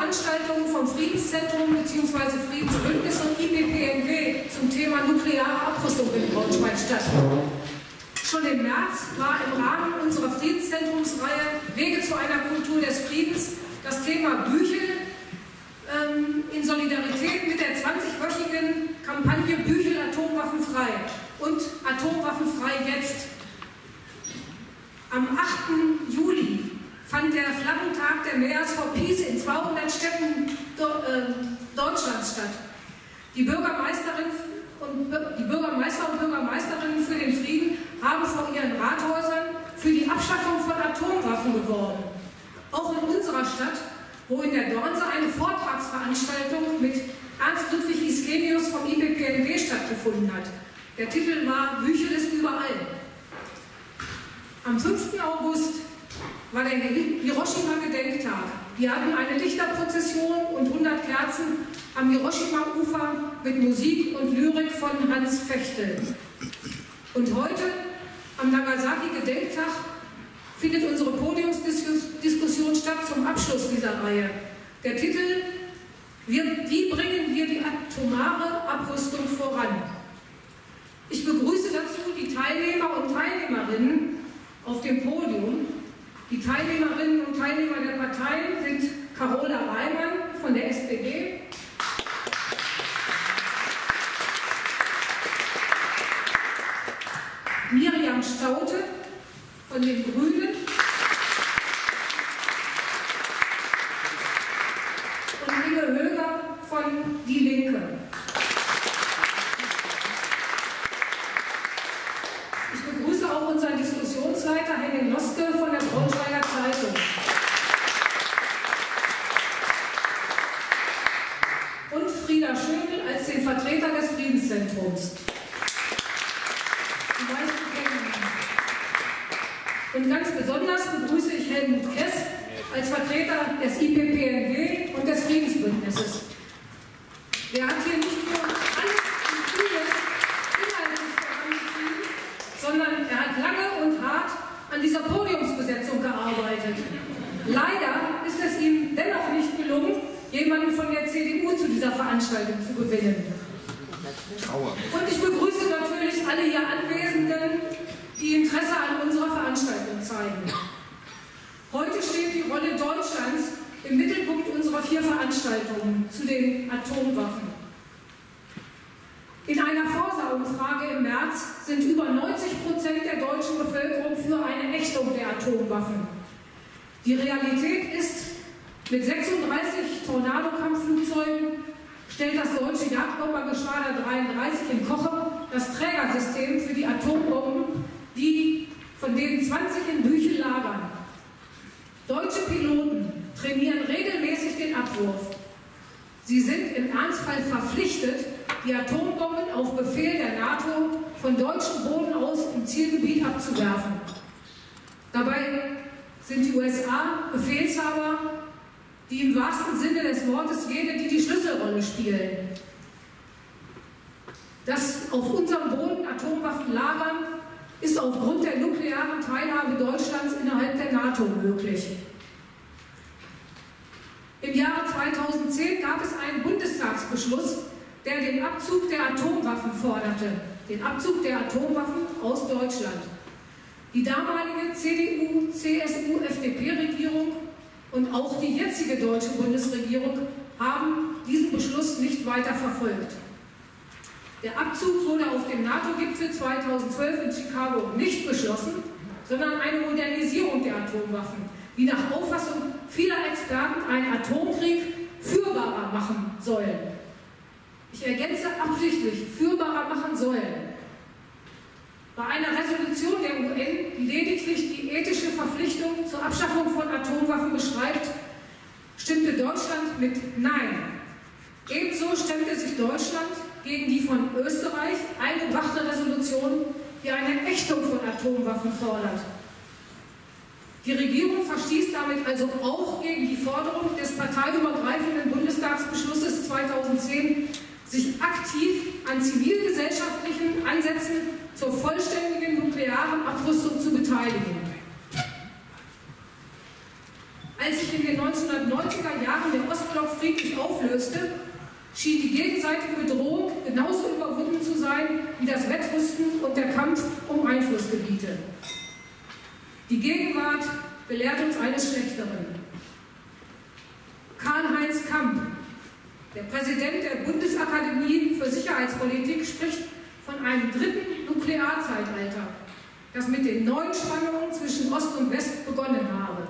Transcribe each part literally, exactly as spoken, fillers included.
Veranstaltung vom Friedenszentrum bzw. Friedensbündnis und I P P N W zum Thema nukleare Abrüstung in Braunschweig statt. Schon im März war im Rahmen unserer Friedenszentrumsreihe Wege zu einer Kultur des Friedens das Thema Büchel ähm, in Solidarität mit der zwanzigwöchigen Kampagne Büchel atomwaffenfrei und atomwaffenfrei jetzt. Am achten Juli fand der Flaggentag der Mayors for Peace in zweihundert Städten Deutschlands statt. Die Bürgermeisterin und die Bürgermeister und Bürgermeisterinnen für den Frieden haben vor ihren Rathäusern für die Abschaffung von Atomwaffen geworben. Auch in unserer Stadt, wo in der Dornse eine Vortragsveranstaltung mit Ernst Ludwig Iskenius vom I P P N W stattgefunden hat. Der Titel war Büchel ist überall. Am fünften August war der Hiroshima-Gedenktag. Wir hatten eine Lichterprozession und hundert Kerzen am Hiroshima-Ufer mit Musik und Lyrik von Hans Fechtel. Und heute, am Nagasaki-Gedenktag, findet unsere Podiumsdiskussion statt zum Abschluss dieser Reihe. Der Titel: Wie bringen wir die atomare Abrüstung voran? Ich begrüße dazu die Teilnehmer und Teilnehmerinnen auf dem Podium. Die Teilnehmerinnen und Teilnehmer der Parteien sind Carola Reimann von der S P D, Miriam Staute von den Grünen und Inge Höger von Die Linke. Ich begrüße auch unseren Diskussionsleiter Henning Noske von der Braunschweiger Zeitung. Und Frieda Schöbel als den Vertreter des Friedenszentrums. Die meisten kennen ihn. Und ganz besonders begrüße ich Helmut Kess als Vertreter des I P P N W und des Friedensbündnisses. Der hat hier nicht nur alles und vieles inhaltlich vorangetrieben, sondern er hat lange und hart an dieser Podiumsbesetzung gearbeitet. Leider ist es ihm dennoch nicht gelungen, jemanden von der C D U zu dieser Veranstaltung zu gewinnen. Und ich begrüße natürlich alle hier Anwesenden, die Interesse an unserer Veranstaltung zeigen. Heute steht die Rolle Deutschlands im Mittelpunkt unserer vier Veranstaltungen zu den Atomwaffen. In einer Forsa-Umfrage im März sind über neunzig Prozent der deutschen Bevölkerung für eine Ächtung der Atomwaffen. Die Realität ist, mit sechsunddreißig Tornado-Kampfflugzeugen stellt das deutsche Jagdbombergeschwader dreiunddreißig in Koche das Trägersystem für die Atombomben, die von denen zwanzig in Büchel lagern. Deutsche Piloten trainieren regelmäßig den Abwurf. Sie sind im Ernstfall verpflichtet, die Atombomben auf Befehl der NATO von deutschem Boden aus im Zielgebiet abzuwerfen. Dabei sind die U S A Befehlshaber, die im wahrsten Sinne des Wortes jene, die die Schlüsselrolle spielen. Dass auf unserem Boden Atomwaffen lagern, ist aufgrund der nuklearen Teilhabe Deutschlands innerhalb der NATO möglich. Im Jahre zweitausendzehn gab es einen Bundestagsbeschluss, der den Abzug der Atomwaffen forderte, den Abzug der Atomwaffen aus Deutschland. Die damalige C D U, C S U, F D P-Regierung und auch die jetzige deutsche Bundesregierung haben diesen Beschluss nicht weiter verfolgt. Der Abzug wurde auf dem NATO-Gipfel zweitausendzwölf in Chicago nicht beschlossen, sondern eine Modernisierung der Atomwaffen, die nach Auffassung vieler Experten einen Atomkrieg führbarer machen sollen. Ich ergänze absichtlich, führbarer machen sollen. Bei einer Resolution der U N, die lediglich die ethische Verpflichtung zur Abschaffung von Atomwaffen beschreibt, stimmte Deutschland mit Nein. Ebenso stemmte sich Deutschland gegen die von Österreich eingebrachte Resolution, die eine Ächtung von Atomwaffen fordert. Die Regierung verstieß damit also auch gegen die Forderung des parteiübergreifenden Bundestagsbeschlusses zweitausendzehn, sich aktiv an zivilgesellschaftlichen Ansätzen zur vollständigen nuklearen Abrüstung zu beteiligen. Als sich in den neunzehnhundertneunziger Jahren der Ostblock schien die gegenseitige Bedrohung genauso überwunden zu sein wie das Wettrüsten und der Kampf um Einflussgebiete. Die Gegenwart belehrt uns eines Schlechteren. Karl-Heinz Kamp, der Präsident der Bundesakademie für Sicherheitspolitik, spricht von einem dritten Nuklearzeitalter, das mit den neuen Spannungen zwischen Ost und West begonnen habe.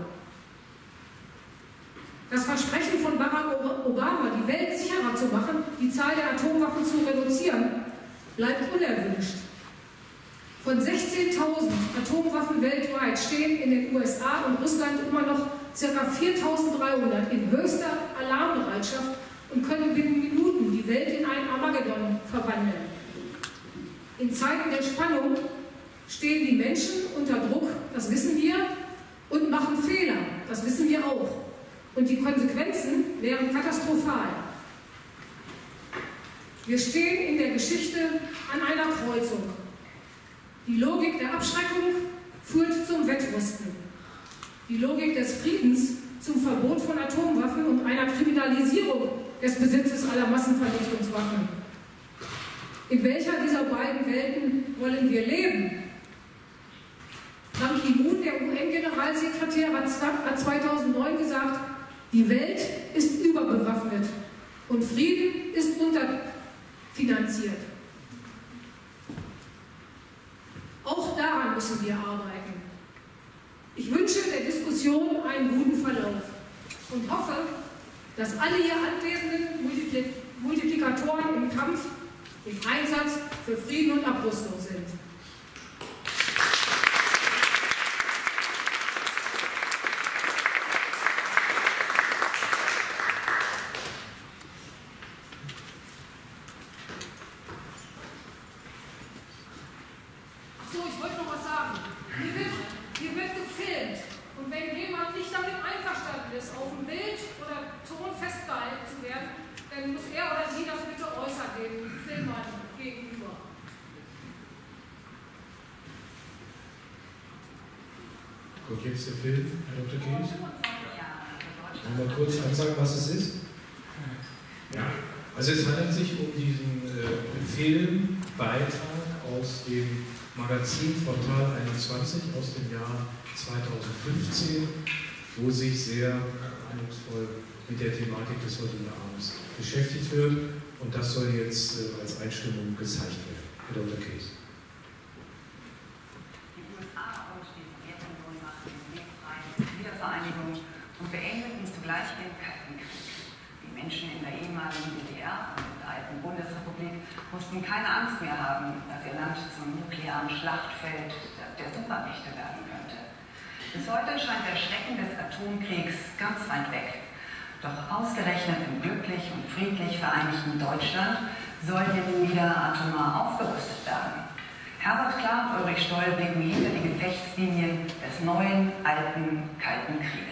Das Versprechen von Barack Obama, die Welt sicherer zu machen, die Zahl der Atomwaffen zu reduzieren, bleibt unerwünscht. Von sechzehntausend Atomwaffen weltweit stehen in den U S A und Russland immer noch ca. viertausenddreihundert in höchster Alarmbereitschaft und können binnen Minuten die Welt in ein Armageddon verwandeln. In Zeiten der Spannung stehen die Menschen unter Druck, das wissen wir, und machen Fehler, das wissen wir auch. Und die Konsequenzen wären katastrophal. Wir stehen in der Geschichte an einer Kreuzung. Die Logik der Abschreckung führt zum Wettrüsten. Die Logik des Friedens zum Verbot von Atomwaffen und einer Kriminalisierung des Besitzes aller Massenvernichtungswaffen. In welcher dieser beiden Welten wollen wir leben? Ban Ki-moon, der U N-Generalsekretär, hat zweitausendneun gesagt, die Welt ist überbewaffnet und Frieden ist unterfinanziert. Auch daran müssen wir arbeiten. Ich wünsche der Diskussion einen guten Verlauf und hoffe, dass alle hier anwesenden Multipli Multiplikatoren im Kampf, im Einsatz für Frieden und Abrüstung sind. Gut, jetzt der Film, Herr Doktor Kies. Wollen wir kurz ansagen, was es ist? Ja, also es handelt sich um diesen äh, Filmbeitrag aus dem Magazin Frontal einundzwanzig aus dem Jahr zweitausendfünfzehn, wo sich sehr eindrucksvoll mit der Thematik des heutigen Abends beschäftigt wird. Und das soll jetzt äh, als Einstimmung gezeigt werden. Herr Doktor Kies. Und beendeten zugleich den Kalten Krieg. Die Menschen in der ehemaligen D D R und der alten Bundesrepublik mussten keine Angst mehr haben, dass ihr Land zum nuklearen Schlachtfeld der Supermächte werden könnte. Bis heute scheint der Schrecken des Atomkriegs ganz weit weg. Doch ausgerechnet im glücklich und friedlich vereinigten Deutschland soll jetzt wieder atomar aufgerüstet werden. Herbert Klar und Ulrich Stoll blicken hinter die Gefechtslinien des neuen, alten, Kalten Krieges.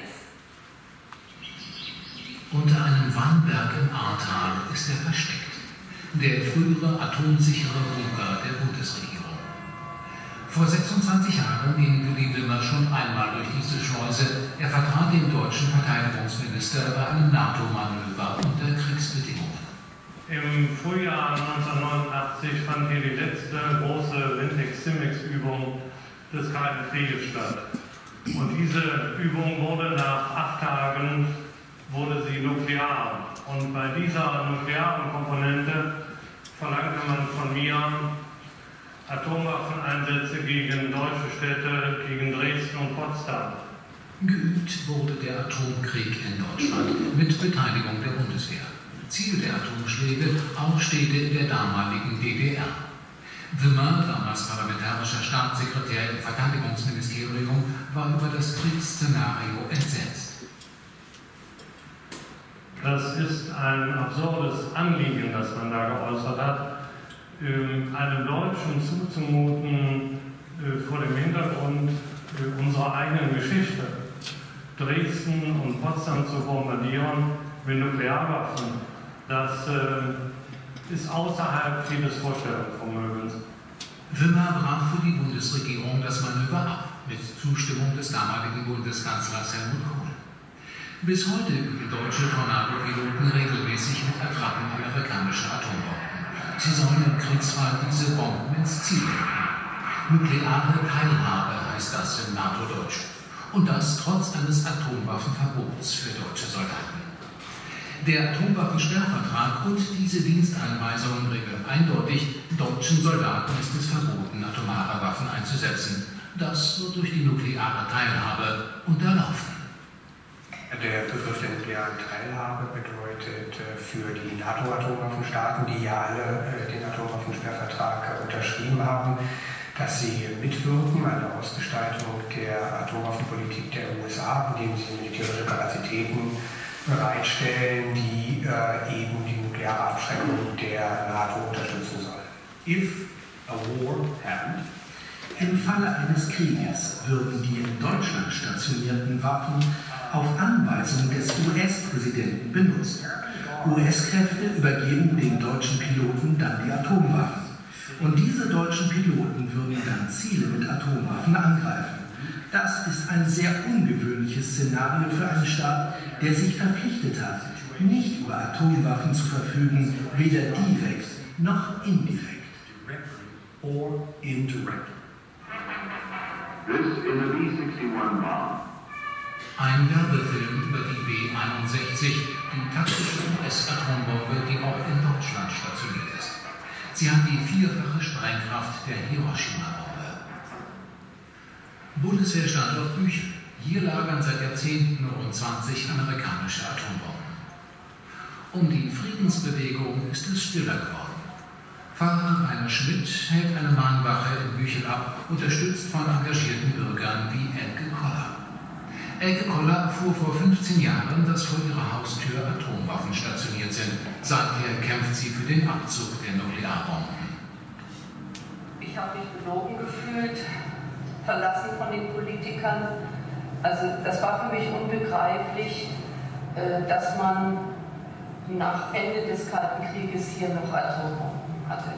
Unter einem Weinberg im Ahrtal ist er versteckt, der frühere atomsichere Bunker der Bundesregierung. Vor sechsundzwanzig Jahren ging Willy Wimmer schon einmal durch diese Schleuse. Er vertrat den deutschen Verteidigungsminister bei einem NATO-Manöver unter Kriegsbedingungen. Im Frühjahr neunzehnhundertneunundachtzig fand hier die letzte große Wintex-Simex-Übung des Kalten Krieges statt. Und diese Übung wurde nach acht Tagen wurde sie nuklear. Und bei dieser nuklearen Komponente verlangte man von mir Atomwaffeneinsätze gegen deutsche Städte, gegen Dresden und Potsdam. Geübt wurde der Atomkrieg in Deutschland mit Beteiligung der Bundeswehr. Ziel der Atomschläge auch Städte in der damaligen D D R. Wimmer, damals parlamentarischer Staatssekretär im Verteidigungsministerium, war über das Kriegsszenario entsetzt. Das ist ein absurdes Anliegen, das man da geäußert hat, einem Deutschen zuzumuten vor dem Hintergrund unserer eigenen Geschichte, Dresden und Potsdam zu bombardieren mit Nuklearwaffen. Das äh, ist außerhalb jedes Vorstellungsvermögens. Wimmer brach für die Bundesregierung das Manöver ab, mit Zustimmung des damaligen Bundeskanzlers Helmut Kohl. Bis heute üben deutsche Tornado-Piloten regelmäßig mit Attrappen amerikanischer Sie sollen im Kriegsfall diese Bomben ins Ziel lenken. Nukleare Teilhabe heißt das im NATO-Deutsch. Und das trotz eines Atomwaffenverbots für deutsche Soldaten. Der Atomwaffensperrvertrag und diese Diensteinweisungen regeln eindeutig, deutschen Soldaten ist es verboten, atomare Waffen einzusetzen. Das wird durch die nukleare Teilhabe unterlaufen. Der Begriff der nuklearen Teilhabe bedeutet für die NATO-Atomwaffenstaaten, die ja alle den Atomwaffensperrvertrag unterschrieben haben, dass sie mitwirken an der Ausgestaltung der Atomwaffenpolitik der U S A, indem sie militärische Kapazitäten bereitstellen, die äh, eben die nukleare Abschreckung der NATO unterstützen sollen. If a war happened, im Falle eines Krieges würden die in Deutschland stationierten Waffen auf Anweisung des U S-Präsidenten benutzt. U S-Kräfte übergeben den deutschen Piloten dann die Atomwaffen. Und diese deutschen Piloten würden dann Ziele mit Atomwaffen angreifen. Das ist ein sehr ungewöhnliches Szenario für einen Staat, der sich verpflichtet hat, nicht über Atomwaffen zu verfügen, weder direkt noch indirekt. or indirectly. This is a B sixty-one bomb. Ein Werbefilm über die B einundsechzig, die taktische U S-Atombombe, die auch in Deutschland stationiert ist. Sie hat die vierfache Sprengkraft der Hiroshima-Bombe. Bundeswehrstandort Büchen. Hier lagern seit Jahrzehnten rund zwanzig amerikanische Atombomben. Um die Friedensbewegung ist es stiller geworden. Pfarrer Rainer Schmidt hält eine Mahnwache in Büchen ab, unterstützt von engagierten Bürgern wie Elke Koller. Elke Koller erfuhr vor fünfzehn Jahren, dass vor ihrer Haustür Atomwaffen stationiert sind. Seither kämpft sie für den Abzug der Nuklearbomben. Ich habe mich belogen gefühlt, verlassen von den Politikern. Also das war für mich unbegreiflich, dass man nach Ende des Kalten Krieges hier noch Atombomben hatte.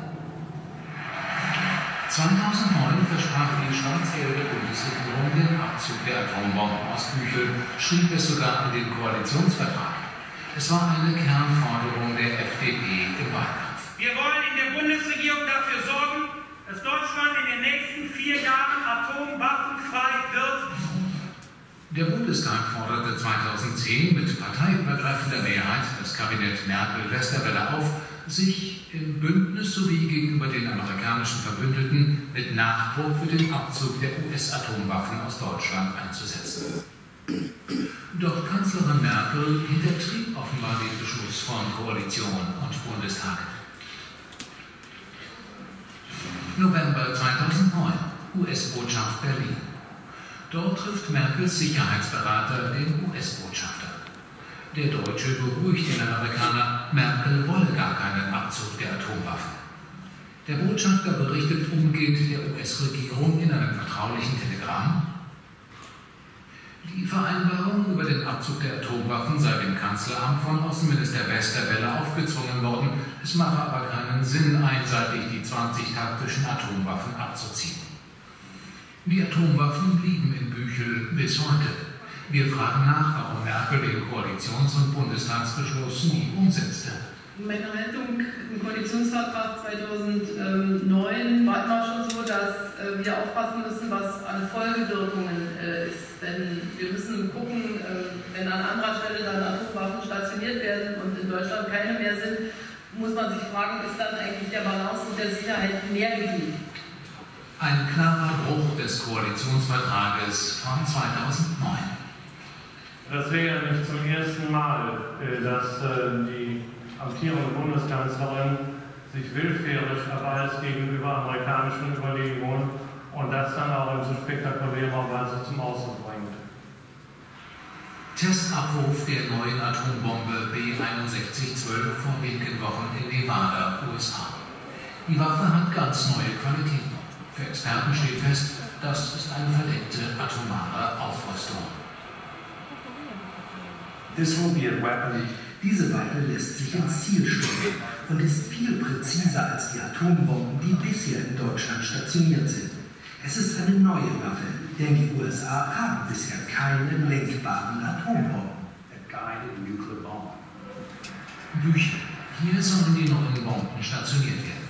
zweitausendneun versprach die schwarz-gelbe Bundesregierung den Abzug der Atombomben aus Büchel, schrieb es sogar in den Koalitionsvertrag. Es war eine Kernforderung der F D P im Wahlkampf. Wir wollen in der Bundesregierung dafür sorgen, dass Deutschland in den nächsten vier Jahren atomwaffenfrei wird. Der Bundestag forderte zweitausendzehn mit parteiübergreifender Mehrheit das Kabinett Merkel-Westerwelle auf, sich im Bündnis sowie gegenüber den amerikanischen Verbündeten mit Nachdruck für den Abzug der U S-Atomwaffen aus Deutschland einzusetzen. Doch Kanzlerin Merkel hintertrieb offenbar den Beschluss von Koalition und Bundestag. November zweitausendneun, U S-Botschaft Berlin. Dort trifft Merkels Sicherheitsberater den U S-Botschafter. Der Deutsche beruhigt den Amerikaner, Merkel wolle gar keinen Abzug der Atomwaffen. Der Botschafter berichtet umgehend der U S-Regierung in einem vertraulichen Telegramm: Die Vereinbarung über den Abzug der Atomwaffen sei dem Kanzleramt von Außenminister Westerwelle aufgezwungen worden. Es mache aber keinen Sinn, einseitig die zwanzig taktischen Atomwaffen abzuziehen. Die Atomwaffen blieben in Büchel bis heute. Wir fragen nach, warum Merkel den Koalitions- und Bundestagsbeschluss nie umsetzte. Meine Haltung im Koalitionsvertrag zweitausendneun war immer schon so, dass äh, wir aufpassen müssen, was an Folgewirkungen äh, ist. Denn wir müssen gucken, äh, wenn an anderer Stelle dann Atomwaffen stationiert werden und in Deutschland keine mehr sind, muss man sich fragen, ist dann eigentlich der Balance und der Sicherheit mehr gegeben? Ein klarer Bruch des Koalitionsvertrages von zweitausendneun. Das wäre ja nicht zum ersten Mal, dass die amtierende Bundeskanzlerin sich willfährig erweist gegenüber amerikanischen Überlegungen und das dann auch in so spektakulärer Weise zum Ausdruck bringt. Testabruf der neuen Atombombe B einundsechzig zwölf vor wenigen Wochen in Nevada, U S A. Die Waffe hat ganz neue Qualitäten. Für Experten steht fest, das ist eine verdeckte atomare Aufrüstung. This will be a weapon. Diese Waffe lässt sich ins Ziel steuern und ist viel präziser als die Atombomben, die bisher in Deutschland stationiert sind. Es ist eine neue Waffe, denn die U S A haben bisher keine lenkbaren Atombomben. Bücher. Hier sollen die neuen Bomben stationiert werden.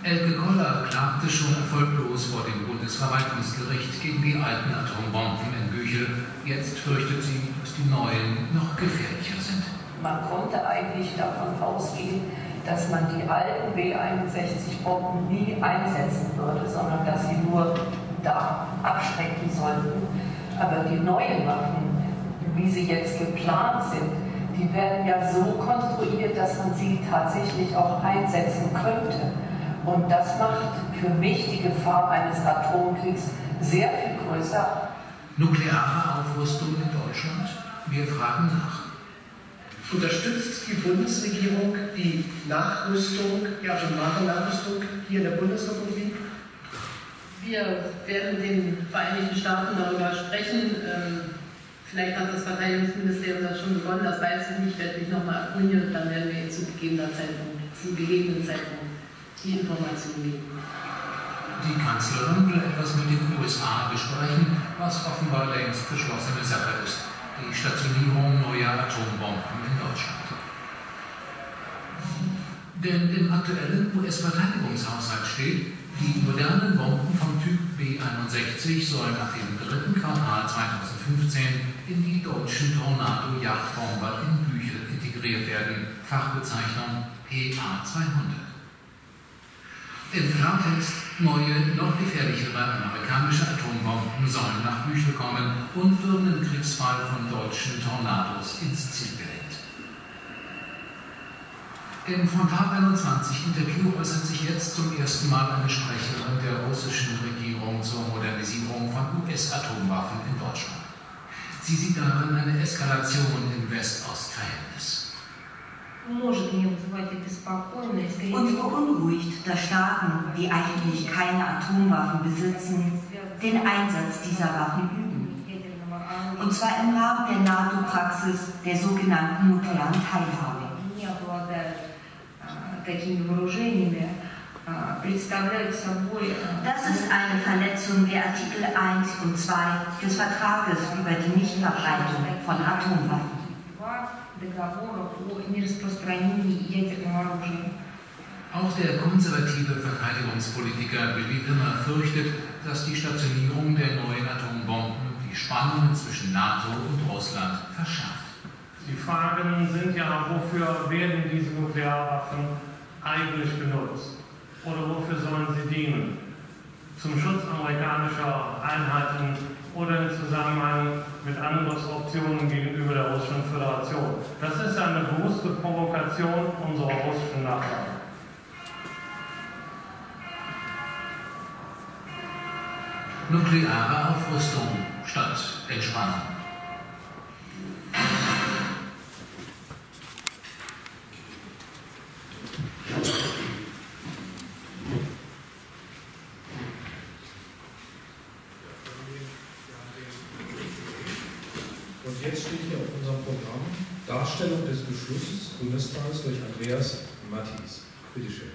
Elke Koller klagte schon erfolglos vor dem Bundesverwaltungsgericht gegen die alten Atombomben in Büchel. Jetzt fürchtet sie, dass die neuen noch gefährlicher sind. Man konnte eigentlich davon ausgehen, dass man die alten B einundsechzig-Bomben nie einsetzen würde, sondern dass sie nur da abschrecken sollten. Aber die neuen Waffen, wie sie jetzt geplant sind, die werden ja so konstruiert, dass man sie tatsächlich auch einsetzen könnte. Und das macht für mich die Gefahr eines Atomkriegs sehr viel größer. Nukleare Aufrüstung in Deutschland? Wir fragen nach. Unterstützt die Bundesregierung die Nachrüstung, die atomare Nachrüstung hier in der Bundesrepublik? Wir werden mit den Vereinigten Staaten darüber sprechen. Vielleicht hat das Verteidigungsministerium das schon begonnen, das weiß ich nicht, werde mich nochmal erkundigen und dann werden wir zu gegebener Zeitpunkt, zu gegebenen Zeitpunkt die Informationen geben. Die Kanzlerin will etwas mit den U S A besprechen, was offenbar längst beschlossene Sache ist. Die Stationierung neuer Atombomben in Deutschland. Denn im aktuellen U S-Verteidigungshaushalt steht, die modernen Bomben vom Typ B einundsechzig sollen nach dem dritten Quartal zweitausendfünfzehn in die deutschen Tornado-Jagdbomber in Büchel integriert werden, Fachbezeichnung P A zweihundert. Im Klartext, neue, noch gefährlichere amerikanische Atombomben sollen nach Büchel kommen und würden im Kriegsfall von deutschen Tornados ins Ziel gelenkt. Im Frontal einundzwanzig Interview äußert sich jetzt zum ersten Mal eine Sprecherin der russischen Regierung zur Modernisierung von U S-Atomwaffen in Deutschland. Sie sieht darin eine Eskalation im West-Ost-Verhältnis. Uns beunruhigt, dass Staaten, die eigentlich keine Atomwaffen besitzen, den Einsatz dieser Waffen üben. Und zwar im Rahmen der NATO-Praxis der sogenannten nuklearen Teilhabe. Das ist eine Verletzung der Artikel eins und zwei des Vertrages über die Nichtverbreitung von Atomwaffen. Auch der konservative Verteidigungspolitiker Willy Wimmer fürchtet, dass die Stationierung der neuen Atombomben die Spannungen zwischen NATO und Russland verschärft. Die Fragen sind ja, wofür werden diese Nuklearwaffen eigentlich genutzt? Oder wofür sollen sie dienen? Zum Schutz amerikanischer Einheiten oder im Zusammenhang mit Angriffsoptionen gegenüber der Russischen Föderation? Das ist eine bewusste Provokation unserer russischen Nachbarn. Nukleare Aufrüstung statt Entspannung. Und jetzt steht hier auf unserem Programm Darstellung des Beschlusses Bundestages durch Andreas Mattis. Bitte schön.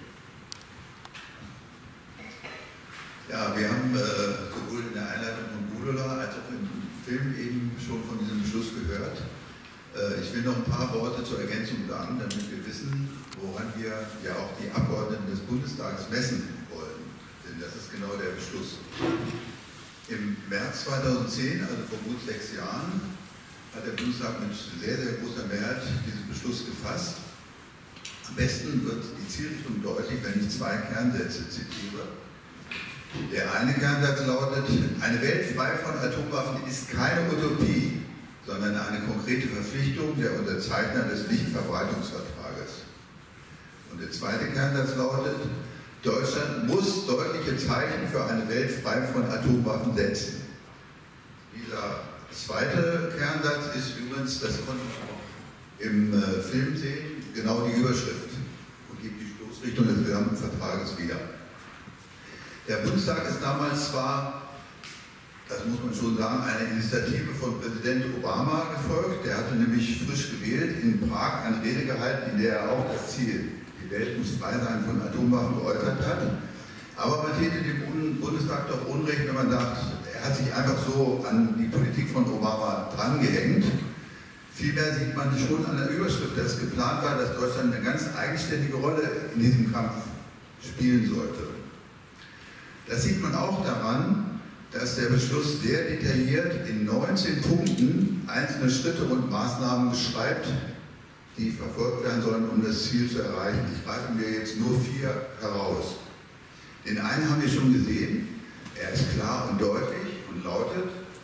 Ja, wir haben äh, sowohl in der Einleitung von Gudula als auch im Film eben schon von diesem Beschluss gehört. Äh, ich will noch ein paar Worte zur Ergänzung sagen, damit wir wissen, woran wir ja auch die Abgeordneten des Bundestages messen wollen. Denn das ist genau der Beschluss. Im März zweitausendzehn, also vor gut sechs Jahren, hat der Bundestag mit sehr, sehr großer Mehrheit diesen Beschluss gefasst. Am besten wird die Zielrichtung deutlich, wenn ich zwei Kernsätze zitiere. Der eine Kernsatz lautet, eine Welt frei von Atomwaffen ist keine Utopie, sondern eine konkrete Verpflichtung der Unterzeichner des Nichtverbreitungsvertrages. Und der zweite Kernsatz lautet, Deutschland muss deutliche Zeichen für eine Welt frei von Atomwaffen setzen. Dieser zweite Kernsatz ist übrigens, das konnte man auch im äh, Film sehen, genau die Überschrift und gibt die Stoßrichtung des gesamten Vertrages wieder. Der Bundestag ist damals zwar, das muss man schon sagen, eine Initiative von Präsident Obama gefolgt. Der hatte nämlich frisch gewählt, in Prag eine Rede gehalten, in der er auch das Ziel, die Welt muss frei sein von Atomwaffen, geäußert hat. Aber man täte dem Bundestag doch Unrecht, wenn man sagt, er hat sich einfach so an die Politik von Obama drangehängt. Vielmehr sieht man schon an der Überschrift, dass geplant war, dass Deutschland eine ganz eigenständige Rolle in diesem Kampf spielen sollte. Das sieht man auch daran, dass der Beschluss sehr detailliert in neunzehn Punkten einzelne Schritte und Maßnahmen beschreibt, die verfolgt werden sollen, um das Ziel zu erreichen. Ich greife mir jetzt nur vier heraus. Den einen haben wir schon gesehen, er ist klar und deutlich und lautet: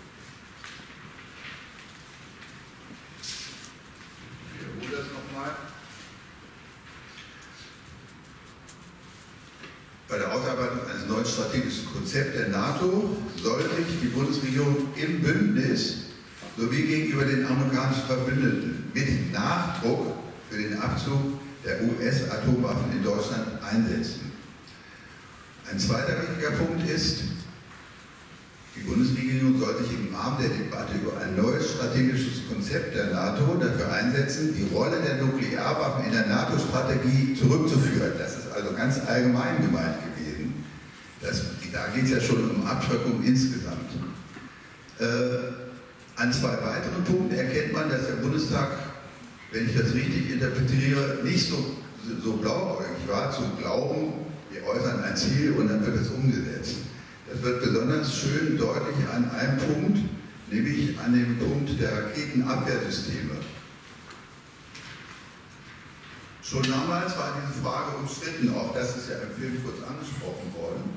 Ich wiederhole das nochmal. Bei der Ausarbeitung eines neuen strategischen Konzepts der NATO soll sich die Bundesregierung im Bündnis sowie gegenüber den amerikanischen Verbündeten mit Nachdruck für den Abzug der U S-Atomwaffen in Deutschland einsetzen. Ein zweiter wichtiger Punkt ist, die Bundesregierung soll sich im Rahmen der Debatte über ein neues strategisches Konzept der NATO dafür einsetzen, die Rolle der Nuklearwaffen in der NATO-Strategie zurückzuführen. Das ist also ganz allgemein gemeint gewesen. Das, da geht es ja schon um Abschreckung insgesamt. Äh, An zwei weiteren Punkten erkennt man, dass der Bundestag, wenn ich das richtig interpretiere, nicht so, so blauäugig war, zu glauben, wir äußern ein Ziel und dann wird es umgesetzt. Das wird besonders schön deutlich an einem Punkt, nämlich an dem Punkt der Raketenabwehrsysteme. Schon damals war diese Frage umstritten, auch das ist ja im Film kurz angesprochen worden.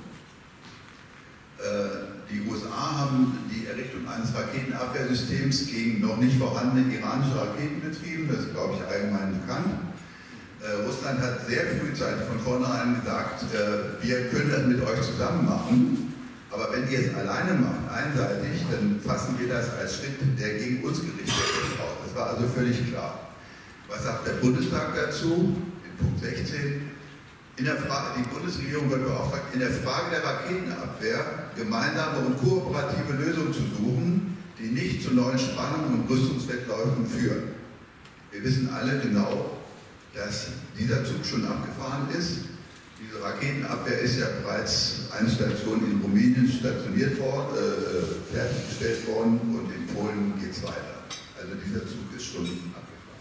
Die U S A haben die Errichtung eines Raketenabwehrsystems gegen noch nicht vorhandene iranische Raketen betrieben, das ist, glaube ich, allgemein bekannt. Russland hat sehr frühzeitig von vornherein gesagt, wir können das mit euch zusammen machen, aber wenn ihr es alleine macht, einseitig, dann fassen wir das als Schritt, der gegen uns gerichtet ist. Das war also völlig klar. Was sagt der Bundestag dazu? In Punkt sechzehn. In der Frage, die Bundesregierung wird beauftragt, in der Frage der Raketenabwehr gemeinsame und kooperative Lösungen zu suchen, die nicht zu neuen Spannungen und Rüstungswettläufen führen. Wir wissen alle genau, dass dieser Zug schon abgefahren ist. Diese Raketenabwehr ist ja bereits eine Station in Rumänien stationiert worden, äh, fertiggestellt worden, und in Polen geht es weiter. Also dieser Zug ist schon abgefahren.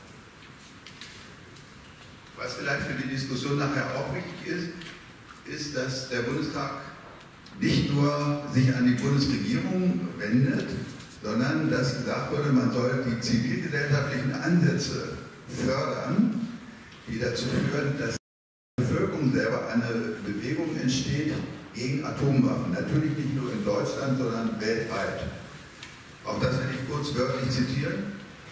Was vielleicht für die Diskussion nachher auch wichtig ist, ist, dass der Bundestag nicht nur sich an die Bundesregierung wendet, sondern dass gesagt wurde, man soll die zivilgesellschaftlichen Ansätze fördern, die dazu führen, dass in der Bevölkerung selber eine Bewegung entsteht gegen Atomwaffen. Natürlich nicht nur in Deutschland, sondern weltweit. Auch das will ich kurz wörtlich zitieren.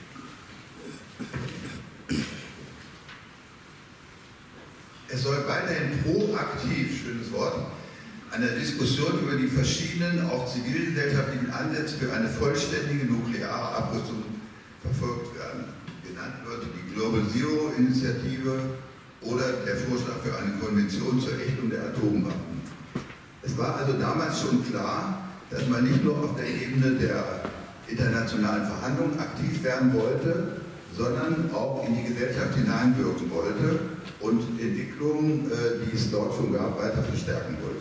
Es soll weiterhin proaktiv, schönes Wort, an der Diskussion über die verschiedenen, auch zivilgesellschaftlichen Ansätze für eine vollständige nukleare Abrüstung verfolgt werden. Genannt wird die Global Zero Initiative oder der Vorschlag für eine Konvention zur Ächtung der Atomwaffen. Es war also damals schon klar, dass man nicht nur auf der Ebene der internationalen Verhandlungen aktiv werden wollte, sondern auch in die Gesellschaft hineinwirken wollte und Entwicklungen, die es dort schon gab, weiter verstärken wollte.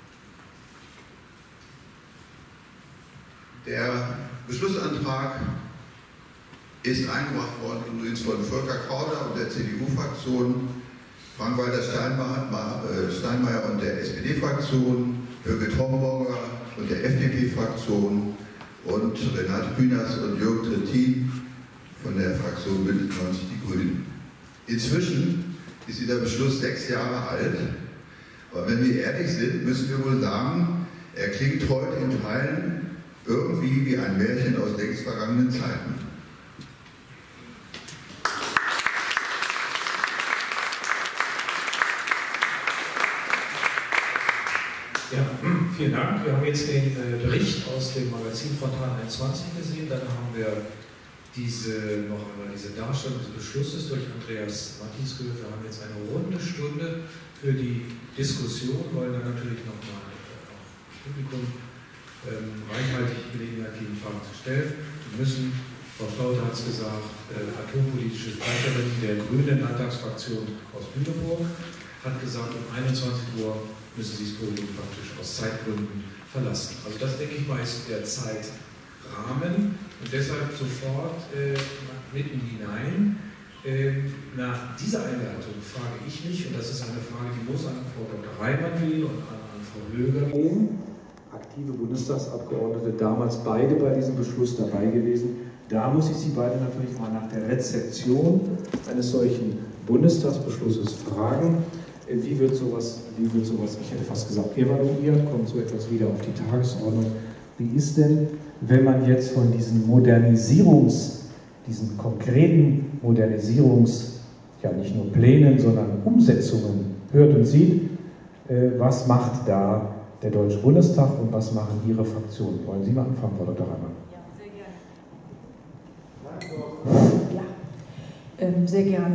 Der Beschlussantrag ist eingebracht worden übrigens von Volker Kauder und der C D U-Fraktion, Frank-Walter Steinmeier und der S P D-Fraktion, Birgit Homburger und der F D P-Fraktion und Renate Künast und Jürgen Trittin von der Fraktion Bündnis neunzig Die Grünen. Inzwischen ist dieser Beschluss sechs Jahre alt, aber wenn wir ehrlich sind, müssen wir wohl sagen, er klingt heute in Teilen irgendwie wie ein Märchen aus längst vergangenen Zeiten. Ja, vielen Dank. Wir haben jetzt den äh, Bericht aus dem Magazin Frontal einundzwanzig gesehen. Dann haben wir diese, noch einmal diese Darstellung des Beschlusses durch Andreas Martins gehört. Wir haben jetzt eine runde Stunde für die Diskussion, wollen dann natürlich nochmal äh, auch das Publikum ähm, reichhaltig Gelegenheit geben, Fragen zu stellen. Wir müssen, Frau Staude hat es gesagt, äh, atompolitische Sprecherin der Grünen Landtagsfraktion aus Lüneburg hat gesagt, um einundzwanzig Uhr müssen Sie das Podium praktisch aus Zeitgründen verlassen. Also das, denke ich mal, ist der Zeitrahmen und deshalb sofort äh, mitten hinein Ähm, nach dieser Einleitung frage ich mich, und das ist eine Frage, die muss an Frau Doktor Reimann gehen und an, an Frau Höger gehen, aktive Bundestagsabgeordnete, damals beide bei diesem Beschluss dabei gewesen. Da muss ich Sie beide natürlich mal nach der Rezeption eines solchen Bundestagsbeschlusses fragen. Wie wird sowas, wie wird sowas, ich hätte fast gesagt, evaluiert, kommt so etwas wieder auf die Tagesordnung? Wie ist denn, wenn man jetzt von diesen Modernisierungs, diesen konkreten Modernisierungs, ja nicht nur Plänen, sondern Umsetzungen hört und sieht, was macht da der Deutsche Bundestag und was machen Ihre Fraktionen? Wollen Sie mal anfangen, Frau Doktor Reimann? Ja, ähm, sehr gern.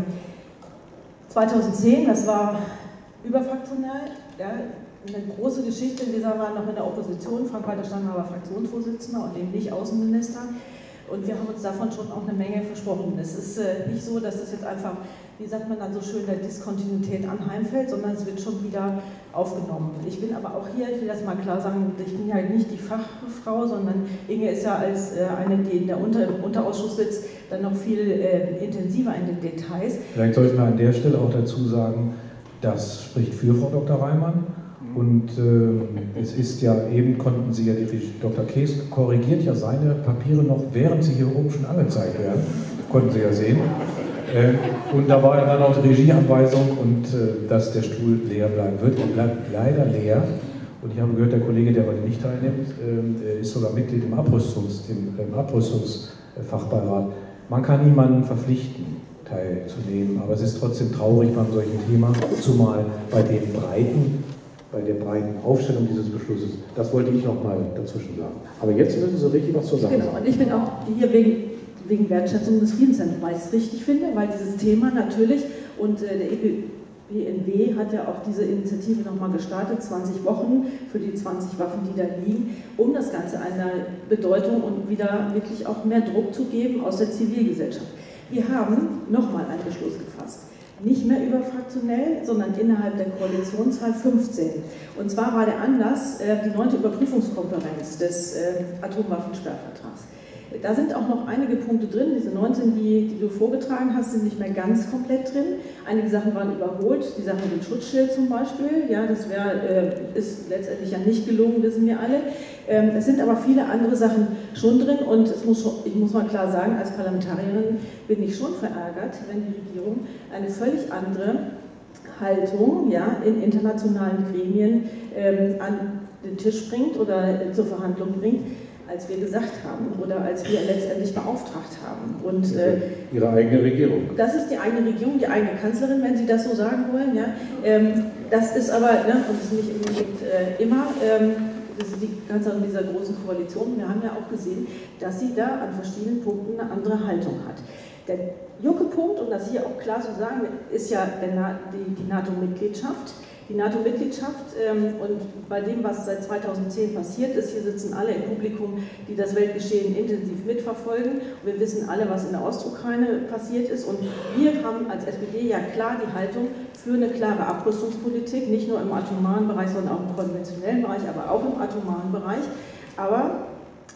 zweitausendzehn, das war überfraktionell, ja, eine große Geschichte. Wir waren noch in der Opposition, Frank-Walter Steinmeier war Fraktionsvorsitzender und eben nicht Außenminister. Und wir haben uns davon schon auch eine Menge versprochen. Es ist äh, nicht so, dass das jetzt einfach, wie sagt man dann so schön, der Diskontinuität anheimfällt, sondern es wird schon wieder aufgenommen. Ich bin aber auch hier, ich will das mal klar sagen, ich bin ja nicht die Fachfrau, sondern Inge ist ja als äh, eine, die in der Unter im Unterausschuss sitzt, dann noch viel äh, intensiver in den Details. Vielleicht sollten wir an der Stelle auch dazu sagen, das spricht für Frau Doktor Reimann. Und äh, es ist ja, eben konnten Sie ja, die Doktor Kees korrigiert ja seine Papiere noch, während sie hier oben schon angezeigt werden. Konnten Sie ja sehen. Äh, und da war ja dann auch die Regieanweisung, und äh, dass der Stuhl leer bleiben wird. Er bleibt leider leer. Und ich habe gehört, der Kollege, der heute nicht teilnimmt, äh, ist sogar Mitglied im, Abrüstungs, im, im Abrüstungsfachbeirat. Man kann niemanden verpflichten, teilzunehmen, aber es ist trotzdem traurig beim solchen Thema, zumal bei den breiten bei der breiten Aufstellung dieses Beschlusses. Das wollte ich noch mal dazwischen sagen. Aber jetzt müssen Sie richtig was zur Sache genau, sagen. Und ich bin auch hier wegen, wegen Wertschätzung des Friedenszentrums, weil ich es richtig finde, weil dieses Thema natürlich, und äh, der E P N W hat ja auch diese Initiative nochmal gestartet, zwanzig Wochen für die zwanzig Waffen, die da liegen, um das Ganze einer Bedeutung und wieder wirklich auch mehr Druck zu geben aus der Zivilgesellschaft. Wir haben nochmal einen Beschluss gefasst. Nicht mehr überfraktionell, sondern innerhalb der Koalitionszahl fünfzehn. Und zwar war der Anlass äh, die neunte Überprüfungskonferenz des äh, Atomwaffensperrvertrags. Da sind auch noch einige Punkte drin. Diese neunzehn, die, die du vorgetragen hast, sind nicht mehr ganz komplett drin. Einige Sachen waren überholt. Die Sache mit dem Schutzschild zum Beispiel, ja, das wär, äh, ist letztendlich ja nicht gelungen, wissen wir alle. Ähm, es sind aber viele andere Sachen schon drin, und es muss schon, ich muss mal klar sagen, als Parlamentarierin bin ich schon verärgert, wenn die Regierung eine völlig andere Haltung, ja, in internationalen Gremien ähm, an den Tisch bringt oder äh, zur Verhandlung bringt, als wir gesagt haben oder als wir letztendlich beauftragt haben. Und, äh, Ihre eigene Regierung. Das ist die eigene Regierung, die eigene Kanzlerin, wenn Sie das so sagen wollen. Ja. Ähm, das ist aber, ne, und das ist nicht unbedingt äh, immer, ähm, das ist die Kanzlerin dieser großen Koalition. Wir haben ja auch gesehen, dass sie da an verschiedenen Punkten eine andere Haltung hat. Der Juckepunkt, um das hier auch klar zu sagen, ist ja die, die NATO-Mitgliedschaft. Die NATO-Mitgliedschaft ähm, und bei dem, was seit zweitausendzehn passiert ist, hier sitzen alle im Publikum, die das Weltgeschehen intensiv mitverfolgen. Und wir wissen alle, was in der Ostukraine passiert ist. Und wir haben als S P D ja klar die Haltung für eine klare Abrüstungspolitik, nicht nur im atomaren Bereich, sondern auch im konventionellen Bereich, aber auch im atomaren Bereich. Aber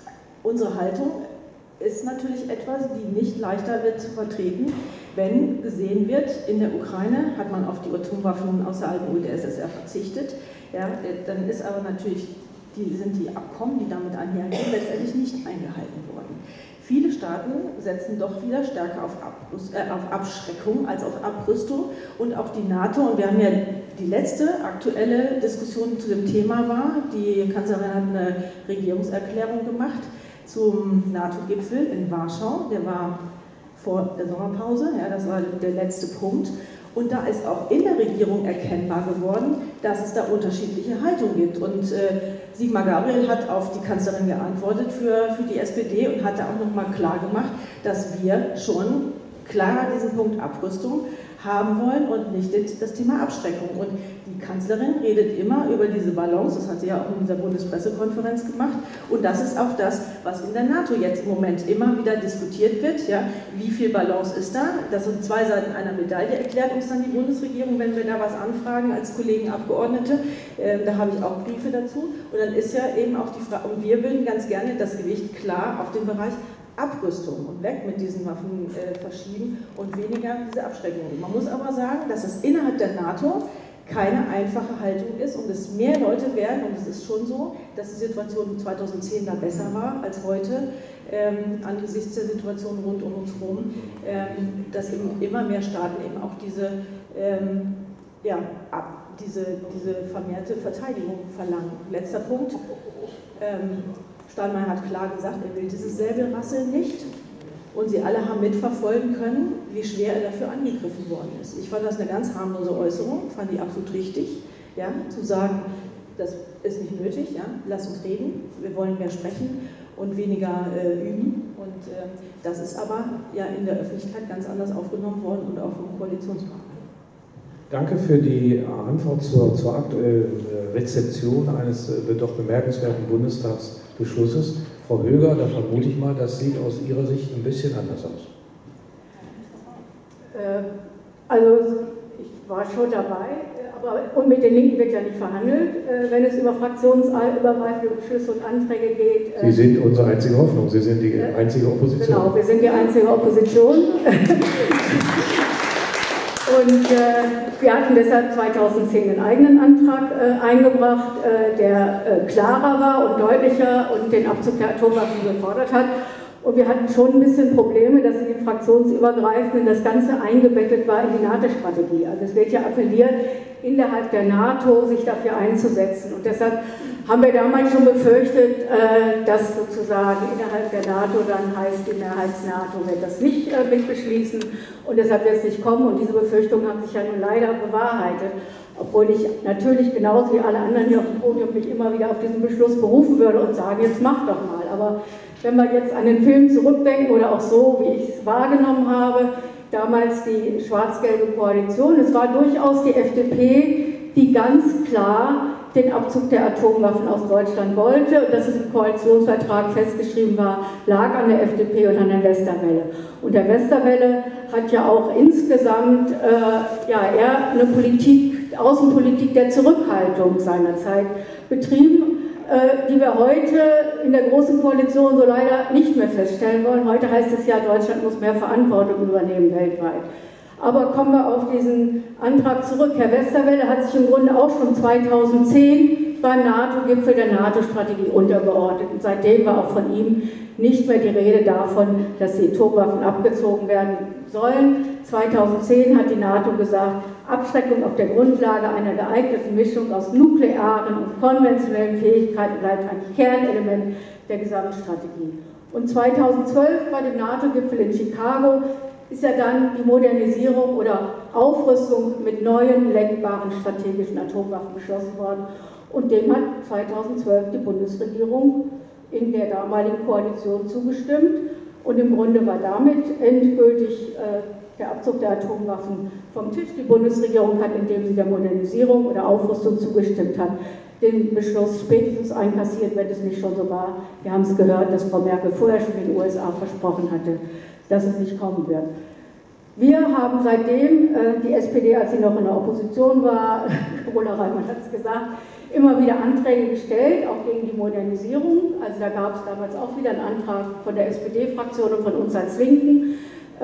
unsere Haltung ist natürlich etwas, die nicht leichter wird zu vertreten, wenn gesehen wird, in der Ukraine hat man auf die Atomwaffen aus der alten U d S S R verzichtet. Ja, dann ist aber natürlich, die, sind die Abkommen, die damit einhergehen, letztendlich nicht eingehalten worden. Viele Staaten setzen doch wieder stärker auf, Abrüst, äh, auf Abschreckung als auf Abrüstung, und auch die NATO. Und wir haben ja die letzte aktuelle Diskussion zu dem Thema war, die Kanzlerin hat eine Regierungserklärung gemacht zum NATO-Gipfel in Warschau. Der war vor der Sommerpause, ja, das war der letzte Punkt. Und da ist auch in der Regierung erkennbar geworden, dass es da unterschiedliche Haltungen gibt. Und äh, Sigmar Gabriel hat auf die Kanzlerin geantwortet für, für die S P D und hat da auch nochmal klar gemacht, dass wir schon klarer diesen Punkt Abrüstung haben wollen und nicht das Thema Abschreckung. Und die Kanzlerin redet immer über diese Balance, das hat sie ja auch in dieser Bundespressekonferenz gemacht, und das ist auch das, was in der NATO jetzt im Moment immer wieder diskutiert wird. Ja, wie viel Balance ist da? Das sind zwei Seiten einer Medaille, erklärt uns dann die Bundesregierung, wenn wir da was anfragen als Kollegen Abgeordnete. Äh, da habe ich auch Briefe dazu. Und dann ist ja eben auch die Frage, und wir würden ganz gerne das Gewicht klar auf den Bereich Abrüstung und weg mit diesen Waffen äh, verschieben und weniger diese Abschreckung. Man muss aber sagen, dass es innerhalb der NATO keine einfache Haltung ist und es mehr Leute werden, und es ist schon so, dass die Situation zweitausendzehn da besser war als heute, ähm, angesichts der Situation rund um uns herum, ähm, dass eben immer mehr Staaten eben auch diese, ähm, ja, ab, diese, diese vermehrte Verteidigung verlangen. Letzter Punkt. Ähm, Steinmeier hat klar gesagt, er will dieses Säbelrasseln nicht. Und sie alle haben mitverfolgen können, wie schwer er dafür angegriffen worden ist. Ich fand das eine ganz harmlose Äußerung, fand die absolut richtig, ja, zu sagen, das ist nicht nötig, ja, lass uns reden, wir wollen mehr sprechen und weniger äh, üben. Und äh, das ist aber ja in der Öffentlichkeit ganz anders aufgenommen worden und auch vom Koalitionspartner. Danke für die Antwort zur, zur aktuellen Rezeption eines äh, doch bemerkenswerten Bundestagsbeschlusses. Frau Höger, da vermute ich mal, das sieht aus Ihrer Sicht ein bisschen anders aus. Äh, also ich war schon dabei, aber und mit den Linken wird ja nicht verhandelt, äh, wenn es über fraktionsübergreifende Beschlüsse und Anträge geht. Äh, Sie sind unsere einzige Hoffnung, Sie sind die äh, einzige Opposition. Genau, wir sind die einzige Opposition. Und äh, wir hatten deshalb zweitausendzehn einen eigenen Antrag äh, eingebracht, äh, der äh, klarer war und deutlicher und den Abzug der Atomwaffen gefordert hat. Und wir hatten schon ein bisschen Probleme, dass in den fraktionsübergreifenden das Ganze eingebettet war in die NATO-Strategie. Also es wird ja appelliert, innerhalb der NATO sich dafür einzusetzen. Und deshalb haben wir damals schon befürchtet, äh, dass sozusagen innerhalb der NATO dann heißt, die Mehrheits-NATO wird das nicht äh, mitbeschließen und deshalb wird es nicht kommen. Und diese Befürchtungen haben sich ja nun leider bewahrheitet. Obwohl ich natürlich genauso wie alle anderen hier auf dem Podium mich immer wieder auf diesen Beschluss berufen würde und sagen, jetzt mach doch mal. Aber wenn wir jetzt an den Film zurückdenken oder auch so, wie ich es wahrgenommen habe, damals die schwarz-gelbe Koalition, es war durchaus die F D P, die ganz klar den Abzug der Atomwaffen aus Deutschland wollte. Und dass es im Koalitionsvertrag festgeschrieben war, lag an der F D P und an der Westerwelle. Und der Westerwelle hat ja auch insgesamt äh, ja, eher eine Politik, Außenpolitik der Zurückhaltung seinerzeit betrieben, äh, die wir heute in der Großen Koalition so leider nicht mehr feststellen wollen. Heute heißt es ja, Deutschland muss mehr Verantwortung übernehmen weltweit. Aber kommen wir auf diesen Antrag zurück. Herr Westerwelle hat sich im Grunde auch schon zweitausendzehn beim NATO-Gipfel der NATO-Strategie untergeordnet. Und seitdem war auch von ihm nicht mehr die Rede davon, dass die Atomwaffen abgezogen werden sollen. zweitausendzehn hat die NATO gesagt, Abschreckung auf der Grundlage einer geeigneten Mischung aus nuklearen und konventionellen Fähigkeiten bleibt ein Kernelement der Gesamtstrategie. Und zweitausendzwölf bei dem NATO-Gipfel in Chicago ist ja dann die Modernisierung oder Aufrüstung mit neuen lenkbaren strategischen Atomwaffen beschlossen worden. Und dem hat zweitausendzwölf die Bundesregierung in der damaligen Koalition zugestimmt. Und im Grunde war damit endgültig äh, der Abzug der Atomwaffen vom Tisch. Die Bundesregierung hat, indem sie der Modernisierung oder Aufrüstung zugestimmt hat, den Beschluss spätestens einkassiert, wenn es nicht schon so war. Wir haben es gehört, dass Frau Merkel vorher schon den U S A versprochen hatte, dass es nicht kommen wird. Wir haben seitdem, äh, die S P D, als sie noch in der Opposition war, Carola Reimann hat es gesagt, immer wieder Anträge gestellt, auch gegen die Modernisierung. Also da gab es damals auch wieder einen Antrag von der S P D-Fraktion und von uns als Linken. Äh,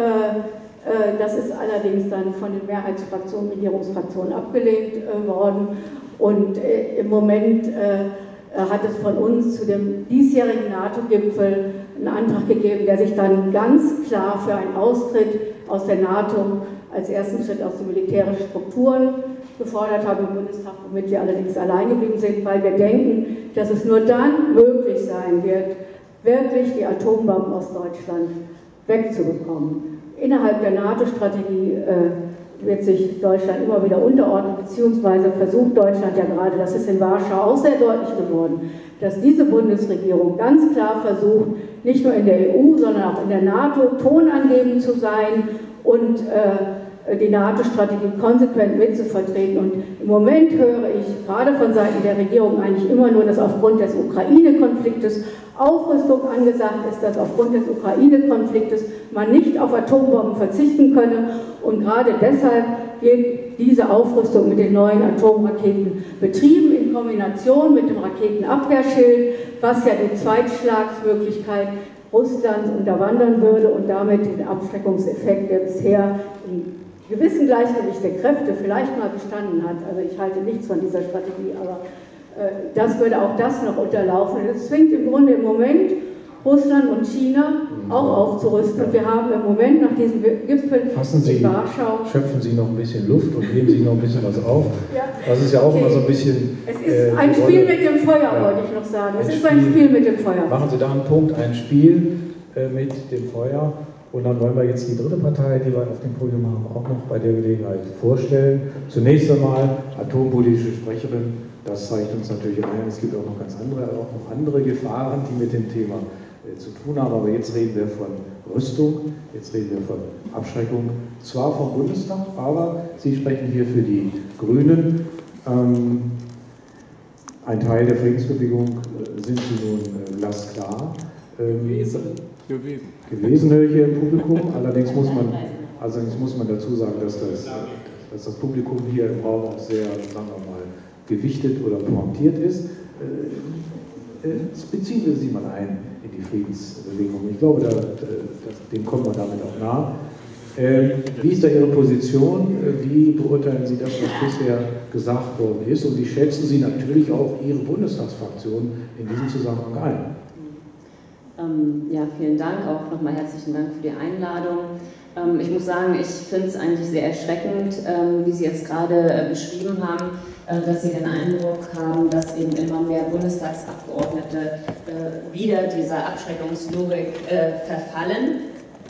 äh, das ist allerdings dann von den Mehrheitsfraktionen, Regierungsfraktionen abgelehnt äh, worden. Und äh, im Moment äh, hat es von uns zu dem diesjährigen NATO-Gipfel einen Antrag gegeben, der sich dann ganz klar für einen Austritt aus der NATO als ersten Schritt aus den militärischen Strukturen gefordert hat im Bundestag, womit wir allerdings allein geblieben sind, weil wir denken, dass es nur dann möglich sein wird, wirklich die Atombomben aus Deutschland wegzubekommen. Innerhalb der NATO-Strategie äh, wird sich Deutschland immer wieder unterordnen, beziehungsweise versucht Deutschland ja gerade, das ist in Warschau auch sehr deutlich geworden, dass diese Bundesregierung ganz klar versucht, nicht nur in der E U, sondern auch in der NATO tonangebend zu sein und äh, die NATO-Strategie konsequent mitzuvertreten. Und im Moment höre ich gerade von Seiten der Regierung eigentlich immer nur, dass aufgrund des Ukraine-Konfliktes Aufrüstung angesagt ist, dass aufgrund des Ukraine-Konfliktes man nicht auf Atombomben verzichten könne. Und gerade deshalb wird diese Aufrüstung mit den neuen Atomraketen betrieben, in Kombination mit dem Raketenabwehrschild, was ja die Zweitschlagsmöglichkeit Russlands unterwandern würde und damit den Abschreckungseffekt, der bisher in gewissen Gleichgewicht der Kräfte vielleicht mal bestanden hat. Also ich halte nichts von dieser Strategie, aber äh, das würde auch das noch unterlaufen. Das zwingt im Grunde im Moment Russland und China auch aufzurüsten. Und wir haben im Moment nach diesem Gipfel Fassen Sie, in Warschau... schöpfen Sie noch ein bisschen Luft und heben Sie noch ein bisschen was auf. Ja. Das ist ja auch Okay. immer so ein bisschen... Es ist äh, ein Spiel Rolle. mit dem Feuer, Ja. wollte ich noch sagen. Es Ein ist ein Spiel mit dem Feuer. Machen Sie da einen Punkt, ein Spiel äh, mit dem Feuer. Und dann wollen wir jetzt die dritte Partei, die wir auf dem Podium haben, auch noch bei der Gelegenheit vorstellen. Zunächst einmal atompolitische Sprecherin. Das zeigt uns natürlich ein, es gibt auch noch ganz andere, auch noch andere Gefahren, die mit dem Thema äh, zu tun haben. Aber jetzt reden wir von Rüstung, jetzt reden wir von Abschreckung, zwar vom Bundestag, aber Sie sprechen hier für die Grünen. Ähm, ein Teil der Friedensbewegung äh, sind Sie nun äh, glasklar. Ähm, gewesen. gewesen. gewesen höre ich hier im Publikum. Allerdings muss man, allerdings muss man dazu sagen, dass das, dass das Publikum hier im Raum auch sehr, sagen wir mal, gewichtet oder pointiert ist. Äh, äh, beziehen wir Sie mal ein in die Friedensbewegung. Ich glaube, da, da, dem kommen wir damit auch nah. Äh, wie ist da Ihre Position? Wie beurteilen Sie das, was bisher gesagt worden ist? Und wie schätzen Sie natürlich auch Ihre Bundestagsfraktion in diesem Zusammenhang ein? Ähm, ja, vielen Dank, auch nochmal herzlichen Dank für die Einladung. Ähm, ich muss sagen, ich finde es eigentlich sehr erschreckend, ähm, wie Sie jetzt gerade äh, beschrieben haben, äh, dass Sie den Eindruck haben, dass eben immer mehr Bundestagsabgeordnete äh, wieder dieser Abschreckungslogik äh, verfallen.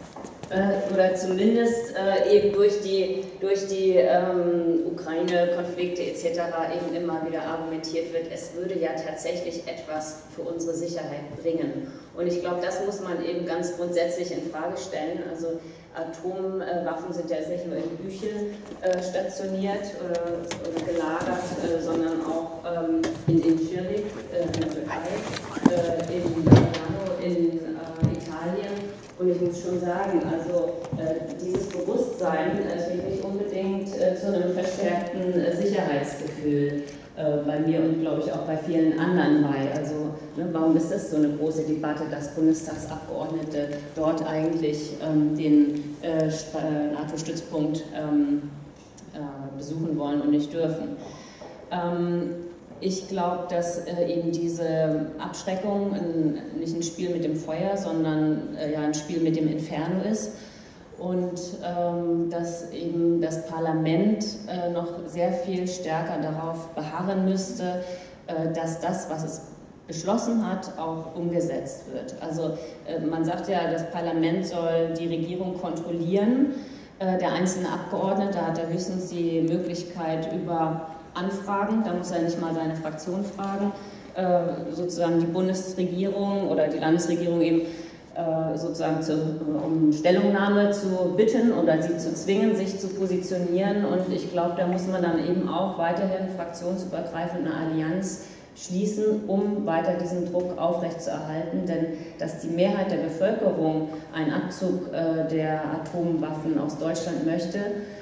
Äh, oder zumindest äh, eben durch die, durch die ähm, Ukraine-Konflikte et cetera eben immer wieder argumentiert wird, es würde ja tatsächlich etwas für unsere Sicherheit bringen. Und ich glaube, das muss man eben ganz grundsätzlich in Frage stellen. Also Atomwaffen sind ja nicht nur in Büchel äh, stationiert oder, oder gelagert, äh, sondern auch ähm, in, in Schirlik, äh, in der Türkei, äh, in Milano, in äh, Italien. Und ich muss schon sagen, also äh, dieses Bewusstsein äh, trägt nicht unbedingt äh, zu einem verstärkten äh, Sicherheitsgefühl äh, bei mir und glaube ich auch bei vielen anderen bei. Also ne, warum ist das so eine große Debatte, dass Bundestagsabgeordnete dort eigentlich ähm, den äh, NATO-Stützpunkt ähm, äh, besuchen wollen und nicht dürfen? Ähm, Ich glaube, dass äh, eben diese Abschreckung ein, nicht ein Spiel mit dem Feuer, sondern äh, ja, ein Spiel mit dem Inferno ist und ähm, dass eben das Parlament äh, noch sehr viel stärker darauf beharren müsste, äh, dass das, was es beschlossen hat, auch umgesetzt wird. Also äh, man sagt ja, das Parlament soll die Regierung kontrollieren. Äh, der einzelne Abgeordnete hat da höchstens die Möglichkeit über Anfragen, da muss er nicht mal seine Fraktion fragen, äh, sozusagen die Bundesregierung oder die Landesregierung eben äh, sozusagen zu, um Stellungnahme zu bitten oder sie zu zwingen, sich zu positionieren. Und ich glaube, da muss man dann eben auch weiterhin fraktionsübergreifend eine Allianz schließen, um weiter diesen Druck aufrechtzuerhalten. Denn dass die Mehrheit der Bevölkerung einen Abzug äh, der Atomwaffen aus Deutschland möchte,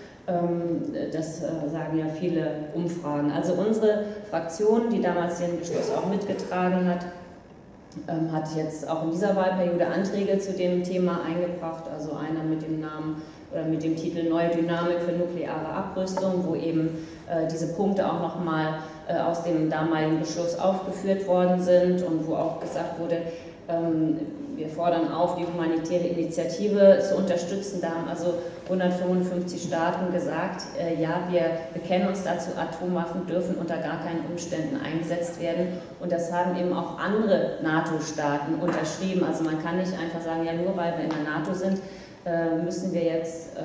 das sagen ja viele Umfragen. Also unsere Fraktion, die damals den Beschluss auch mitgetragen hat, hat jetzt auch in dieser Wahlperiode Anträge zu dem Thema eingebracht. Also einer mit dem Namen oder mit dem Titel Neue Dynamik für nukleare Abrüstung, wo eben diese Punkte auch nochmal aus dem damaligen Beschluss aufgeführt worden sind und wo auch gesagt wurde, wir fordern auf, die humanitäre Initiative zu unterstützen. Da haben also hundertfünfundfünfzig Staaten gesagt, äh, ja, wir bekennen uns dazu, Atomwaffen dürfen unter gar keinen Umständen eingesetzt werden. Und das haben eben auch andere NATO-Staaten unterschrieben. Also man kann nicht einfach sagen, ja, nur weil wir in der NATO sind, äh, müssen wir jetzt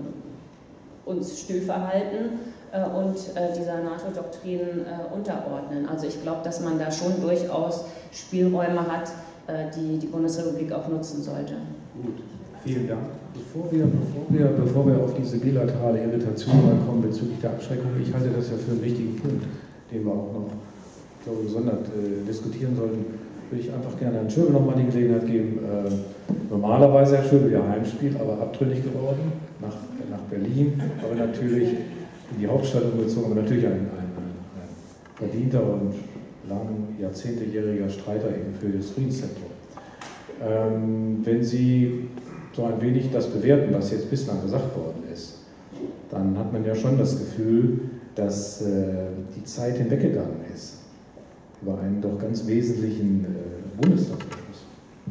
äh, uns still verhalten äh, und äh, dieser NATO-Doktrin äh, unterordnen. Also ich glaube, dass man da schon durchaus Spielräume hat, die die Bundesrepublik auch nutzen sollte. Gut, vielen Dank. Bevor wir, bevor wir, bevor wir auf diese bilaterale Irritation mal kommen bezüglich der Abschreckung, ich halte das ja für einen wichtigen Punkt, den wir auch noch, ich glaube, gesondert äh, diskutieren sollten, würde ich einfach gerne Herrn Schöbel noch mal die Gelegenheit geben. Äh, normalerweise Herr Schöbel ja Heimspiel, aber abtrünnig geworden nach, nach Berlin, aber natürlich in die Hauptstadt umgezogen, aber natürlich ein, ein, ein, ein verdienter und lang jahrzehntejähriger Streiter eben für das Friedenszentrum. Ähm, wenn Sie so ein wenig das bewerten, was jetzt bislang gesagt worden ist, dann hat man ja schon das Gefühl, dass äh, die Zeit hinweggegangen ist über einen doch ganz wesentlichen äh, Bundestagsbeschluss.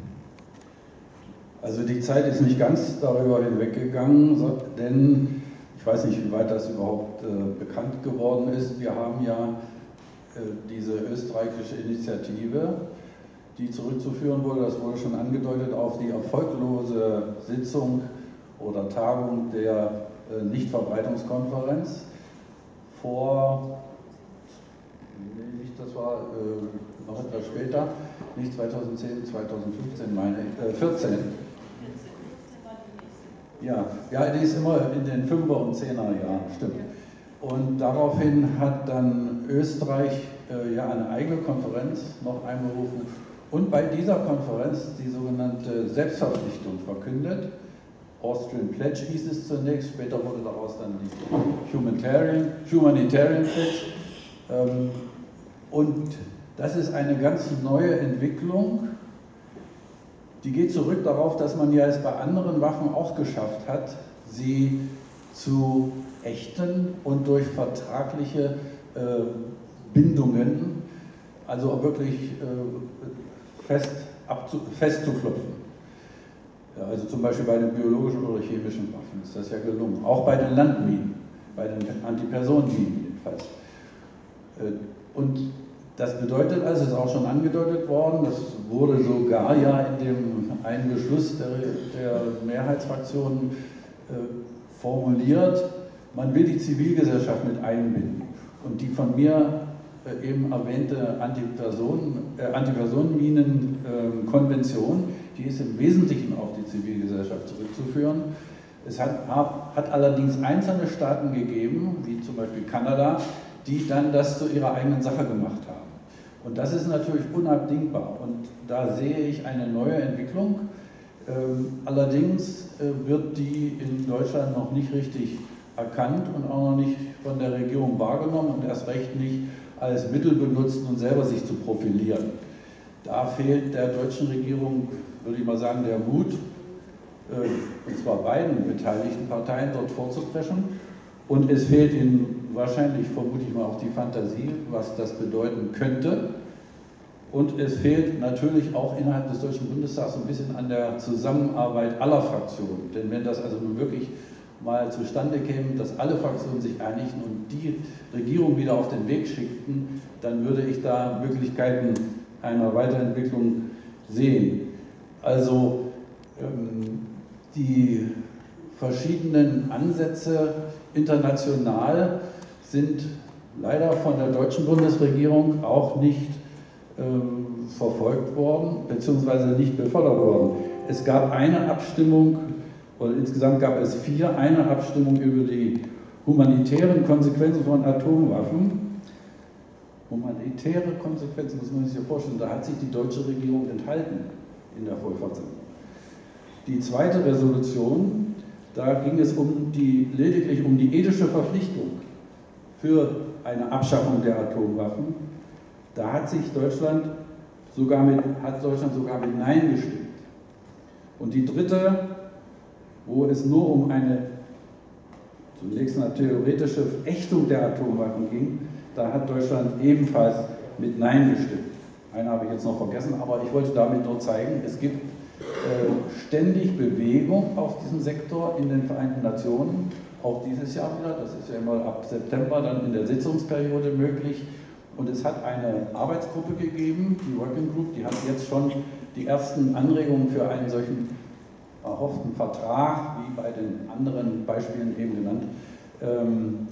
Also die Zeit ist nicht ganz darüber hinweggegangen, denn ich weiß nicht, wie weit das überhaupt äh, bekannt geworden ist. Wir haben ja äh, diese österreichische Initiative, die zurückzuführen wurde, das wurde schon angedeutet, auf die erfolglose Sitzung oder Tagung der äh, Nichtverbreitungskonferenz vor, nee, nicht, das war äh, noch etwas später, nicht zweitausendzehn, zweitausendfünfzehn meine ich, äh, vierzehn. Ja, ja, die ist immer in den Fünfer- und Zehner Jahren, stimmt. Und daraufhin hat dann Österreich äh, ja eine eigene Konferenz noch einberufen und bei dieser Konferenz die sogenannte Selbstverpflichtung verkündet. Austrian Pledge hieß es zunächst, später wurde daraus dann die Humanitarian, Humanitarian Pledge. Ähm, und das ist eine ganz neue Entwicklung. Die geht zurück darauf, dass man ja es bei anderen Waffen auch geschafft hat, sie zu ächten und durch vertragliche äh, Bindungen, also auch wirklich äh, fest abzu, festzuklopfen. Ja, also zum Beispiel bei den biologischen oder chemischen Waffen ist das ja gelungen. Auch bei den Landminen, bei den Antipersonenminen jedenfalls. Äh, und das bedeutet also, es ist auch schon angedeutet worden, das wurde sogar ja in dem einen Beschluss der, der Mehrheitsfraktionen äh, formuliert, man will die Zivilgesellschaft mit einbinden. Und die von mir äh, eben erwähnte Antipersonen, äh, Antipersonenminen-Konvention, äh, die ist im Wesentlichen auf die Zivilgesellschaft zurückzuführen. Es hat, hat allerdings einzelne Staaten gegeben, wie zum Beispiel Kanada, die dann das zu ihrer eigenen Sache gemacht haben. Und das ist natürlich unabdingbar und da sehe ich eine neue Entwicklung. Ähm, allerdings äh, wird die in Deutschland noch nicht richtig erkannt und auch noch nicht von der Regierung wahrgenommen und erst recht nicht als Mittel benutzt, um selber sich zu profilieren. Da fehlt der deutschen Regierung, würde ich mal sagen, der Mut, äh, und zwar beiden beteiligten Parteien dort vorzupreschen. Und es fehlt ihnen wahrscheinlich, vermute ich mal, auch die Fantasie, was das bedeuten könnte. Und es fehlt natürlich auch innerhalb des Deutschen Bundestags ein bisschen an der Zusammenarbeit aller Fraktionen. Denn wenn das also nun wirklich mal zustande käme, dass alle Fraktionen sich einigten und die Regierung wieder auf den Weg schickten, dann würde ich da Möglichkeiten einer Weiterentwicklung sehen. Also ähm, die verschiedenen Ansätze international sind leider von der deutschen Bundesregierung auch nicht ähm, verfolgt worden, beziehungsweise nicht befördert worden. Es gab eine Abstimmung, oder insgesamt gab es vier, eine Abstimmung über die humanitären Konsequenzen von Atomwaffen. Humanitäre Konsequenzen, muss man sich ja vorstellen, da hat sich die deutsche Regierung enthalten in der Vollversammlung. Die zweite Resolution, da ging es um die, lediglich um die ethische Verpflichtung für eine Abschaffung der Atomwaffen. Da hat sich Deutschland sogar mit, hat Deutschland sogar mit Nein gestimmt. Und die dritte, wo es nur um eine zunächst eine theoretische Ächtung der Atomwaffen ging, da hat Deutschland ebenfalls mit Nein gestimmt. Eine habe ich jetzt noch vergessen, aber ich wollte damit nur zeigen, es gibt äh, ständig Bewegung auf diesem Sektor in den Vereinten Nationen, auch dieses Jahr wieder, das ist ja immer ab September dann in der Sitzungsperiode möglich. Und es hat eine Arbeitsgruppe gegeben, die Working Group, die hat jetzt schon die ersten Anregungen für einen solchen erhofften Vertrag, wie bei den anderen Beispielen eben genannt, ähm,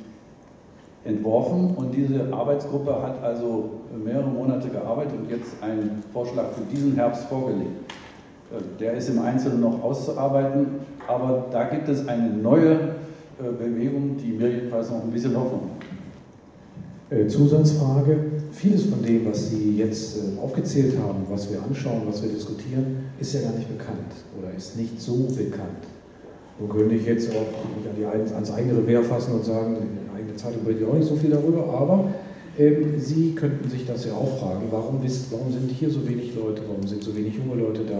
entworfen. Und diese Arbeitsgruppe hat also mehrere Monate gearbeitet und jetzt einen Vorschlag für diesen Herbst vorgelegt. Der ist im Einzelnen noch auszuarbeiten, aber da gibt es eine neue Bewegung, die mir jedenfalls noch ein bisschen Hoffnung macht. Äh, Zusatzfrage. Vieles von dem, was Sie jetzt äh, aufgezählt haben, was wir anschauen, was wir diskutieren, ist ja gar nicht bekannt oder ist nicht so bekannt. Nun könnte ich jetzt auch mich an die, ans eigene Revier fassen und sagen, die eigene Zeitung berichtet auch nicht so viel darüber, aber ähm, Sie könnten sich das ja auch fragen, warum, ist, warum sind hier so wenig Leute, warum sind so wenig junge Leute da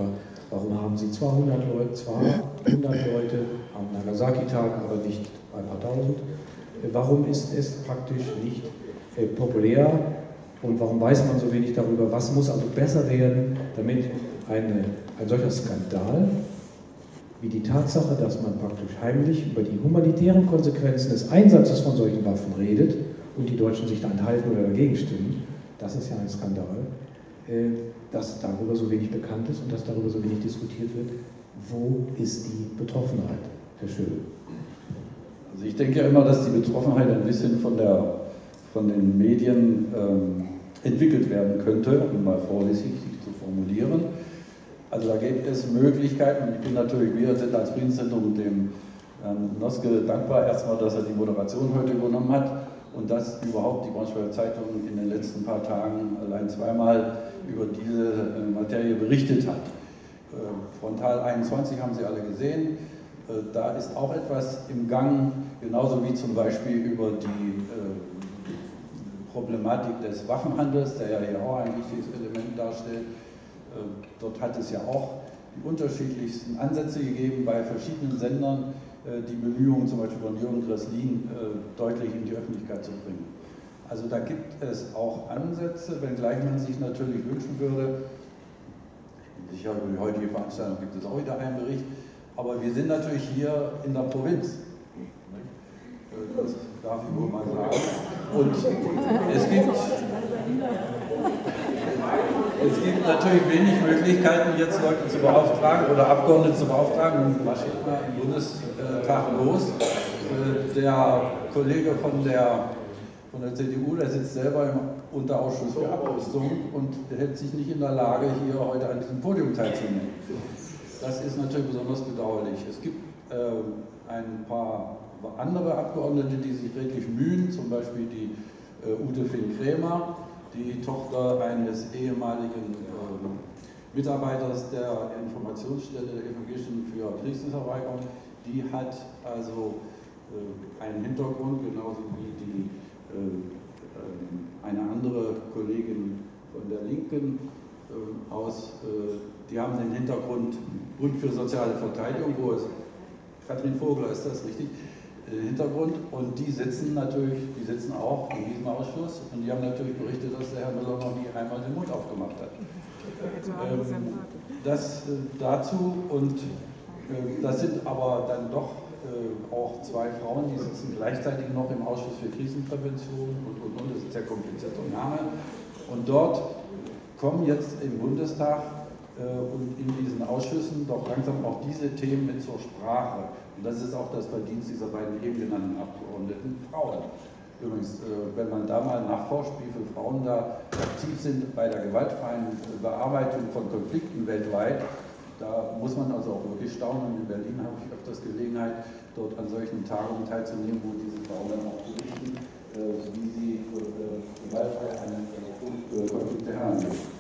Warum haben Sie zweihundert Leute, zweihundert Leute am Nagasaki-Tag, aber nicht ein paar tausend? Warum ist es praktisch nicht äh, populär und warum weiß man so wenig darüber? Was muss also besser werden, damit eine, ein solcher Skandal wie die Tatsache, dass man praktisch heimlich über die humanitären Konsequenzen des Einsatzes von solchen Waffen redet und die Deutschen sich da enthalten oder dagegen stimmen, das ist ja ein Skandal, äh, dass darüber so wenig bekannt ist und dass darüber so wenig diskutiert wird. Wo ist die Betroffenheit, Herr Schöll? Also ich denke ja immer, dass die Betroffenheit ein bisschen von, der, von den Medien ähm, entwickelt werden könnte, um mal vorsichtig zu formulieren. Also da gibt es Möglichkeiten, und ich bin natürlich, wir sind als Friedenszentrum dem Herrn Noske dankbar erstmal, dass er die Moderation heute übernommen hat und dass überhaupt die Braunschweiger Zeitung in den letzten paar Tagen allein zweimal über diese Materie berichtet hat. Frontal einundzwanzig haben Sie alle gesehen. Da ist auch etwas im Gang, genauso wie zum Beispiel über die Problematik des Waffenhandels, der ja hier auch ein wichtiges Element darstellt. Dort hat es ja auch die unterschiedlichsten Ansätze gegeben bei verschiedenen Sendern, die Bemühungen zum Beispiel von Jürgen Gresslin deutlich in die Öffentlichkeit zu bringen. Also da gibt es auch Ansätze, wenngleich man sich natürlich wünschen würde, ich bin sicher, über die heutige Veranstaltung gibt es auch wieder einen Bericht, aber wir sind natürlich hier in der Provinz. Das darf ich wohl mal sagen. Und es gibt, es gibt natürlich wenig Möglichkeiten, jetzt Leute zu beauftragen oder Abgeordnete zu beauftragen. Nun marschiert mal im Bundestag los. Der Kollege von der, von der C D U, der sitzt selber im Unterausschuss für Abrüstung und hält sich nicht in der Lage, hier heute an diesem Podium teilzunehmen. Das ist natürlich besonders bedauerlich. Es gibt äh, ein paar andere Abgeordnete, die sich wirklich mühen, zum Beispiel die äh, Ute Finn-Krämer, die Tochter eines ehemaligen äh, Mitarbeiters der Informationsstelle der Evangelischen für Kriegsdienstverweigerung. Die hat also äh, einen Hintergrund, genauso wie die, äh, eine andere Kollegin von der Linken äh, aus, äh, die haben den Hintergrund Bund für soziale Verteidigung, wo es, Katrin Vogler ist das richtig, Hintergrund, und die sitzen natürlich, die sitzen auch in diesem Ausschuss und die haben natürlich berichtet, dass der Herr Müller noch nie einmal den Mund aufgemacht hat. Ähm, das äh, dazu, und äh, das sind aber dann doch äh, auch zwei Frauen, die sitzen gleichzeitig noch im Ausschuss für Krisenprävention und, und, und, das ist ein sehr komplizierter Name, und dort kommen jetzt im Bundestag und in diesen Ausschüssen doch langsam auch diese Themen mit zur Sprache. Und das ist auch das Verdienst dieser beiden eben genannten Abgeordneten Frauen. Übrigens, wenn man da mal nachforscht, wie viele Frauen da aktiv sind bei der gewaltfreien Bearbeitung von Konflikten weltweit, da muss man also auch wirklich staunen. In Berlin habe ich öfters Gelegenheit, dort an solchen Tagungen teilzunehmen, wo diese Frauen dann auch berichten, wie sie gewaltfrei einen Konflikt herangehen.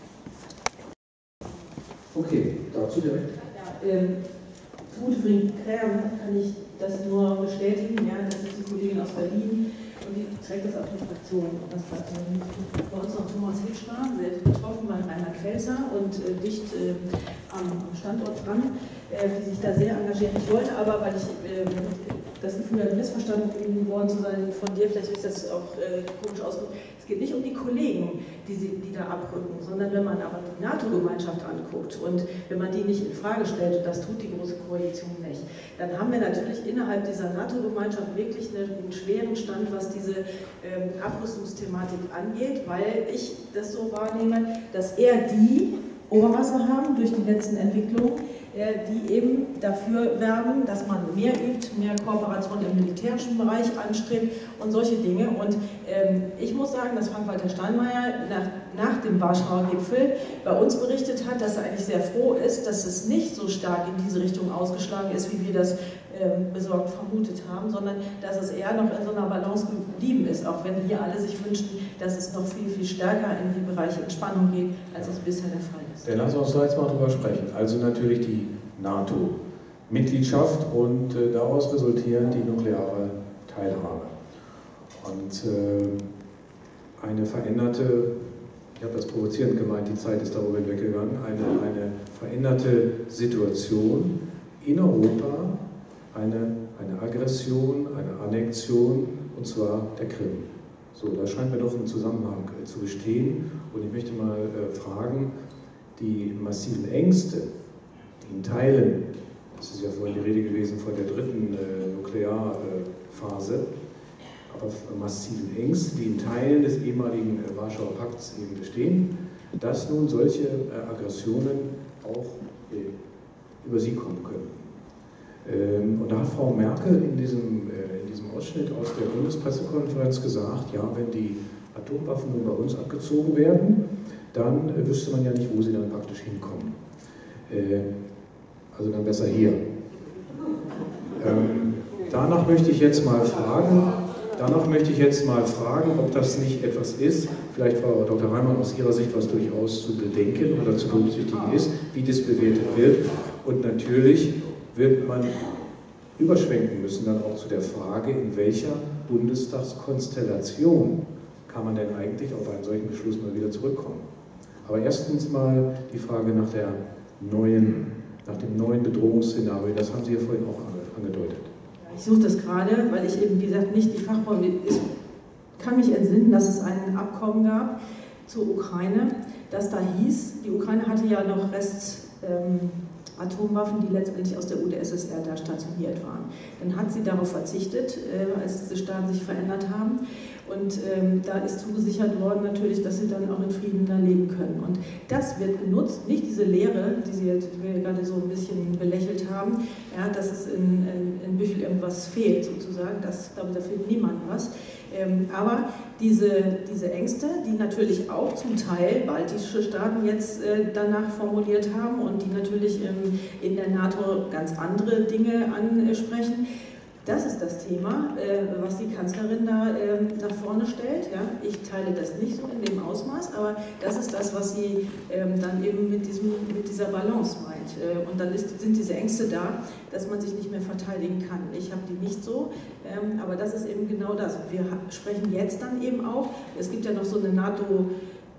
Okay, dazu direkt. Ja, ähm, zu Ute Finn-Krämer kann ich das nur bestätigen. Ja, das ist die Kollegin aus Berlin und die trägt das auch die Fraktion. Das hat bei uns noch Thomas Hitschner, selbst betroffen bei Rheinland-Pfälzer und äh, dicht äh, am, am Standort dran, äh, die sich da sehr engagieren. Ich wollte aber, weil ich äh, das Gefühl hatte, missverstanden worden zu sein von dir, vielleicht ist das auch äh, komisch ausgedrückt. Es geht nicht um die Kollegen, die, sie, die da abrücken, sondern wenn man aber die NATO-Gemeinschaft anguckt und wenn man die nicht in Frage stellt, und das tut die Große Koalition nicht, dann haben wir natürlich innerhalb dieser NATO-Gemeinschaft wirklich einen, einen schweren Stand, was diese ähm, Abrüstungsthematik angeht, weil ich das so wahrnehme, dass eher die Oberwasser haben durch die letzten Entwicklungen, die eben dafür werben, dass man mehr übt, mehr Kooperation im militärischen Bereich anstrebt und solche Dinge. Und ähm, ich muss sagen, dass Frank-Walter Steinmeier nach, nach dem Warschauer Gipfel bei uns berichtet hat, dass er eigentlich sehr froh ist, dass es nicht so stark in diese Richtung ausgeschlagen ist, wie wir das ähm, besorgt vermutet haben, sondern dass es eher noch in so einer Balance geblieben ist, auch wenn hier alle sich wünschen, dass es noch viel, viel stärker in die Bereiche Entspannung geht, als es bisher der Fall ist. Dann lassen wir uns da jetzt mal drüber sprechen. Also natürlich die NATO-Mitgliedschaft und äh, daraus resultierend die nukleare Teilhabe. Und äh, eine veränderte ich habe das provozierend gemeint, die Zeit ist darüber hinweggegangen, eine, eine veränderte Situation in Europa, eine, eine Aggression, eine Annexion, und zwar der Krim. So, da scheint mir doch ein Zusammenhang äh, zu bestehen. Und ich möchte mal äh, fragen, die massiven Ängste, die in Teilen, das ist ja vorhin die Rede gewesen von der dritten äh, Nuklearphase, äh, aber massiven Ängste, die in Teilen des ehemaligen äh, Warschauer Pakts eben bestehen, dass nun solche äh, Aggressionen auch äh, über sie kommen können. Ähm, und da hat Frau Merkel in diesem, äh, in diesem Ausschnitt aus der Bundespressekonferenz gesagt, ja, wenn die Atomwaffen nun bei uns abgezogen werden, dann äh, wüsste man ja nicht, wo sie dann praktisch hinkommen. Äh, also dann besser hier. Ähm, danach möchte ich jetzt mal fragen, danach möchte ich jetzt mal fragen, ob das nicht etwas ist, vielleicht Frau Doktor Reimann aus Ihrer Sicht, was durchaus zu bedenken oder zu berücksichtigen ist, wie das bewertet wird. Und natürlich wird man überschwenken müssen dann auch zu der Frage, in welcher Bundestagskonstellation kann man denn eigentlich auf einen solchen Beschluss mal wieder zurückkommen. Aber erstens mal die Frage nach, der neuen, nach dem neuen Bedrohungsszenario, das haben Sie ja vorhin auch angedeutet. Ich suche das gerade, weil ich eben, wie gesagt, nicht die Fachfrau, ich kann mich entsinnen, dass es ein Abkommen gab zur Ukraine, das da hieß, die Ukraine hatte ja noch Rest ähm, Atomwaffen, die letztendlich aus der U d S S R da stationiert waren. Dann hat sie darauf verzichtet, äh, als diese Staaten sich verändert haben. Und ähm, da ist zugesichert worden natürlich, dass sie dann auch in Frieden da leben können. Und das wird genutzt, nicht diese Lehre, die, sie, die wir gerade so ein bisschen belächelt haben, ja, dass es in, in, in Büchel irgendwas fehlt sozusagen, das, glaube ich, da fehlt niemandem was. Ähm, aber diese, diese Ängste, die natürlich auch zum Teil baltische Staaten jetzt äh, danach formuliert haben und die natürlich ähm, in der NATO ganz andere Dinge ansprechen, das ist das Thema, äh, was die Kanzlerin da äh, nach vorne stellt. Ja? Ich teile das nicht so in dem Ausmaß, aber das ist das, was sie ähm, dann eben mit, diesem, mit dieser Balance meint. Äh, und dann ist, sind diese Ängste da, dass man sich nicht mehr verteidigen kann. Ich habe die nicht so, ähm, aber das ist eben genau das. Wir sprechen jetzt dann eben auch, es gibt ja noch so eine NATO-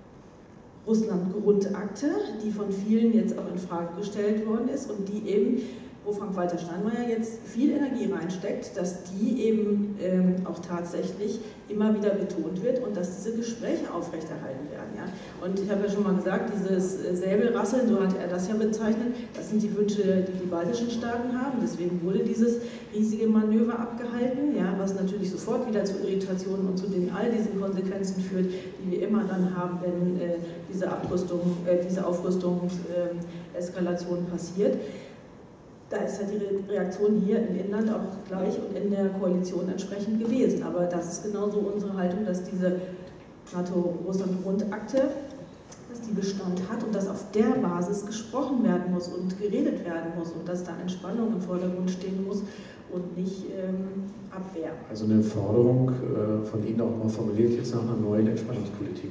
Russland-Grundakte, die von vielen jetzt auch in Frage gestellt worden ist und die eben, wo Frank-Walter Steinmeier jetzt viel Energie reinsteckt, dass die eben ähm, auch tatsächlich immer wieder betont wird und dass diese Gespräche aufrechterhalten werden. Ja? Und ich habe ja schon mal gesagt, dieses Säbelrasseln, so hat er das ja bezeichnet, das sind die Wünsche, die die baltischen Staaten haben. Deswegen wurde dieses riesige Manöver abgehalten, ja, was natürlich sofort wieder zu Irritationen und zu den all diesen Konsequenzen führt, die wir immer dann haben, wenn äh, diese Abrüstung, äh, diese Aufrüstungseskalation äh, passiert. Da ist ja die Reaktion hier im Inland auch gleich und in der Koalition entsprechend gewesen. Aber das ist genauso unsere Haltung, dass diese NATO-Russland-Grundakte, dass die Bestand hat und dass auf der Basis gesprochen werden muss und geredet werden muss und dass da Entspannung im Vordergrund stehen muss und nicht ähm, Abwehr. Also eine Forderung äh, von Ihnen auch mal formuliert jetzt nach einer neuen Entspannungspolitik.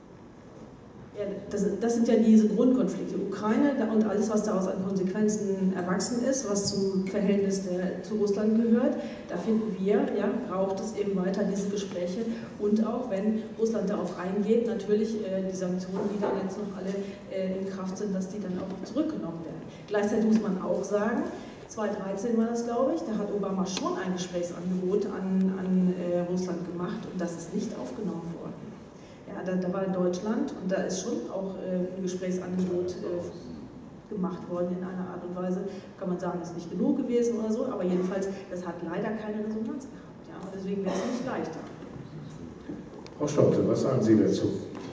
Ja, das, das sind ja diese Grundkonflikte. Ukraine und alles, was daraus an Konsequenzen erwachsen ist, was zum Verhältnis der, zu Russland gehört, da finden wir, ja, braucht es eben weiter diese Gespräche und auch, wenn Russland darauf eingeht, natürlich äh, die Sanktionen, die dann jetzt noch alle äh, in Kraft sind, dass die dann auch zurückgenommen werden. Gleichzeitig muss man auch sagen, zweitausenddreizehn war das, glaube ich, da hat Obama schon ein Gesprächsangebot an, an äh, Russland gemacht und das ist nicht aufgenommen worden. Ja, da, da war in Deutschland und da ist schon auch äh, ein Gesprächsangebot äh, gemacht worden in einer Art und Weise, kann man sagen, ist nicht genug gewesen oder so, aber jedenfalls, das hat leider keine Resonanz gehabt. Ja, und deswegen wäre es nicht leichter. Frau Stopte, was sagen Sie dazu?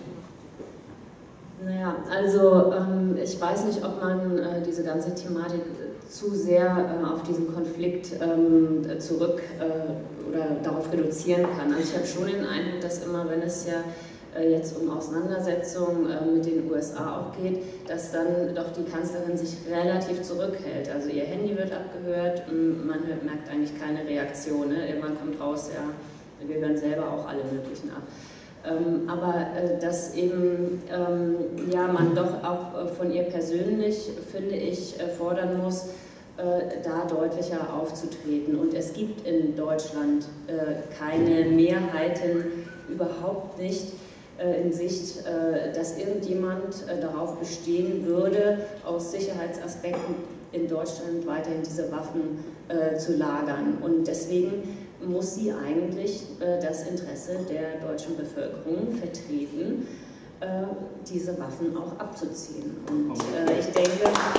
Naja, also ähm, ich weiß nicht, ob man äh, diese ganze Thematik zu sehr äh, auf diesen Konflikt ähm, zurück äh, oder darauf reduzieren kann. Also ich habe schon den Eindruck, dass immer, wenn es ja äh, jetzt um Auseinandersetzungen äh, mit den U S A auch geht, dass dann doch die Kanzlerin sich relativ zurückhält. Also ihr Handy wird abgehört, man hört, merkt eigentlich keine Reaktion. Ne? Irgendwann kommt raus, ja, wir hören selber auch alle möglichen ab. Ähm, aber äh, dass eben ähm, ja, man doch auch äh, von ihr persönlich, finde ich, äh, fordern muss, äh, da deutlicher aufzutreten. Und es gibt in Deutschland äh, keine Mehrheiten, überhaupt nicht, in Sicht, dass irgendjemand darauf bestehen würde, aus Sicherheitsaspekten in Deutschland weiterhin diese Waffen zu lagern. Und deswegen muss sie eigentlich das Interesse der deutschen Bevölkerung vertreten, diese Waffen auch abzuziehen. Und ich denke,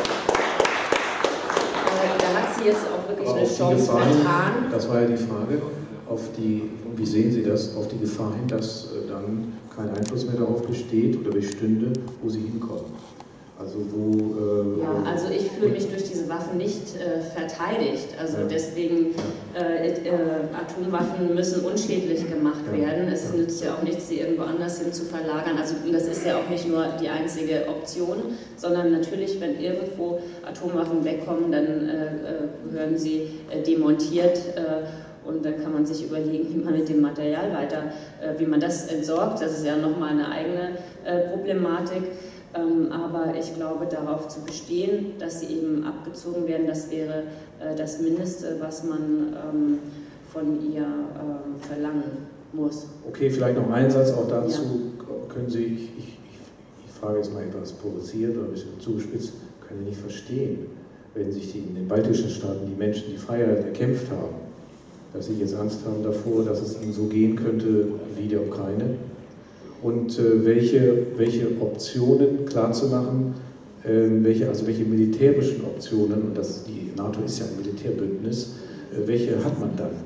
da hat sie jetzt auch wirklich eine Chance vertan. Das war ja die Frage, auf die, wie sehen Sie das, auf die Gefahr hin, dass dann kein Einfluss mehr darauf besteht oder bestünde, wo sie hinkommen. Also wo... Äh, ja, also ich fühle mich durch diese Waffen nicht äh, verteidigt. Also ja. deswegen, äh, äh, Atomwaffen müssen unschädlich gemacht ja. werden. Es ja. nützt ja auch nichts, sie irgendwo anders hin zu verlagern. Also das ist ja auch nicht nur die einzige Option, sondern natürlich, wenn irgendwo Atomwaffen wegkommen, dann äh, gehören sie äh, demontiert. Äh, Und dann kann man sich überlegen, wie man mit dem Material weiter, äh, wie man das entsorgt. Das ist ja nochmal eine eigene äh, Problematik. Ähm, aber ich glaube, darauf zu bestehen, dass sie eben abgezogen werden, das wäre äh, das Mindeste, was man ähm, von ihr ähm, verlangen muss. Okay, vielleicht noch ein Satz auch dazu. Ja. Können Sie, ich, ich, ich frage jetzt mal etwas provoziert oder ein bisschen zugespitzt, können Sie nicht verstehen, wenn sich die, in den baltischen Staaten die Menschen die Freiheit erkämpft haben, dass sie jetzt Angst haben davor, dass es ihnen so gehen könnte wie der Ukraine? Und äh, welche, welche Optionen klarzumachen, äh, welche, also welche militärischen Optionen, und das, die NATO ist ja ein Militärbündnis, äh, welche hat man dann?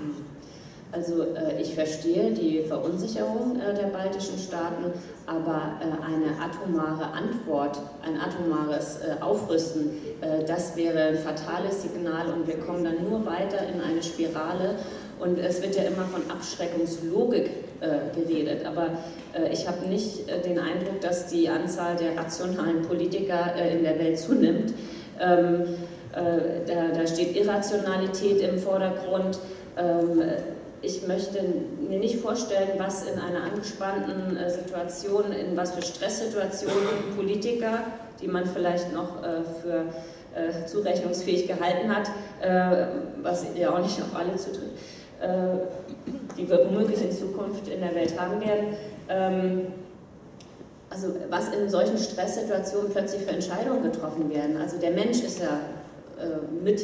Also äh, ich verstehe die Verunsicherung äh, der baltischen Staaten, aber äh, eine atomare Antwort, ein atomares äh, Aufrüsten, äh, das wäre ein fatales Signal und wir kommen dann nur weiter in eine Spirale. Und es wird ja immer von Abschreckungslogik äh, geredet, aber äh, ich habe nicht äh, den Eindruck, dass die Anzahl der rationalen Politiker äh, in der Welt zunimmt. Ähm, äh, da, da steht Irrationalität im Vordergrund. Ähm, Ich möchte mir nicht vorstellen, was in einer angespannten äh, Situation, in was für Stresssituationen Politiker, die man vielleicht noch äh, für äh, zurechnungsfähig gehalten hat, äh, was ja auch nicht auf alle zutrifft, äh, die wir womöglich in Zukunft in der Welt haben werden, ähm, also was in solchen Stresssituationen plötzlich für Entscheidungen getroffen werden. Also der Mensch ist ja äh, mit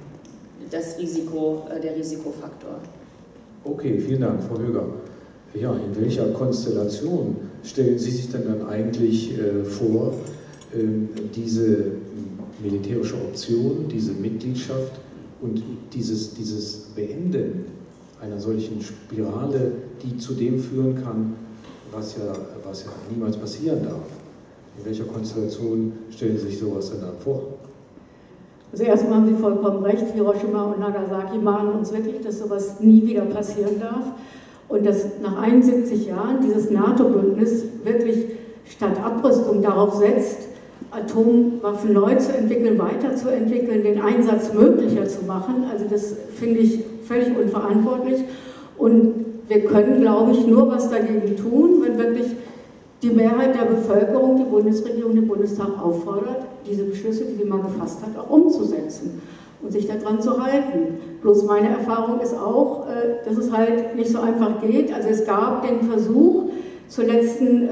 das Risiko, äh, der Risikofaktor. Okay, vielen Dank, Frau Höger. Ja, in welcher Konstellation stellen Sie sich denn dann eigentlich äh, vor, äh, diese militärische Option, diese Mitgliedschaft und dieses, dieses Beenden einer solchen Spirale, die zu dem führen kann, was ja, was ja niemals passieren darf? In welcher Konstellation stellen Sie sich sowas denn dann vor? Also erstmal haben Sie vollkommen recht, Hiroshima und Nagasaki mahnen uns wirklich, dass sowas nie wieder passieren darf und dass nach einundsiebzig Jahren dieses NATO-Bündnis wirklich statt Abrüstung darauf setzt, Atomwaffen neu zu entwickeln, weiterzuentwickeln, den Einsatz möglicher zu machen. Also das finde ich völlig unverantwortlich und wir können, glaube ich, nur was dagegen tun, wenn wirklich die Mehrheit der Bevölkerung, die Bundesregierung, den Bundestag auffordert, diese Beschlüsse, die sie mal gefasst hat, auch umzusetzen und sich daran zu halten. Bloß meine Erfahrung ist auch, dass es halt nicht so einfach geht. Also es gab den Versuch, zur letzten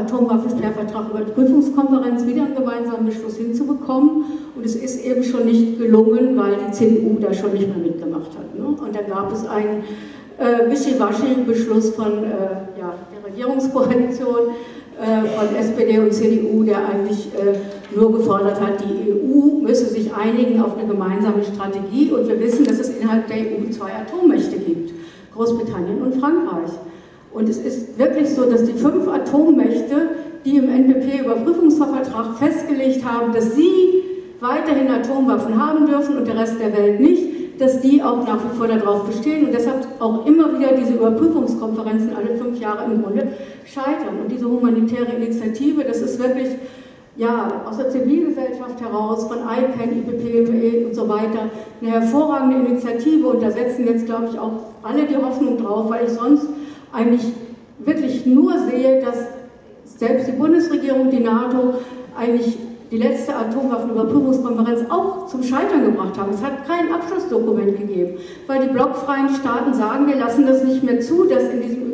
Atomwaffensperrvertrag-Überprüfungskonferenz wieder einen gemeinsamen Beschluss hinzubekommen und es ist eben schon nicht gelungen, weil die C D U da schon nicht mehr mitgemacht hat. Ne? Und da gab es einen äh, Wischiwaschi-Beschluss von äh, ja, der Regierungskoalition, von S P D und C D U, der eigentlich äh, nur gefordert hat, die E U müsse sich einigen auf eine gemeinsame Strategie und wir wissen, dass es innerhalb der E U zwei Atommächte gibt, Großbritannien und Frankreich. Und es ist wirklich so, dass die fünf Atommächte, die im N P T-Überprüfungsvertrag festgelegt haben, dass sie weiterhin Atomwaffen haben dürfen und der Rest der Welt nicht, dass die auch nach wie vor darauf bestehen und deshalb auch immer wieder diese Überprüfungskonferenzen alle fünf Jahre im Grunde scheitern. Und diese humanitäre Initiative, das ist wirklich ja, aus der Zivilgesellschaft heraus, von I C A N, I P P M E und so weiter, eine hervorragende Initiative und da setzen jetzt, glaube ich, auch alle die Hoffnung drauf, weil ich sonst eigentlich wirklich nur sehe, dass selbst die Bundesregierung, die NATO, eigentlich die letzte Atomwaffenüberprüfungskonferenz auch zum Scheitern gebracht haben. Es hat kein Abschlussdokument gegeben, weil die blockfreien Staaten sagen, wir lassen das nicht mehr zu, dass in diesem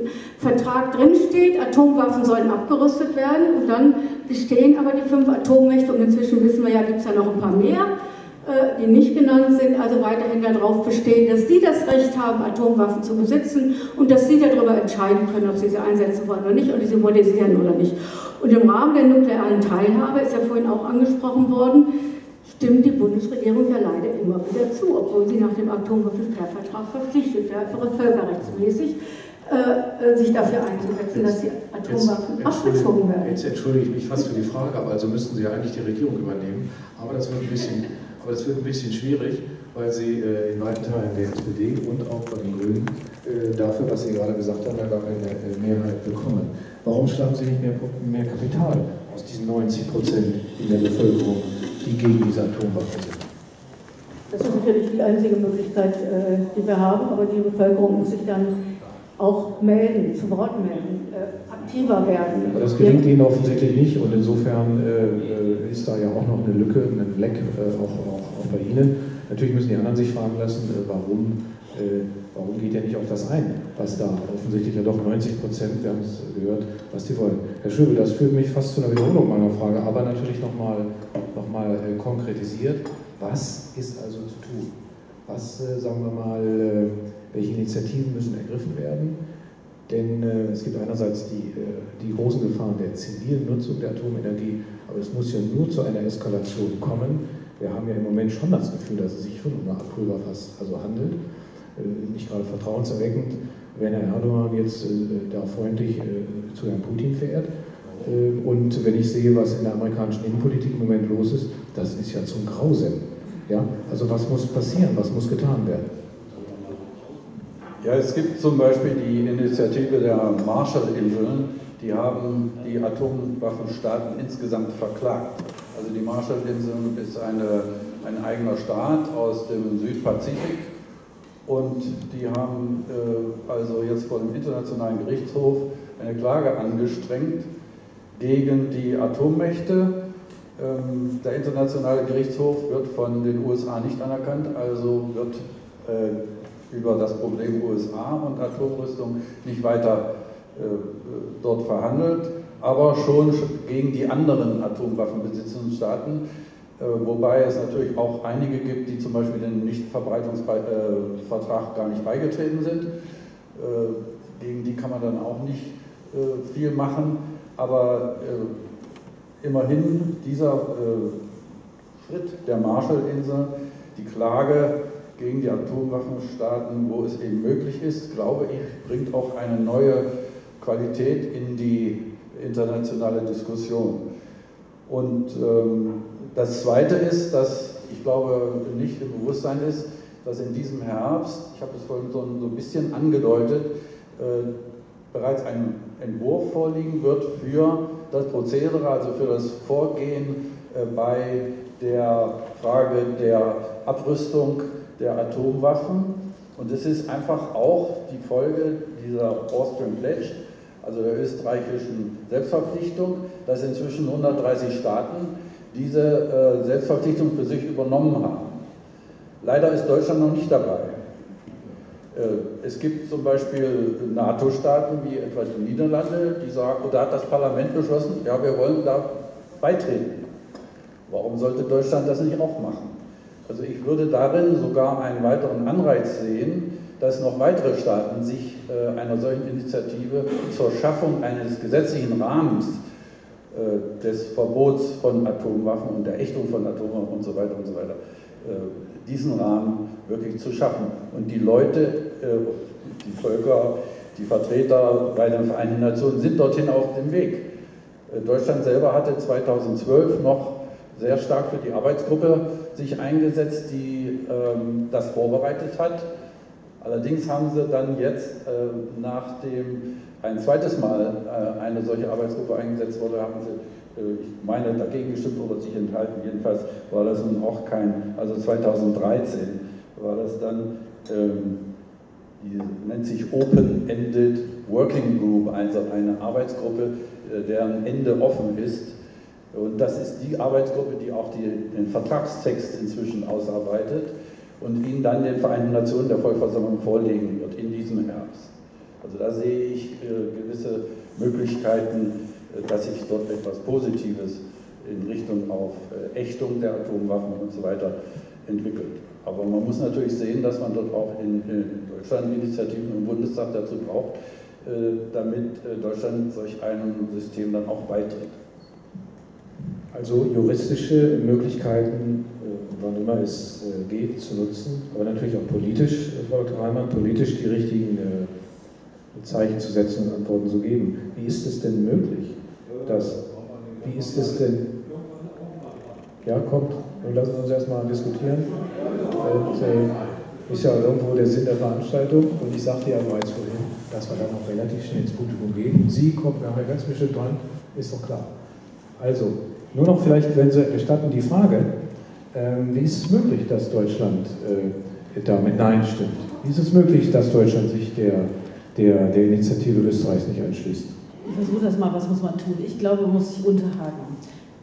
Vertrag drinsteht, Atomwaffen sollen abgerüstet werden und dann bestehen aber die fünf Atommächte und inzwischen wissen wir ja, gibt es ja noch ein paar mehr, äh, die nicht genannt sind, also weiterhin darauf bestehen, dass sie das Recht haben, Atomwaffen zu besitzen und dass sie darüber entscheiden können, ob sie sie einsetzen wollen oder nicht und sie modernisieren oder nicht. Und im Rahmen der nuklearen Teilhabe, ist ja vorhin auch angesprochen worden, stimmt die Bundesregierung ja leider immer wieder zu, obwohl sie nach dem Atomwaffensperrvertrag verpflichtet wäre, völkerrechtsmäßig, Äh, sich dafür einzusetzen, dass die Atomwaffen jetzt, abgezogen werden. Jetzt entschuldige ich mich fast für die Frage, aber also müssten Sie ja eigentlich die Regierung übernehmen. Aber das wird ein bisschen, aber das wird ein bisschen schwierig, weil Sie äh, in weiten Teilen der S P D und auch bei den Grünen äh, dafür, was Sie gerade gesagt haben, ja gar keine äh, Mehrheit bekommen. Warum schlagen Sie nicht mehr, mehr Kapital aus diesen neunzig Prozent in der Bevölkerung, die gegen diese Atomwaffen sind? Das ist sicherlich die einzige Möglichkeit, äh, die wir haben, aber die Bevölkerung muss sich dann auch melden, zu Wort melden, äh, aktiver werden. Aber das gelingt Ihnen offensichtlich nicht und insofern äh, ist da ja auch noch eine Lücke, ein Leck äh, auch, auch, auch bei Ihnen. Natürlich müssen die anderen sich fragen lassen, äh, warum, äh, warum geht ihr nicht auf das ein, was da offensichtlich ja doch neunzig Prozent, wir haben es gehört, was die wollen. Herr Schöbel, das führt mich fast zu einer Wiederholung meiner Frage, aber natürlich nochmal noch mal, äh, konkretisiert. Was ist also zu tun? Was, äh, sagen wir mal, äh, welche Initiativen müssen ergriffen werden? Denn äh, es gibt einerseits die, äh, die großen Gefahren der zivilen Nutzung der Atomenergie, aber es muss ja nur zu einer Eskalation kommen. Wir haben ja im Moment schon das Gefühl, dass es sich schon um eine Art Pulverfass also handelt. Äh, nicht gerade vertrauenserweckend, wenn Herr Erdogan jetzt äh, da freundlich äh, zu Herrn Putin fährt. Äh, und wenn ich sehe, was in der amerikanischen Innenpolitik im Moment los ist, das ist ja zum Grausen. Ja? Also was muss passieren, was muss getan werden? Ja, es gibt zum Beispiel die Initiative der Marshallinseln, die haben die Atomwaffenstaaten insgesamt verklagt. Also die Marshallinseln ist eine, ein eigener Staat aus dem Südpazifik und die haben äh, also jetzt vor dem Internationalen Gerichtshof eine Klage angestrengt gegen die Atommächte. Ähm, der Internationale Gerichtshof wird von den U S A nicht anerkannt, also wird äh, über das Problem U S A und Atomrüstung nicht weiter äh, dort verhandelt, aber schon gegen die anderen atomwaffenbesitzenden Staaten, äh, wobei es natürlich auch einige gibt, die zum Beispiel dem Nichtverbreitungsvertrag gar nicht beigetreten sind. Äh, gegen die kann man dann auch nicht äh, viel machen, aber äh, immerhin dieser äh, Schritt der Marshallinseln, die Klage gegen die Atomwaffenstaaten, wo es eben möglich ist, glaube ich, bringt auch eine neue Qualität in die internationale Diskussion. Und ähm, das Zweite ist, dass ich glaube nicht im Bewusstsein ist, dass in diesem Herbst, ich habe es vorhin so, so ein bisschen angedeutet, äh, bereits ein Entwurf vorliegen wird für das Prozedere, also für das Vorgehen äh, bei der Frage der Abrüstung der Atomwaffen. Und es ist einfach auch die Folge dieser Austrian Pledge, also der österreichischen Selbstverpflichtung, dass inzwischen hundertdreißig Staaten diese äh, Selbstverpflichtung für sich übernommen haben. Leider ist Deutschland noch nicht dabei. Äh, es gibt zum Beispiel NATO-Staaten wie etwa die Niederlande, die sagen, da hat das Parlament beschlossen, ja, wir wollen da beitreten. Warum sollte Deutschland das nicht auch machen? Also ich würde darin sogar einen weiteren Anreiz sehen, dass noch weitere Staaten sich äh, einer solchen Initiative zur Schaffung eines gesetzlichen Rahmens äh, des Verbots von Atomwaffen und der Ächtung von Atomwaffen und so weiter und so weiter, äh, diesen Rahmen wirklich zu schaffen. Und die Leute, äh, die Völker, die Vertreter bei den Vereinten Nationen sind dorthin auf dem Weg. Äh, Deutschland selber hatte zweitausendzwölf noch sehr stark für die Arbeitsgruppe sich eingesetzt, die ähm, das vorbereitet hat. Allerdings haben sie dann jetzt, äh, nachdem ein zweites Mal äh, eine solche Arbeitsgruppe eingesetzt wurde, haben sie, äh, ich meine, dagegen gestimmt oder sich enthalten. Jedenfalls war das nun auch kein, also zweitausenddreizehn war das dann, ähm, die nennt sich Open-Ended Working Group, also eine Arbeitsgruppe, äh, deren Ende offen ist. Und das ist die Arbeitsgruppe, die auch die, den Vertragstext inzwischen ausarbeitet und ihn dann den Vereinten Nationen der Vollversammlung vorlegen wird in diesem Herbst. Also da sehe ich gewisse Möglichkeiten, dass sich dort etwas Positives in Richtung auf Ächtung der Atomwaffen und so weiter entwickelt. Aber man muss natürlich sehen, dass man dort auch in, in Deutschland Initiativen im Bundestag dazu braucht, damit Deutschland solch einem System dann auch beitritt. Also juristische Möglichkeiten, wann immer es geht, zu nutzen, aber natürlich auch politisch, Frau Doktor Reimann, politisch die richtigen Zeichen zu setzen und Antworten zu geben. Wie ist es denn möglich, dass, wie ist es denn, ja, kommt, und lassen wir uns erstmal diskutieren. Und, äh, ist ja irgendwo der Sinn der Veranstaltung, und ich sagte ja bereits vorhin, dass wir dann auch relativ schnell ins Publikum gehen. Sie kommt nachher ganz bestimmt dran, ist doch klar. Also, nur noch vielleicht, wenn Sie gestatten, die Frage, ähm, wie ist es möglich, dass Deutschland äh, da mit Nein stimmt? Wie ist es möglich, dass Deutschland sich der, der, der Initiative Österreichs nicht anschließt? Ich versuche das mal, was muss man tun? Ich glaube, man muss sich unterhaken.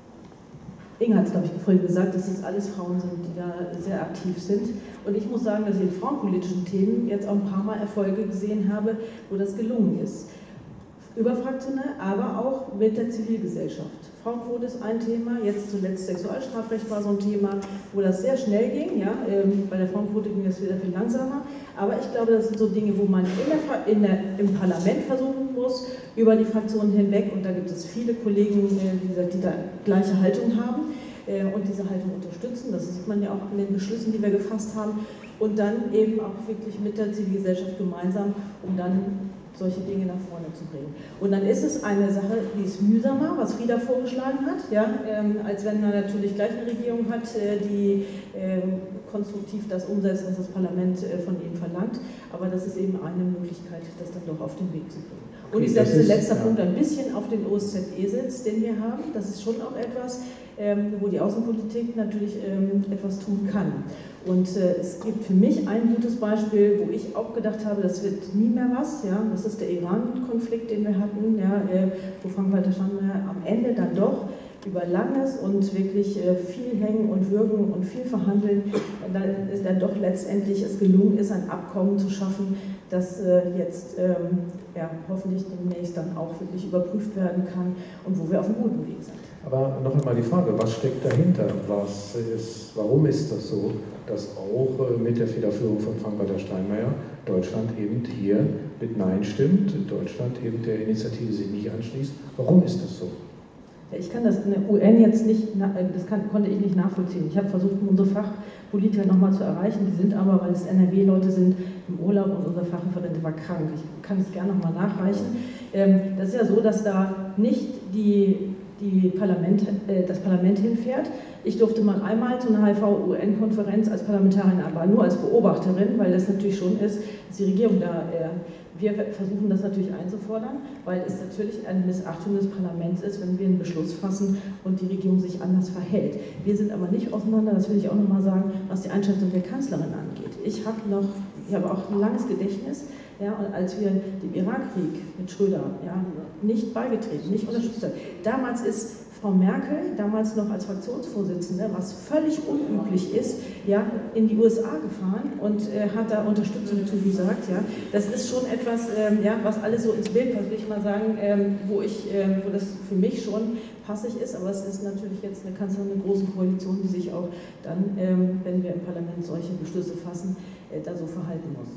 Inge hat es, glaube ich, vorhin gesagt, dass es alles Frauen sind, die da sehr aktiv sind. Und ich muss sagen, dass ich in frauenpolitischen Themen jetzt auch ein paar Mal Erfolge gesehen habe, wo das gelungen ist. Überfraktionell, aber auch mit der Zivilgesellschaft. Frauenquote ist ein Thema, jetzt zuletzt Sexualstrafrecht war so ein Thema, wo das sehr schnell ging. Ja? Ähm, bei der Frauenquote ging das wieder viel langsamer. Aber ich glaube, das sind so Dinge, wo man in der, in der, im Parlament versuchen muss, über die Fraktionen hinweg. Und da gibt es viele Kollegen, äh, wie gesagt, die da gleiche Haltung haben äh, und diese Haltung unterstützen. Das sieht man ja auch in den Beschlüssen, die wir gefasst haben. Und dann eben auch wirklich mit der Zivilgesellschaft gemeinsam, um dann solche Dinge nach vorne zu bringen. Und dann ist es eine Sache, die ist mühsamer, was Frieda vorgeschlagen hat, ja, ähm, als wenn man natürlich gleich eine Regierung hat, äh, die ähm, konstruktiv das umsetzt, was das Parlament äh, von ihnen verlangt. Aber das ist eben eine Möglichkeit, das dann doch auf den Weg zu bringen. Und ich setze letzter ja. Punkt ein bisschen auf den O S Z E-Sitz, den wir haben. Das ist schon auch etwas, ähm, wo die Außenpolitik natürlich ähm, etwas tun kann. Und äh, es gibt für mich ein gutes Beispiel, wo ich auch gedacht habe, das wird nie mehr was. Ja? Das ist der Iran-Konflikt, den wir hatten, ja? äh, wo Frank-Walter Steinmeier am Ende dann doch über langes und wirklich äh, viel Hängen und Würgen und viel Verhandeln, und dann ist dann doch letztendlich es gelungen ist, ein Abkommen zu schaffen, das äh, jetzt ähm, ja, hoffentlich demnächst dann auch wirklich überprüft werden kann und wo wir auf einem guten Weg sind. Aber noch einmal die Frage, was steckt dahinter? Was ist, warum ist das so, dass auch äh, mit der Federführung von Frank-Walter Steinmeier Deutschland eben hier mit Nein stimmt, Deutschland eben der Initiative sich nicht anschließt? Warum ist das so? Ich kann das in der U N jetzt nicht, das kann, konnte ich nicht nachvollziehen. Ich habe versucht, unsere Fachpolitiker nochmal zu erreichen, die sind aber, weil es N R W-Leute sind, im Urlaub und unser Fachreferent war krank. Ich kann es gerne nochmal nachreichen. Das ist ja so, dass da nicht die, die Parlament, das Parlament hinfährt. Ich durfte mal einmal zu einer H I V-U N-Konferenz als Parlamentarierin, aber nur als Beobachterin, weil das natürlich schon ist, dass die Regierung da... Wir versuchen das natürlich einzufordern, weil es natürlich eine Missachtung des Parlaments ist, wenn wir einen Beschluss fassen und die Regierung sich anders verhält. Wir sind aber nicht auseinander, das will ich auch nochmal sagen, was die Einschätzung der Kanzlerin angeht. Ich habe noch, ich habe auch ein langes Gedächtnis, ja, und als wir dem Irakkrieg mit Schröder ja, nicht beigetreten, nicht unterstützt haben. Damals ist Frau Merkel, damals noch als Fraktionsvorsitzende, was völlig unüblich ist, ja, in die U S A gefahren und äh, hat da Unterstützung zugesagt. Ja. Das ist schon etwas, ähm, ja, was alles so ins Bild passt, will ich mal sagen, ähm, wo, ich, ähm, wo das für mich schon passig ist, aber es ist natürlich jetzt eine Kanzlerin einer großen Koalition, die sich auch dann, ähm, wenn wir im Parlament solche Beschlüsse fassen, äh, da so verhalten muss.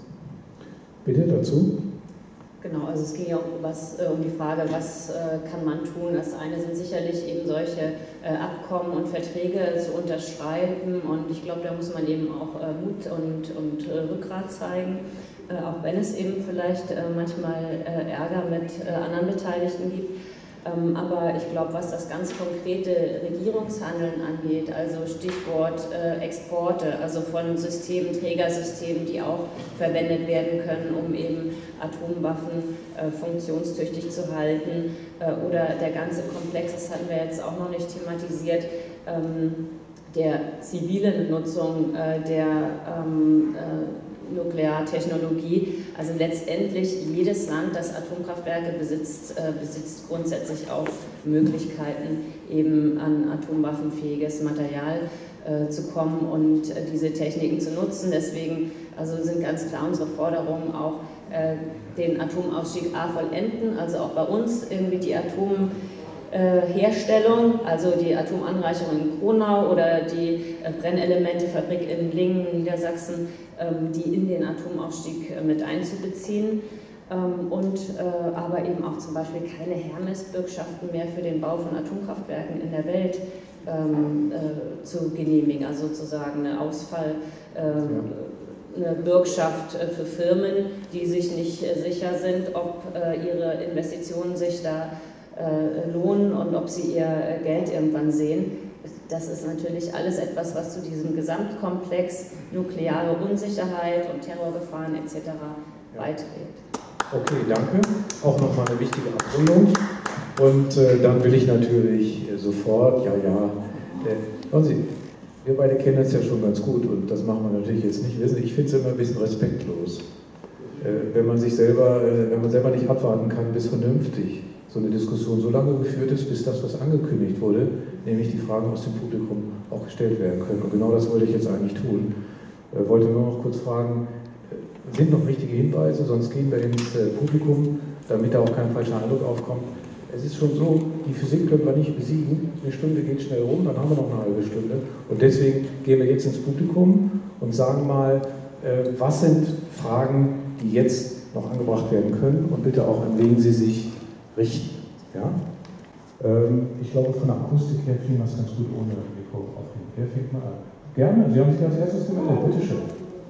Bitte dazu. Genau, also es ging ja um, was, äh, um die Frage, was äh, kann man tun. Das eine sind sicherlich eben solche äh, Abkommen und Verträge zu unterschreiben, und ich glaube, da muss man eben auch äh, Mut und, und äh, Rückgrat zeigen, äh, auch wenn es eben vielleicht äh, manchmal äh, Ärger mit äh, anderen Beteiligten gibt. Ähm, aber ich glaube, was das ganz konkrete Regierungshandeln angeht, also Stichwort äh, Exporte, also von Systemen, Trägersystemen, die auch verwendet werden können, um eben Atomwaffen äh, funktionstüchtig zu halten, äh, oder der ganze Komplex, das hatten wir jetzt auch noch nicht thematisiert, ähm, der zivilen Nutzung äh, der ähm, äh, Nukleartechnologie. Also letztendlich jedes Land, das Atomkraftwerke besitzt, äh, besitzt grundsätzlich auch Möglichkeiten, eben an atomwaffenfähiges Material äh, zu kommen und äh, diese Techniken zu nutzen. Deswegen also sind ganz klar unsere Forderungen auch, äh, den Atomausstieg A vollenden, also auch bei uns irgendwie die Atomherstellung, äh, also die Atomanreicherung in Kronau oder die äh, Brennelementefabrik in Lingen, Niedersachsen, ähm, die in den Atomausstieg äh, mit einzubeziehen. Und äh, aber eben auch zum Beispiel keine Hermes-Bürgschaften mehr für den Bau von Atomkraftwerken in der Welt ähm, äh, zu genehmigen, also sozusagen eine Ausfall, äh, eine Bürgschaft äh, für Firmen, die sich nicht äh, sicher sind, ob äh, ihre Investitionen sich da äh, lohnen und ob sie ihr äh, Geld irgendwann sehen. Das ist natürlich alles etwas, was zu diesem Gesamtkomplex nukleare Unsicherheit und Terrorgefahren et cetera beiträgt. Okay, danke. Auch nochmal eine wichtige Abrundung. Und äh, dann will ich natürlich äh, sofort, ja, ja, äh, hören Sie, wir beide kennen das ja schon ganz gut und das machen wir natürlich jetzt nicht. Wissen Sie, ich finde es immer ein bisschen respektlos, äh, wenn man sich selber, äh, wenn man selber nicht abwarten kann, bis vernünftig so eine Diskussion so lange geführt ist, bis das, was angekündigt wurde, nämlich die Fragen aus dem Publikum auch gestellt werden können. Und genau das wollte ich jetzt eigentlich tun. Äh, wollte nur noch kurz fragen, sind noch wichtige Hinweise, sonst gehen wir ins Publikum, damit da auch kein falscher Eindruck aufkommt. Es ist schon so, die Physik können wir nicht besiegen. Eine Stunde geht schnell rum, dann haben wir noch eine halbe Stunde. Und deswegen gehen wir jetzt ins Publikum und sagen mal, was sind Fragen, die jetzt noch angebracht werden können und bitte auch an wen Sie sich richten. Ja? Ich glaube, von der Akustik her kriegen wir es ganz gut ohne Mikro aufnehmen. Wer fängt mal an? Gerne, Sie haben sich als erstes gemeldet, bitte schön.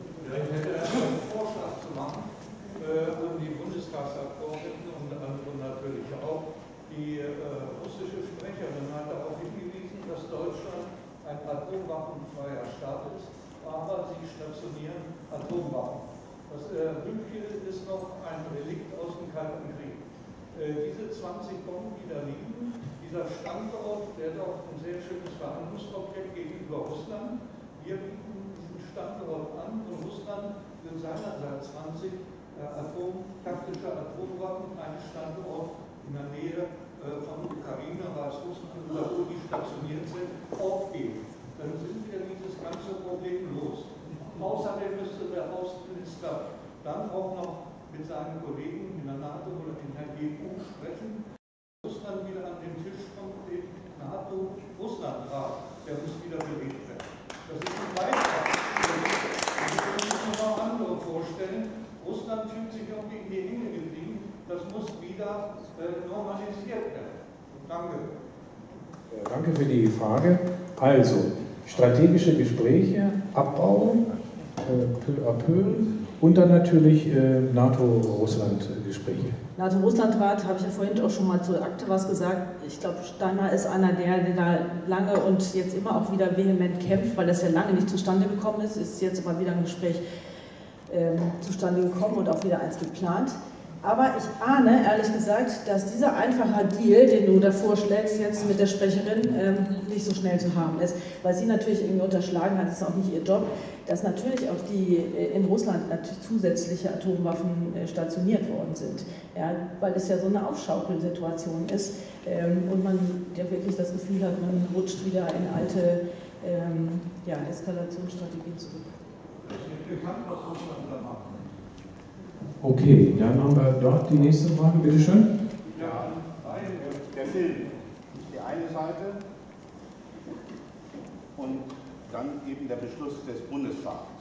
Und die Bundestagsabgeordneten und andere natürlich auch. Die äh, russische Sprecherin hat darauf hingewiesen, dass Deutschland ein atomwaffenfreier Staat ist, aber sie stationieren Atomwaffen. Das äh, Rückkiel ist noch ein Relikt aus dem Kalten Krieg. Äh, diese zwanzig Bomben, die da liegen, dieser Standort wäre doch ein sehr schönes Verhandlungsobjekt gegenüber Russland. Wir bieten diesen Standort an und Russland will seinerseits zwanzig Atom, taktische Atomwaffen, einen Standort in der Nähe äh, von Ukraine, Weißrussland oder wo die stationiert sind, aufgeben. Dann sind wir dieses ganze Problem los. Außerdem müsste der Außenminister dann auch noch mit seinen Kollegen in der NATO oder in der E U sprechen. Russland wieder an den Tisch kommt, den NATO-Russland-Rat, der muss wieder bewegt werden. Das ist ein Beitrag. Das können sich noch andere vorstellen. Russland fühlt sich irgendwie in die Enge geblieben. Das muss wieder äh, normalisiert werden. Danke. Ja, danke für die Frage. Also, strategische Gespräche, Abbau, äh, peu à peu und dann natürlich äh, NATO-Russland-Gespräche. NATO-Russland-Rat, habe ich ja vorhin auch schon mal zur Akte was gesagt. Ich glaube, Steinmeier ist einer der, der da lange und jetzt immer auch wieder vehement kämpft, weil das ja lange nicht zustande gekommen ist. Ist jetzt aber wieder ein Gespräch Ähm, zustande gekommen und auch wieder eins geplant. Aber ich ahne, ehrlich gesagt, dass dieser einfache Deal, den du da vorschlägst, jetzt mit der Sprecherin, ähm, nicht so schnell zu haben ist. Weil sie natürlich irgendwie unterschlagen hat, das ist auch nicht ihr Job, dass natürlich auch die äh, in Russland natürlich zusätzliche Atomwaffen äh, stationiert worden sind. Ja, weil es ja so eine Aufschaukelsituation ist ähm, und man ja wirklich das Gefühl hat, man rutscht wieder in alte ähm, ja, Eskalationsstrategien zurück. Okay, dann haben wir dort die nächste Frage, bitte schön. Ja, der Film ist die eine Seite und dann eben der Beschluss des Bundestages.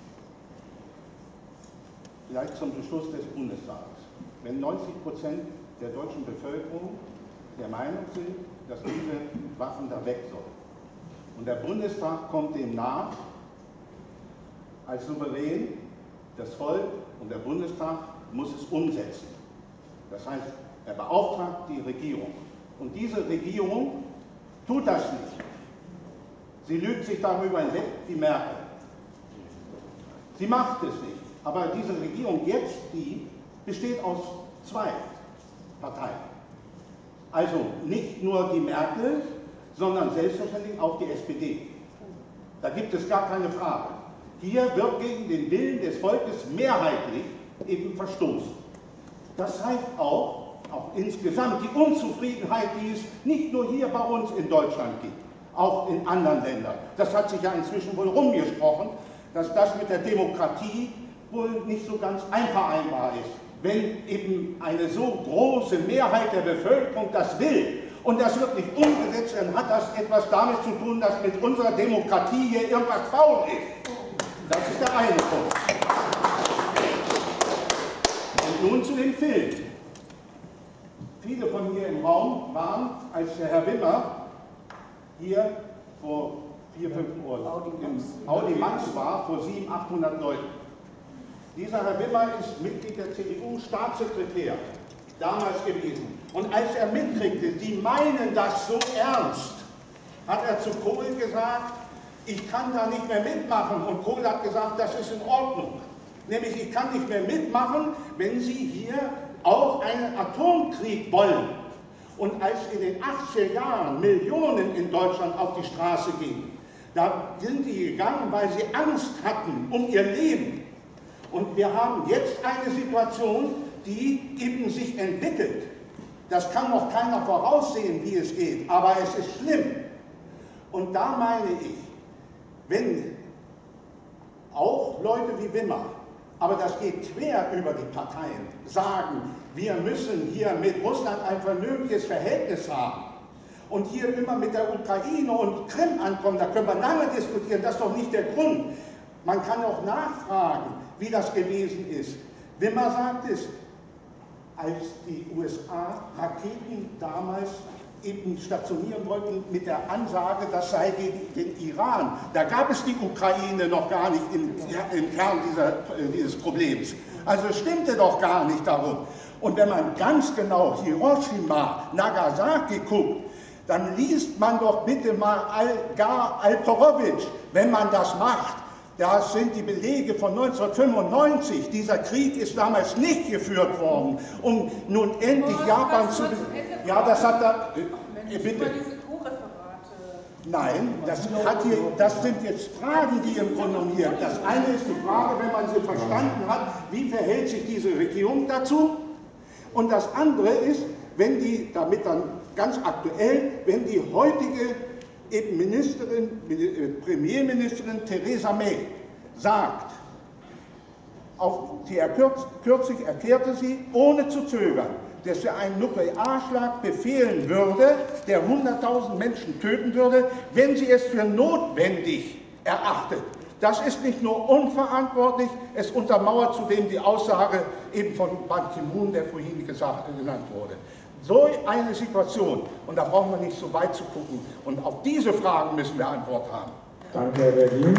Vielleicht zum Beschluss des Bundestages. Wenn neunzig Prozent der deutschen Bevölkerung der Meinung sind, dass diese Waffen da weg sollen und der Bundestag kommt dem nach, als Souverän, das Volk und der Bundestag muss es umsetzen. Das heißt, er beauftragt die Regierung. Und diese Regierung tut das nicht. Sie lügt sich darüber hinweg, die Merkel. Sie macht es nicht. Aber diese Regierung jetzt, die besteht aus zwei Parteien. Also nicht nur die Merkel, sondern selbstverständlich auch die S P D. Da gibt es gar keine Frage. Hier wird gegen den Willen des Volkes mehrheitlich eben verstoßen. Das heißt auch, auch insgesamt die Unzufriedenheit, die es nicht nur hier bei uns in Deutschland gibt, auch in anderen Ländern. Das hat sich ja inzwischen wohl rumgesprochen, dass das mit der Demokratie wohl nicht so ganz einvereinbar ist, wenn eben eine so große Mehrheit der Bevölkerung das will und das wird nicht umgesetzt, dann hat das etwas damit zu tun, dass mit unserer Demokratie hier irgendwas faul ist. Das ist der eine Punkt. Und nun zu dem Film. Viele von hier im Raum waren, als der Herr Wimmer hier vor vier, fünf Uhr im Audi Max war, vor sieben, achthundert Leuten. Dieser Herr Wimmer ist Mitglied der C D U, Staatssekretär, damals gewesen. Und als er mitkriegte, die meinen das so ernst, hat er zu Kohl gesagt, ich kann da nicht mehr mitmachen. Und Kohl hat gesagt, das ist in Ordnung. Nämlich, ich kann nicht mehr mitmachen, wenn Sie hier auch einen Atomkrieg wollen. Und als in den achtziger Jahren Millionen in Deutschland auf die Straße gingen, da sind die gegangen, weil sie Angst hatten um ihr Leben. Und wir haben jetzt eine Situation, die eben sich entwickelt. Das kann noch keiner voraussehen, wie es geht, aber es ist schlimm. Und da meine ich, wenn auch Leute wie Wimmer, aber das geht quer über die Parteien, sagen, wir müssen hier mit Russland ein vernünftiges Verhältnis haben und hier immer mit der Ukraine und Krim ankommen, da können wir lange diskutieren, das ist doch nicht der Grund. Man kann auch nachfragen, wie das gewesen ist. Wimmer sagt es, als die U S A Raketen damals eben stationieren wollten mit der Ansage, das sei gegen den Iran. Da gab es die Ukraine noch gar nicht im, im Kern dieser, dieses Problems. Also stimmte doch gar nicht darum. Und wenn man ganz genau Hiroshima, Nagasaki guckt, dann liest man doch bitte mal Algar Alperovitch, wenn man das macht. Das sind die Belege von neunzehnhundertfünfundneunzig. Dieser Krieg ist damals nicht geführt worden, um nun endlich oh, Japan zu... Ja, das hat da... Äh, bitte. Nein, das, hat hier, das sind jetzt Fragen, die im Grunde genommen hier... Das eine ist die Frage, wenn man sie verstanden hat, wie verhält sich diese Regierung dazu? Und das andere ist, wenn die, damit dann ganz aktuell, wenn die heutige eben Ministerin, Premierministerin Theresa May sagt, auf, sie erkürzt, kürzlich erklärte sie, ohne zu zögern, dass sie einen Nuklearschlag befehlen würde, der hunderttausend Menschen töten würde, wenn sie es für notwendig erachtet. Das ist nicht nur unverantwortlich, es untermauert zudem die Aussage eben von Ban Ki-moon, der vorhin gesagt, genannt wurde. So eine Situation, und da brauchen wir nicht so weit zu gucken. Und auf diese Fragen müssen wir Antwort haben. Danke, Herr Berlin.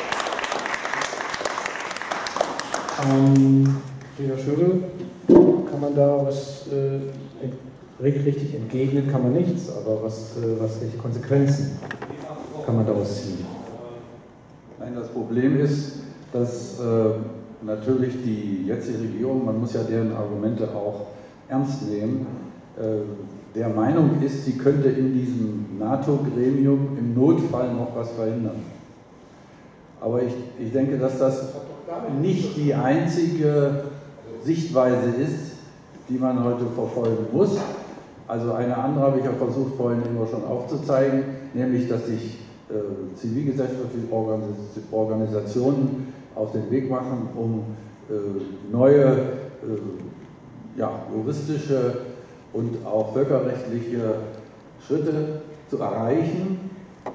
Ähm, Frida Schürrle, kann man da was äh, richtig entgegnen, kann man nichts, aber was, äh, was welche Konsequenzen kann man daraus ziehen? Nein, das Problem ist, dass äh, natürlich die jetzige Regierung, man muss ja deren Argumente auch ernst nehmen, der Meinung ist, sie könnte in diesem NATO-Gremium im Notfall noch was verhindern. Aber ich, ich denke, dass das nicht die einzige Sichtweise ist, die man heute verfolgen muss. Also eine andere habe ich ja versucht, vorhin immer schon aufzuzeigen, nämlich, dass sich äh, zivilgesellschaftliche Organisationen auf den Weg machen, um äh, neue äh, ja, juristische und auch völkerrechtliche Schritte zu erreichen.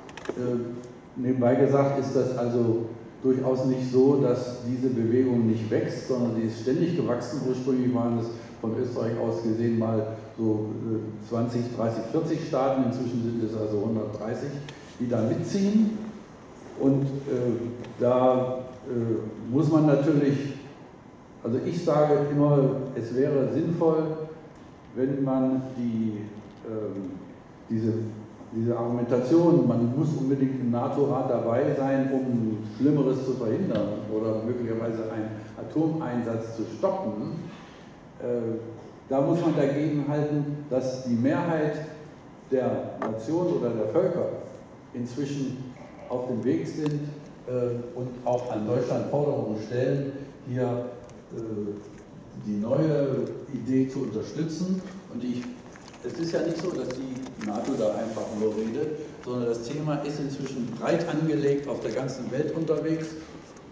Äh, nebenbei gesagt ist das also durchaus nicht so, dass diese Bewegung nicht wächst, sondern sie ist ständig gewachsen. Ursprünglich waren es von Österreich aus gesehen mal so äh, zwanzig, dreißig, vierzig Staaten, inzwischen sind es also hundertdreißig, die da mitziehen. Und äh, da äh, muss man natürlich, also ich sage immer, es wäre sinnvoll, wenn man die, ähm, diese, diese Argumentation, man muss unbedingt im NATO-Rat dabei sein, um Schlimmeres zu verhindern oder möglicherweise einen Atomeinsatz zu stoppen, äh, da muss man dagegen halten, dass die Mehrheit der Nationen oder der Völker inzwischen auf dem Weg sind äh, und auch an Deutschland Forderungen stellen, hier äh, die neue Idee zu unterstützen. Und ich, es ist ja nicht so, dass die NATO da einfach nur redet, sondern das Thema ist inzwischen breit angelegt, auf der ganzen Welt unterwegs.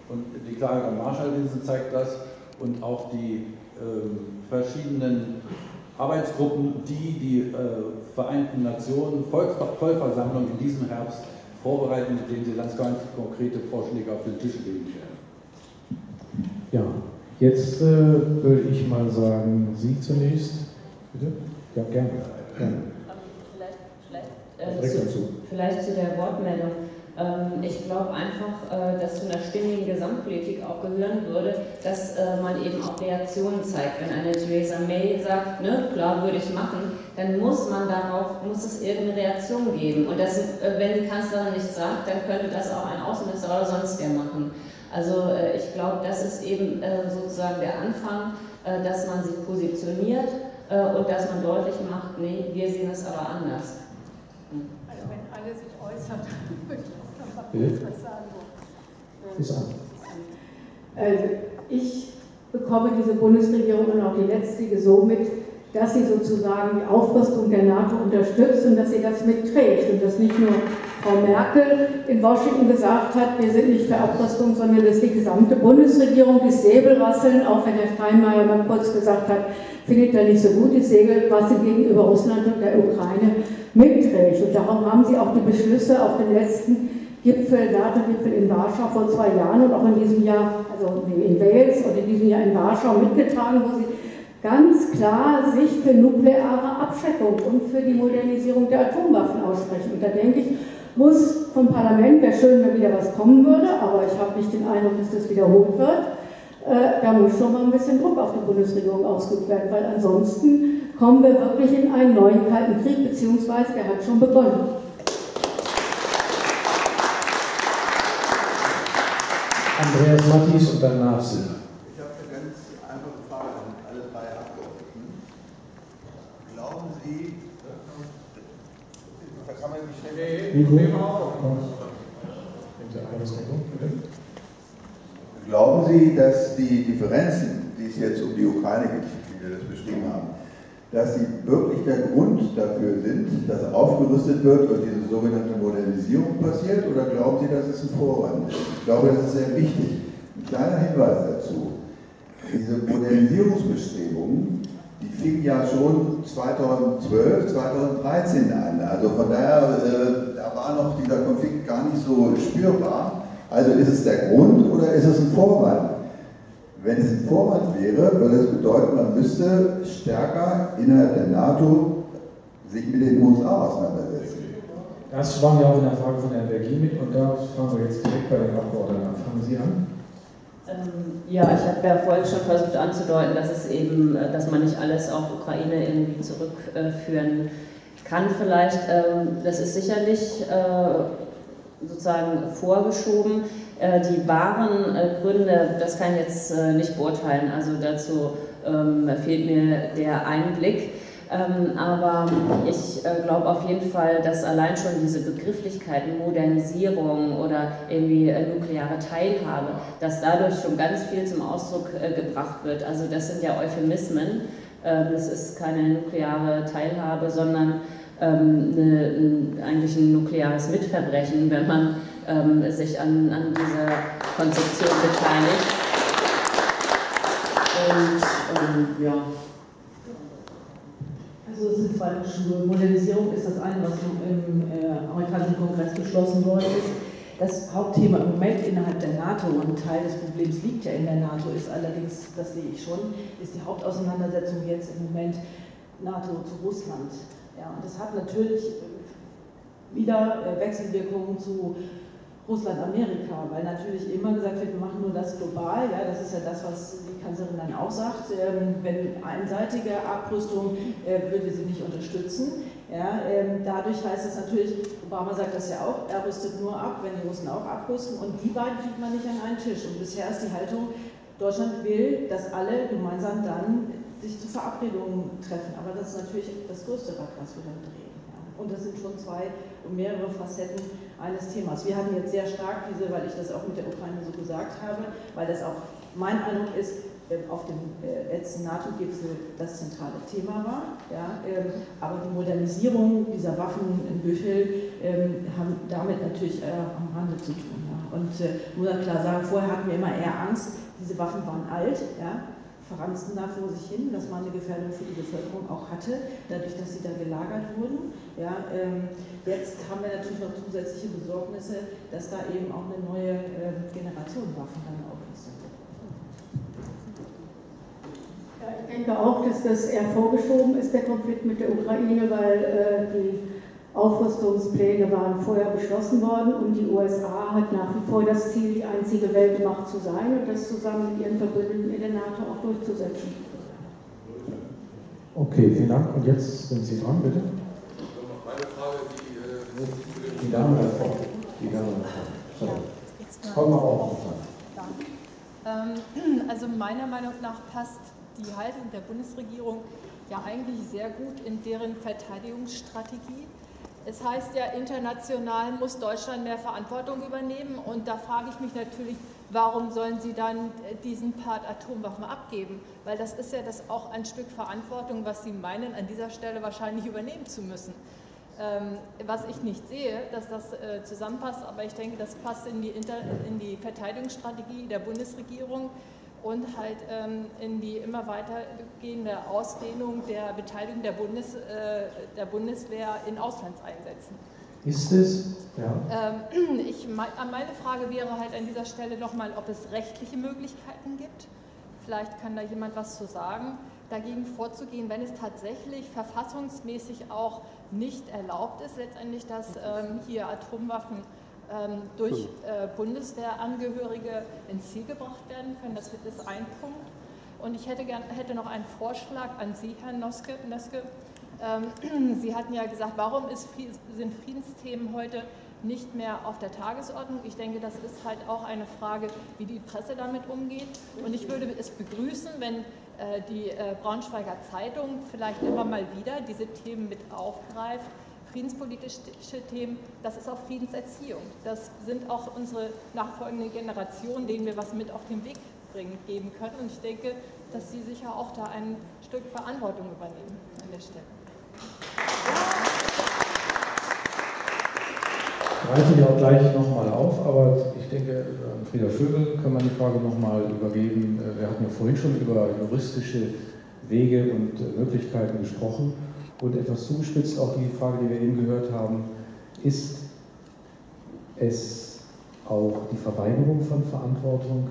Und die Klage am Marshallhilfe zeigt das und auch die äh, verschiedenen Arbeitsgruppen, die die äh, Vereinten Nationen Volks- Vollversammlung in diesem Herbst vorbereiten, mit denen sie ganz, ganz konkrete Vorschläge auf den Tisch legen werden. Ja, jetzt äh, würde ich mal sagen, Sie zunächst. Bitte? Ja, gerne. gerne. Vielleicht, vielleicht, äh, zu, vielleicht zu der Wortmeldung. Ähm, ich glaube einfach, äh, dass zu einer stimmigen Gesamtpolitik auch gehören würde, dass äh, man eben auch Reaktionen zeigt. Wenn eine Theresa May sagt, ne, klar würde ich machen, dann muss man darauf, muss es irgendeine Reaktion geben. Und das, äh, wenn die Kanzlerin nichts sagt, dann könnte das auch ein Außenminister oder sonst wer machen. Also äh, ich glaube, das ist eben äh, sozusagen der Anfang, äh, dass man sich positioniert äh, und dass man deutlich macht, nee, wir sehen es aber anders. Hm. Also wenn alle sich äußern, würde ich auch noch mal Bitte? was sagen. Ist an. Also ich bekomme diese Bundesregierung und auch die letztige so mit, dass sie sozusagen die Aufrüstung der NATO unterstützt und dass sie das mitträgt und dass nicht nur Frau Merkel in Washington gesagt hat, wir sind nicht für Abrüstung, sondern dass die gesamte Bundesregierung die Säbelrasseln, auch wenn Herr Steinmeier mal kurz gesagt hat, findet er nicht so gut, die Säbelrasseln gegenüber Russland und der Ukraine mitträgt. Und darum haben sie auch die Beschlüsse auf den letzten Gipfel, NATO-Gipfel in Warschau vor zwei Jahren und auch in diesem Jahr, also in Wales und in diesem Jahr in Warschau mitgetragen, wo sie ganz klar sich für nukleare Abschreckung und für die Modernisierung der Atomwaffen aussprechen. Und da denke ich, muss vom Parlament, wäre schön, wenn wieder was kommen würde, aber ich habe nicht den Eindruck, dass das wiederholt wird. Äh, da muss schon mal ein bisschen Druck auf die Bundesregierung ausgeübt werden, weil ansonsten kommen wir wirklich in einen neuen Kalten Krieg, beziehungsweise der hat schon begonnen. Andreas Mattis und danach Sie. Ich habe eine ganz einfache Frage an alle drei Abgeordneten. Glauben Sie, da kann man nicht schnell. Glauben Sie, dass die Differenzen, die es jetzt um die Ukraine gibt, wie wir das beschrieben haben, dass sie wirklich der Grund dafür sind, dass aufgerüstet wird und diese sogenannte Modernisierung passiert, oder glauben Sie, dass es ein Vorwand ist? Ich glaube, das ist sehr wichtig. Ein kleiner Hinweis dazu. Diese Modernisierungsbestrebungen, die fingen ja schon zweitausendzwölf, zweitausenddreizehn an. Also von daher, äh, da war noch dieser Konflikt gar nicht so spürbar. Also ist es der Grund oder ist es ein Vorwand? Wenn es ein Vorwand wäre, würde es bedeuten, man müsste stärker innerhalb der NATO sich mit den U S A auseinandersetzen. Das schwang ja auch in der Frage von Herrn Bergin mit und da fangen wir jetzt direkt bei den Abgeordneten an. Fangen Sie an. Ähm, ja, ich habe ja vorhin schon versucht anzudeuten, dass es eben, dass man nicht alles auf Ukraine irgendwie zurückführen kann vielleicht. Ähm, das ist sicherlich äh, sozusagen vorgeschoben. Äh, die wahren äh, Gründe, das kann ich jetzt äh, nicht beurteilen, also dazu ähm, fehlt mir der Einblick. Ähm, aber ich äh, glaube auf jeden Fall, dass allein schon diese Begrifflichkeiten, Modernisierung oder irgendwie äh, nukleare Teilhabe, dass dadurch schon ganz viel zum Ausdruck äh, gebracht wird. Also das sind ja Euphemismen, äh, das ist keine nukleare Teilhabe, sondern ähm, eine, ein, eigentlich ein nukleares Mitverbrechen, wenn man ähm, sich an, an dieser Konzeption beteiligt. Und ähm, ja. Also es sind zwei Schuhe. Modernisierung ist das eine, was im äh, amerikanischen Kongress beschlossen worden ist. Das Hauptthema im Moment innerhalb der NATO, und ein Teil des Problems liegt ja in der NATO, ist allerdings, das sehe ich schon, ist die Hauptauseinandersetzung jetzt im Moment NATO zu Russland. Ja, und das hat natürlich wieder äh, Wechselwirkungen zu Russland-Amerika, weil natürlich immer gesagt wird, wir machen nur das global, ja, das ist ja das, was die Kanzlerin dann auch sagt, ähm, wenn einseitige Abrüstung äh, würde sie nicht unterstützen. Ja, ähm, dadurch heißt es natürlich, Obama sagt das ja auch, er rüstet nur ab, wenn die Russen auch abrüsten, und die beiden kriegt man nicht an einen Tisch. Und bisher ist die Haltung, Deutschland will, dass alle gemeinsam dann sich zu Verabredungen treffen, aber das ist natürlich das größte Rad, was wir dann drehen. Ja. Und das sind schon zwei und mehrere Facetten eines Themas. Wir hatten jetzt sehr stark diese, weil ich das auch mit der Ukraine so gesagt habe, weil das auch mein Eindruck ist, auf dem letzten NATO-Gipfel das zentrale Thema war. Ja, aber die Modernisierung dieser Waffen in Büchel haben damit natürlich am Rande zu tun. Ja. Und äh, muss man klar sagen, vorher hatten wir immer eher Angst, diese Waffen waren alt, ja, verranzten da vor sich hin, dass man eine Gefährdung für die Bevölkerung auch hatte, dadurch, dass sie da gelagert wurden. Ja, ähm, jetzt haben wir natürlich noch zusätzliche Besorgnisse, dass da eben auch eine neue äh, Generation Waffen dann auch ist. Ja, ich denke auch, dass das eher vorgeschoben ist, der Konflikt mit der Ukraine, weil äh, die Aufrüstungspläne waren vorher beschlossen worden und die U S A hat nach wie vor das Ziel, die einzige Weltmacht zu sein und das zusammen mit ihren Verbündeten in der NATO auch durchzusetzen. Okay, vielen Dank. Und jetzt sind Sie dran, bitte. Meine Frage, die, äh, die Dame da vorne. Die Dame da vorne. So. Komm mal auf. Ähm, also meiner Meinung nach passt die Haltung der Bundesregierung ja eigentlich sehr gut in deren Verteidigungsstrategie. Es heißt ja, international muss Deutschland mehr Verantwortung übernehmen und da frage ich mich natürlich, warum sollen sie dann diesen Part Atomwaffen abgeben? Weil das ist ja das auch ein Stück Verantwortung, was sie meinen, an dieser Stelle wahrscheinlich übernehmen zu müssen. Ähm, was ich nicht sehe, dass das äh, zusammenpasst, aber ich denke, das passt in die, Inter in die Verteidigungsstrategie der Bundesregierung und halt ähm, in die immer weitergehende Ausdehnung der Beteiligung der, Bundes, äh, der Bundeswehr in Auslandseinsätzen. Ist es? Ja. Ähm, ich, meine Frage wäre halt an dieser Stelle nochmal, ob es rechtliche Möglichkeiten gibt. Vielleicht kann da jemand was zu sagen, dagegen vorzugehen, wenn es tatsächlich verfassungsmäßig auch nicht erlaubt ist, letztendlich, dass ähm, hier Atomwaffen ähm, durch äh, Bundeswehrangehörige ins Ziel gebracht werden können. Das ist ein Punkt. Und ich hätte, gern, hätte noch einen Vorschlag an Sie, Herr Noske. Noske. Ähm, Sie hatten ja gesagt, warum ist, sind Friedensthemen heute nicht mehr auf der Tagesordnung? Ich denke, das ist halt auch eine Frage, wie die Presse damit umgeht. Und ich würde es begrüßen, wenn äh, die äh, Braunschweiger Zeitung vielleicht immer mal wieder diese Themen mit aufgreift. Friedenspolitische Themen, das ist auch Friedenserziehung. Das sind auch unsere nachfolgenden Generationen, denen wir was mit auf den Weg bringen, geben können. Und ich denke, dass Sie sicher auch da ein Stück Verantwortung übernehmen an der Stelle. Ich greife die auch gleich nochmal auf, aber ich denke, an Frieda Vögel kann man die Frage nochmal übergeben. Wir hatten ja vorhin schon über juristische Wege und Möglichkeiten gesprochen. Und etwas zugespitzt auch die Frage, die wir eben gehört haben, ist es auch die Verweigerung von Verantwortung,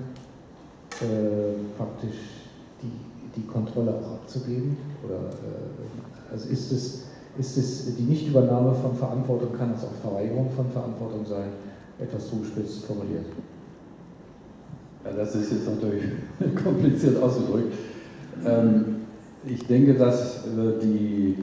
äh, praktisch die, die Kontrolle auch abzugeben? Oder, äh, also ist es, ist es die Nichtübernahme von Verantwortung, kann es auch Verweigerung von Verantwortung sein? Etwas zugespitzt formuliert. Ja, das ist jetzt natürlich kompliziert ausgedrückt. Ähm, ich denke, dass äh, die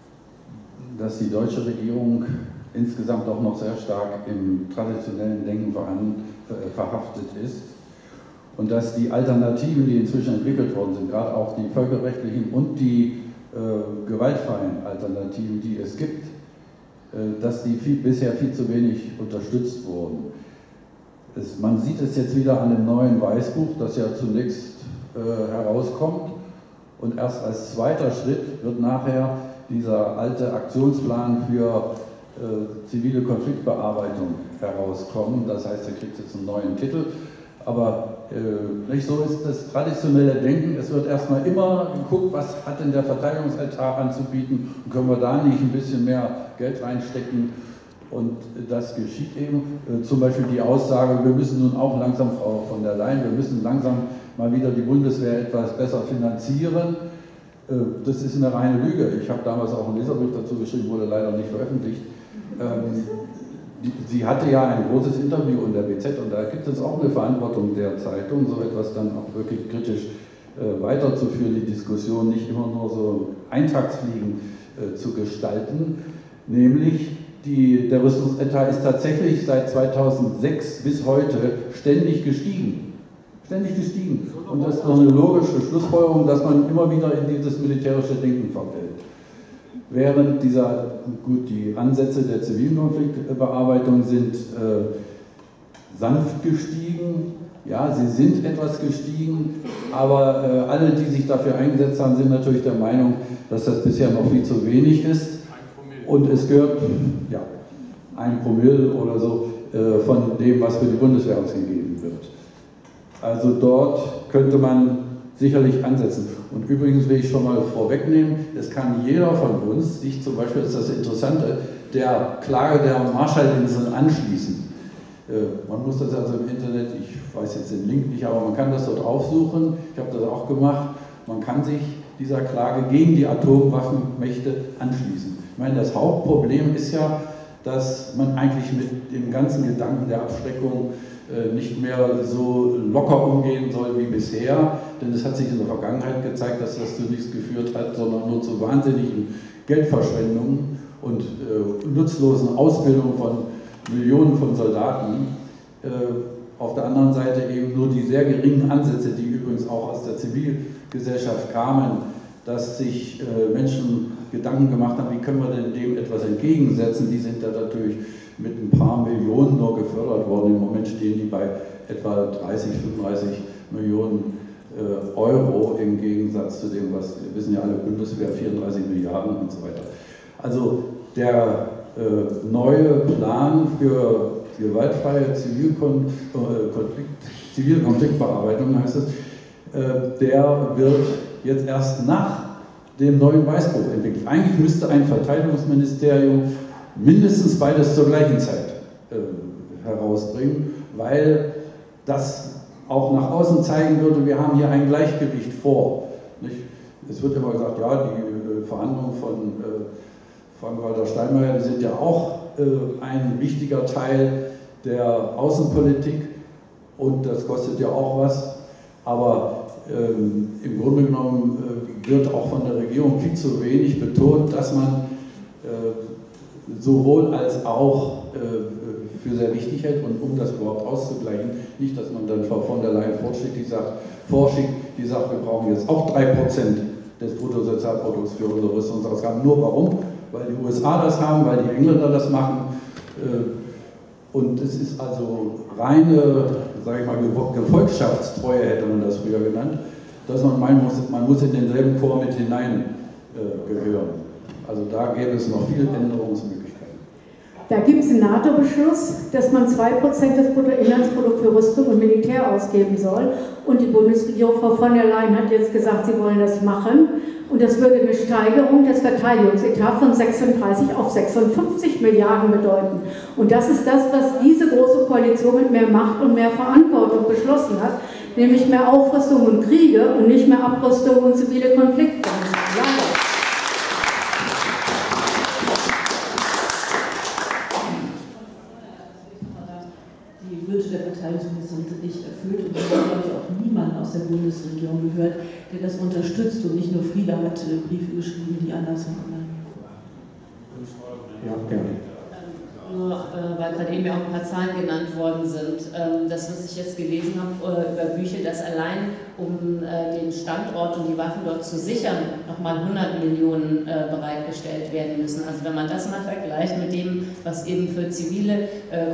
dass die deutsche Regierung insgesamt auch noch sehr stark im traditionellen Denken verhaftet ist und dass die Alternativen, die inzwischen entwickelt worden sind, gerade auch die völkerrechtlichen und die äh, gewaltfreien Alternativen, die es gibt, äh, dass die viel, bisher viel zu wenig unterstützt wurden. Es, man sieht es jetzt wieder an dem neuen Weißbuch, das ja zunächst äh, herauskommt und erst als zweiter Schritt wird nachher dieser alte Aktionsplan für äh, zivile Konfliktbearbeitung herauskommen. Das heißt, er kriegt jetzt einen neuen Titel. Aber äh, nicht so ist das traditionelle Denken. Es wird erstmal immer geguckt, was hat denn der Verteidigungsaltar anzubieten und können wir da nicht ein bisschen mehr Geld reinstecken. Und das geschieht eben. Äh, zum Beispiel die Aussage, wir müssen nun auch langsam, Frau von der Leyen, wir müssen langsam mal wieder die Bundeswehr etwas besser finanzieren. Das ist eine reine Lüge. Ich habe damals auch einen Leserbrief dazu geschrieben, wurde leider nicht veröffentlicht. Ähm, die, sie hatte ja ein großes Interview in der B Z und da gibt es auch eine Verantwortung der Zeitung, so etwas dann auch wirklich kritisch äh, weiterzuführen, die Diskussion nicht immer nur so Eintagsfliegen äh, zu gestalten. Nämlich, die, der Rüstungsetat ist tatsächlich seit zweitausendsechs bis heute ständig gestiegen. Ständig gestiegen. Und das ist doch eine logische Schlussfolgerung, dass man immer wieder in dieses militärische Denken verfällt. Während dieser, gut, die Ansätze der zivilen Konfliktbearbeitung sind äh, sanft gestiegen, ja, sie sind etwas gestiegen, aber äh, alle, die sich dafür eingesetzt haben, sind natürlich der Meinung, dass das bisher noch viel zu wenig ist. Und es gehört, ja, ein Promille oder so. äh, von dem, was für die Bundeswehr ausgegeben wird. Also dort könnte man sicherlich ansetzen. Und übrigens will ich schon mal vorwegnehmen, es kann jeder von uns sich zum Beispiel, das ist das Interessante, der Klage der Marshallinseln anschließen. Äh, man muss das also im Internet, ich weiß jetzt den Link nicht, aber man kann das dort aufsuchen, ich habe das auch gemacht, man kann sich dieser Klage gegen die Atomwaffenmächte anschließen. Ich meine, das Hauptproblem ist ja, dass man eigentlich mit dem ganzen Gedanken der Abschreckung äh, nicht mehr so locker umgehen soll wie bisher, denn es hat sich in der Vergangenheit gezeigt, dass das zu nichts geführt hat, sondern nur zu wahnsinnigen Geldverschwendungen und äh, nutzlosen Ausbildungen von Millionen von Soldaten. Äh, auf der anderen Seite eben nur die sehr geringen Ansätze, die übrigens auch aus der Zivilgesellschaft kamen, dass sich äh, Menschen Gedanken gemacht haben, wie können wir denn dem etwas entgegensetzen, die sind da natürlich mit ein paar Millionen nur gefördert worden. Im Moment stehen die bei etwa dreißig, fünfunddreißig Millionen äh, Euro im Gegensatz zu dem, was wir wissen ja alle, Bundeswehr vierunddreißig Milliarden und so weiter. Also der äh, neue Plan für gewaltfreie Zivilkon äh, Konflikt, zivile Konfliktbearbeitung heißt es, äh, der wird jetzt erst nach dem neuen Weißbuch entwickelt. Eigentlich müsste ein Verteidigungsministerium mindestens beides zur gleichen Zeit äh, herausbringen, weil das auch nach außen zeigen würde, wir haben hier ein Gleichgewicht vor. Nicht? Es wird immer gesagt, ja, die äh, Verhandlungen von äh, Frank-Walter Steinmeier, die sind ja auch äh, ein wichtiger Teil der Außenpolitik und das kostet ja auch was, aber ähm, im Grunde genommen äh, wird auch von der Regierung viel zu wenig betont, dass man äh, sowohl als auch äh, für sehr wichtig hält und um das überhaupt auszugleichen, nicht, dass man dann Frau von der Leyen vorschickt, die sagt, vorschickt, die sagt, wir brauchen jetzt auch drei Prozent des Bruttosozialprodukts für unsere Rüstungsausgaben. Nur warum? Weil die U S A das haben, weil die Engländer das machen. Und es ist also reine, sage ich mal, Gefolgschaftstreue, hätte man das früher genannt, dass man meinen muss, man muss in denselben Chor mit hinein äh, gehören. Also da gäbe es noch viele Änderungsmöglichkeiten. Da gibt es einen NATO-Beschluss, dass man zwei Prozent des Bruttoinlandsprodukts für Rüstung und Militär ausgeben soll. Und die Bundesregierung, Frau von der Leyen, hat jetzt gesagt, sie wollen das machen. Und das würde eine Steigerung des Verteidigungsetats von sechsunddreißig auf sechsundfünfzig Milliarden bedeuten. Und das ist das, was diese große Koalition mit mehr Macht und mehr Verantwortung beschlossen hat, nämlich mehr Aufrüstung und Kriege und nicht mehr Abrüstung und zivile Konflikte. Die Wünsche der Verteidigungsministerin sind nicht erfüllt und wir haben, glaube ich, auch niemanden aus der Bundesregierung gehört, der das unterstützt und nicht nur Frieda hat äh, Briefe geschrieben, die anders waren. Ja, gerne. Nur, äh, weil gerade eben ja auch ein paar Zahlen genannt worden sind. Ähm, das, was ich jetzt gelesen habe äh, über Bücher, dass allein um äh, den Standort und die Waffen dort zu sichern, nochmal hundert Millionen äh, bereitgestellt werden müssen. Also wenn man das mal vergleicht mit dem, was eben für zivile äh,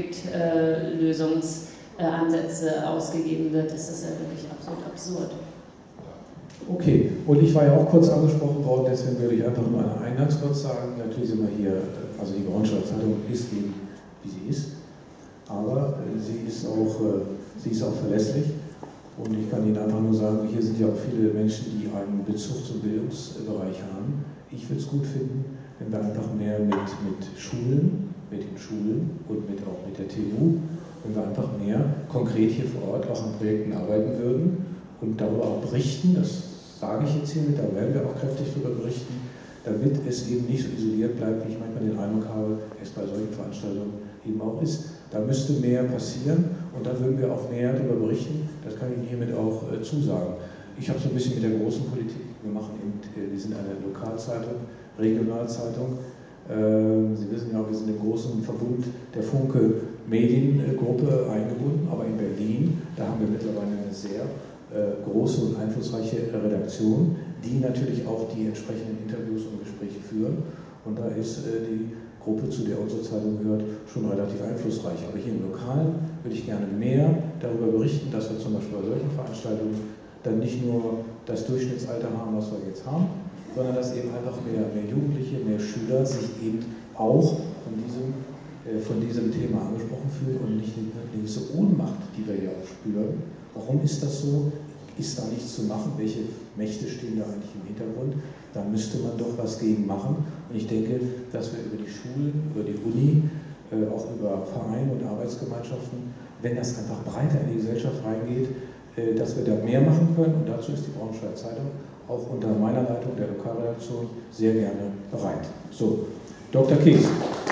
Konfliktlösungsansätze äh, ausgegeben wird, ist das ja wirklich absolut absurd. Okay, und ich war ja auch kurz angesprochen worden, deswegen würde ich einfach nur einen Eingangswort sagen. Natürlich sind wir hier, also die Braunschweiger Zeitung ist eben, wie sie ist, aber sie ist auch, sie ist auch verlässlich. Und ich kann Ihnen einfach nur sagen, hier sind ja auch viele Menschen, die einen Bezug zum Bildungsbereich haben. Ich würde es gut finden, wenn wir einfach mehr mit, mit Schulen, mit den Schulen und mit, auch mit der T U, wenn wir einfach mehr konkret hier vor Ort auch an Projekten arbeiten würden und darüber auch berichten. Das sage ich jetzt hiermit, da werden wir auch kräftig darüber berichten, damit es eben nicht so isoliert bleibt, wie ich manchmal den Eindruck habe, es bei solchen Veranstaltungen eben auch ist. Da müsste mehr passieren und da würden wir auch mehr darüber berichten. Das kann ich Ihnen hiermit auch äh, zusagen. Ich habe so ein bisschen mit der großen Politik, wir machen eben, äh, wir sind eine Lokalzeitung, Regionalzeitung. Äh, Sie wissen ja, wir sind im großen Verbund der Funke Mediengruppe eingebunden, aber in Berlin, da haben wir mittlerweile eine sehr äh, große und einflussreiche Redaktion, die natürlich auch die entsprechenden Interviews und Gespräche führen. Und da ist äh, die Gruppe, zu der unsere Zeitung gehört, schon relativ einflussreich. Aber hier im Lokalen würde ich gerne mehr darüber berichten, dass wir zum Beispiel bei solchen Veranstaltungen dann nicht nur das Durchschnittsalter haben, was wir jetzt haben, sondern dass eben einfach mehr, mehr Jugendliche, mehr Schüler sich eben auch von diesem von diesem Thema angesprochen fühlt und nicht eine gewisse Ohnmacht, die wir ja auch spüren. Warum ist das so? Ist da nichts zu machen? Welche Mächte stehen da eigentlich im Hintergrund? Da müsste man doch was gegen machen. Und ich denke, dass wir über die Schulen, über die Uni, auch über Vereine und Arbeitsgemeinschaften, wenn das einfach breiter in die Gesellschaft reingeht, dass wir da mehr machen können. Und dazu ist die Braunschweiger Zeitung auch unter meiner Leitung der Lokalredaktion sehr gerne bereit. So, Doktor Kies.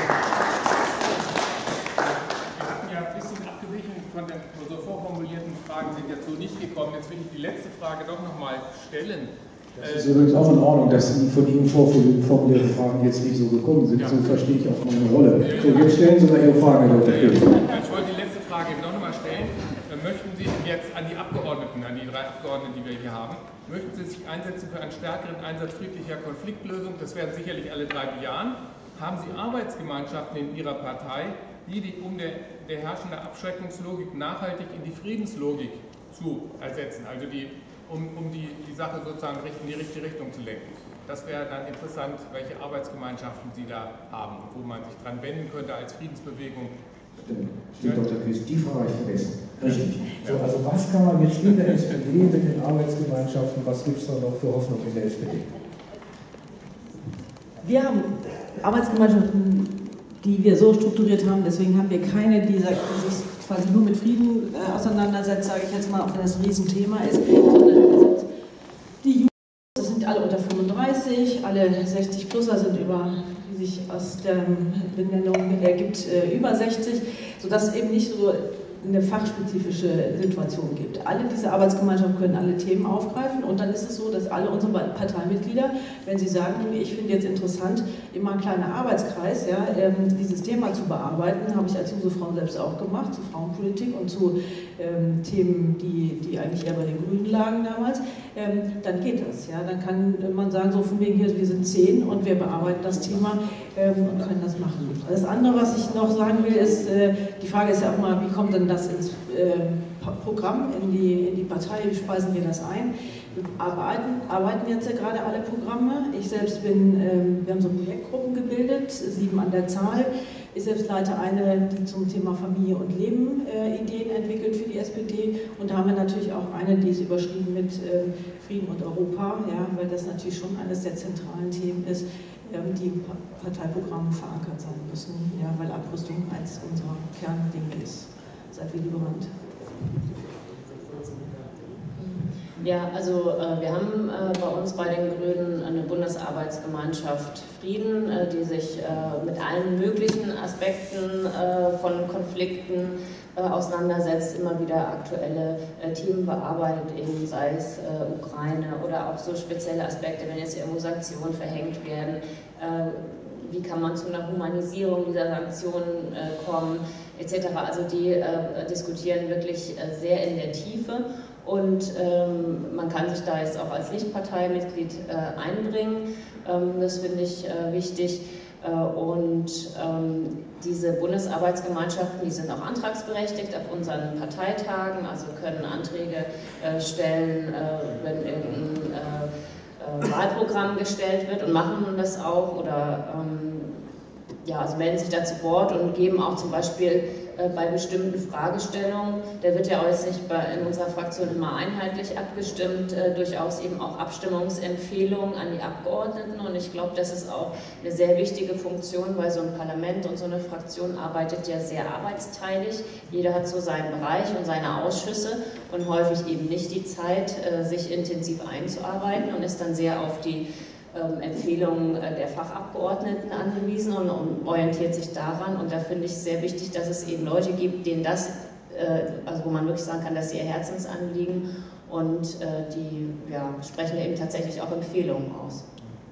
Von den so vorformulierten Fragen sind jetzt so nicht gekommen. Jetzt will ich die letzte Frage doch nochmal stellen. Das ist übrigens auch in Ordnung, dass die von Ihnen vorformulierten Fragen jetzt nicht so gekommen sind. Ja. So verstehe ich auch meine Rolle. So, jetzt stellen Sie mal Ihre Frage, Herr Doktor Kies. Ich wollte die letzte Frage noch nochmal stellen. Möchten Sie jetzt an die Abgeordneten, an die drei Abgeordneten, die wir hier haben, möchten Sie sich einsetzen für einen stärkeren Einsatz friedlicher Konfliktlösung? Das werden sicherlich alle drei bejahen. Haben Sie Arbeitsgemeinschaften in Ihrer Partei, die, die um der, der herrschende Abschreckungslogik nachhaltig in die Friedenslogik zu ersetzen, also die, um, um die, die Sache sozusagen in die richtige Richtung zu lenken. Das wäre dann interessant, welche Arbeitsgemeinschaften Sie da haben und wo man sich dran wenden könnte als Friedensbewegung. Stimmt, Doktor Kies, die Frage habe ich vergessen. Richtig. So, also was kann man jetzt in der S P D mit den Arbeitsgemeinschaften, was gibt es da noch für Hoffnung in der S P D? Wir haben Arbeitsgemeinschaften, die wir so strukturiert haben, deswegen haben wir keine, die sich quasi nur mit Frieden äh, auseinandersetzt, sage ich jetzt mal, auch wenn das ein Riesenthema ist, sondern die Jugend, das sind alle unter fünfunddreißig, alle sechzig-Plusser sind über, wie sich aus der Benennung ergibt, äh, über sechzig, sodass es eben nicht so eine fachspezifische Situation gibt. Alle diese Arbeitsgemeinschaften können alle Themen aufgreifen und dann ist es so, dass alle unsere Parteimitglieder, wenn sie sagen, ich finde jetzt interessant, immer ein kleiner Arbeitskreis, ja, ähm, dieses Thema zu bearbeiten, habe ich als Jungfrau selbst auch gemacht, zu Frauenpolitik und zu ähm, Themen, die, die eigentlich eher bei den Grünen lagen damals, ähm, dann geht das. Ja. Dann kann man sagen, so von wegen hier, wir sind zehn und wir bearbeiten das Thema ähm, und können das machen. Das andere, was ich noch sagen will, ist, äh, die Frage ist ja auch mal, wie kommt denn das ins äh, Programm, in die, in die Partei, wie speisen wir das ein? Wir arbeiten, arbeiten jetzt ja gerade alle Programme. Ich selbst bin, äh, wir haben so Projektgruppen gebildet, sieben an der Zahl. Ich selbst leite eine, die zum Thema Familie und Leben äh, Ideen entwickelt für die S P D. Und da haben wir natürlich auch eine, die ist überschrieben mit äh, Frieden und Europa, ja, weil das natürlich schon eines der zentralen Themen ist, die im Parteiprogramm verankert sein müssen, ja, weil Abrüstung eines unserer Kerndinge ist. Seit Willy Brandt. Ja, also äh, wir haben äh, bei uns bei den Grünen eine Bundesarbeitsgemeinschaft Frieden, äh, die sich äh, mit allen möglichen Aspekten äh, von Konflikten äh, auseinandersetzt, immer wieder aktuelle äh, Themen bearbeitet, eben sei es äh, Ukraine oder auch so spezielle Aspekte, wenn jetzt irgendwo Sanktionen verhängt werden. Äh, wie kann man zu einer Humanisierung dieser Sanktionen äh, kommen, et cetera. Also die äh, diskutieren wirklich äh, sehr in der Tiefe und ähm, man kann sich da jetzt auch als Nichtparteimitglied äh, einbringen. Ähm, das finde ich äh, wichtig. Äh, und ähm, diese Bundesarbeitsgemeinschaften, die sind auch antragsberechtigt auf unseren Parteitagen, also können Anträge äh, stellen, äh, wenn irgendein äh, Wahlprogramm gestellt wird und machen das auch oder ähm, ja, also melden sich da zu Wort und geben auch zum Beispiel äh, bei bestimmten Fragestellungen, da wird ja äußerlich bei, in unserer Fraktion immer einheitlich abgestimmt, äh, durchaus eben auch Abstimmungsempfehlungen an die Abgeordneten und ich glaube, das ist auch eine sehr wichtige Funktion, weil so ein Parlament und so eine Fraktion arbeitet ja sehr arbeitsteilig. Jeder hat so seinen Bereich und seine Ausschüsse und häufig eben nicht die Zeit, äh, sich intensiv einzuarbeiten und ist dann sehr auf die Ähm, Empfehlungen äh, der Fachabgeordneten angewiesen und, und orientiert sich daran. Und da finde ich es sehr wichtig, dass es eben Leute gibt, denen das, äh, also wo man wirklich sagen kann, dass sie ihr Herzensanliegen und äh, die ja, sprechen ja eben tatsächlich auch Empfehlungen aus.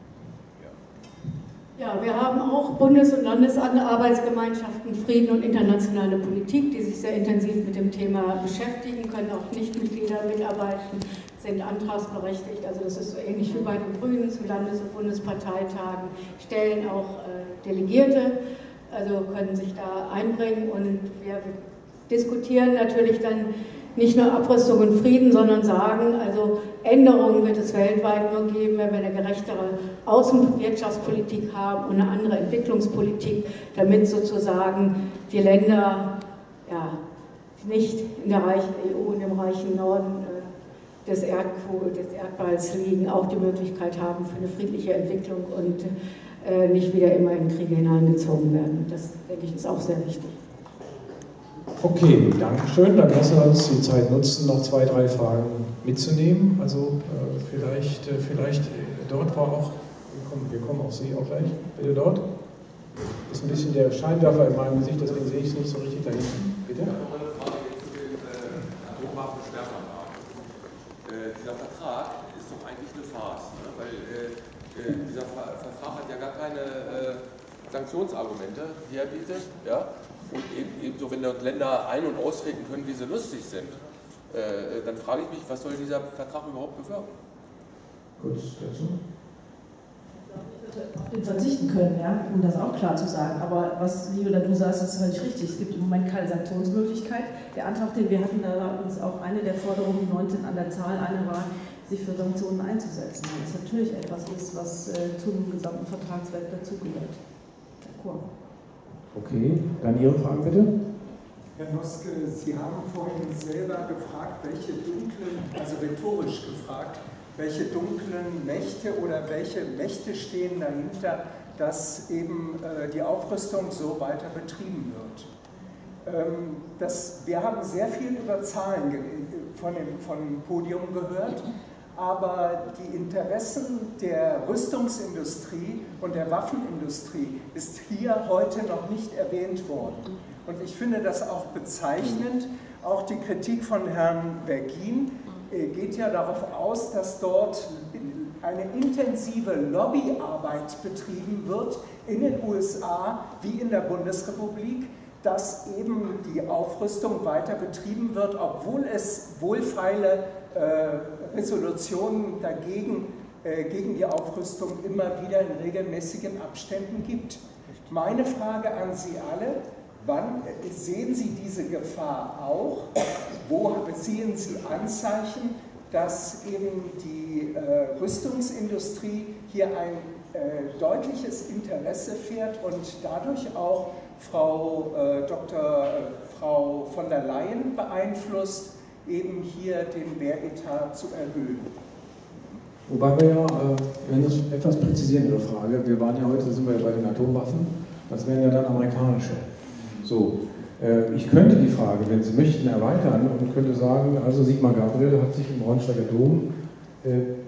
Ja, wir haben auch Bundes- und Landesarbeitsgemeinschaften Frieden und internationale Politik, die sich sehr intensiv mit dem Thema beschäftigen, können auch Nichtmitglieder mitarbeiten, sind antragsberechtigt, also das ist so ähnlich wie bei den Grünen zu Landes- und Bundesparteitagen, stellen auch äh, Delegierte, also können sich da einbringen und wir diskutieren natürlich dann nicht nur Abrüstung und Frieden, sondern sagen, also Änderungen wird es weltweit nur geben, wenn wir eine gerechtere Außenwirtschaftspolitik haben und eine andere Entwicklungspolitik, damit sozusagen die Länder ja, nicht in der reichen E U und im reichen Norden äh, des, Erdkohl, des Erdballs liegen, auch die Möglichkeit haben für eine friedliche Entwicklung und äh, nicht wieder immer in Kriege hineingezogen werden. Das, denke ich, ist auch sehr wichtig. Okay, danke schön. Dann lassen wir uns die Zeit nutzen, noch zwei, drei Fragen mitzunehmen. Also äh, vielleicht, äh, vielleicht äh, dort war auch, wir kommen, wir kommen auf Sie auch gleich, bitte dort. Das ist ein bisschen der Scheinwerfer in meinem Gesicht, deswegen sehe ich es nicht so richtig da hinten. Bitte? Ja, noch eine Frage jetzt zu dem äh, Atomwaffensperrvertrag. Äh, dieser Vertrag ist doch eigentlich eine Farce, ne? Weil äh, äh, dieser Ver Vertrag hat ja gar keine äh, Sanktionsargumente, die er bietet. Ja? Und eben, ebenso, wenn dort Länder ein- und austreten können, wie sie lustig sind, äh, dann frage ich mich, was soll dieser Vertrag überhaupt bewirken? Kurz dazu. Auf den verzichten können, ja, um das auch klar zu sagen. Aber was Viola, du sagst, ist völlig richtig. Es gibt im Moment keine Sanktionsmöglichkeit. Der Antrag, den wir hatten, da war uns auch eine der Forderungen, neunzehn an der Zahl, eine war, sich für Sanktionen einzusetzen. Das ist natürlich etwas, ist, was äh, zum gesamten Vertragswerk dazugehört. D'accord. Okay, dann Ihre Frage bitte. Herr Noske, Sie haben vorhin selber gefragt, welche dunklen, also rhetorisch gefragt, welche dunklen Mächte oder welche Mächte stehen dahinter, dass eben äh, die Aufrüstung so weiter betrieben wird. Ähm, das, wir haben sehr viel über Zahlen von dem, vom Podium gehört, aber die Interessen der Rüstungsindustrie und der Waffenindustrie ist hier heute noch nicht erwähnt worden. Und ich finde das auch bezeichnend. Auch die Kritik von Herrn Bergin äh, geht ja darauf aus, dass dort eine intensive Lobbyarbeit betrieben wird in den U S A wie in der Bundesrepublik, dass eben die Aufrüstung weiter betrieben wird, obwohl es wohlfeile äh, Resolutionen dagegen, äh, gegen die Aufrüstung immer wieder in regelmäßigen Abständen gibt. Meine Frage an Sie alle: Wann sehen Sie diese Gefahr auch? Wo sehen Sie Anzeichen, dass eben die äh, Rüstungsindustrie hier ein äh, deutliches Interesse fährt und dadurch auch Frau äh, Doktor Äh, Frau von der Leyen beeinflusst, eben hier den Wehretat zu erhöhen? Wobei wir ja, äh, wenn das etwas präzisieren, Ihre Frage, wir waren ja heute, sind wir ja bei den Atomwaffen, das wären ja dann amerikanische. So, äh, ich könnte die Frage, wenn Sie möchten, erweitern und könnte sagen, also Sigmar Gabriel hat sich im Braunschweiger Dom äh,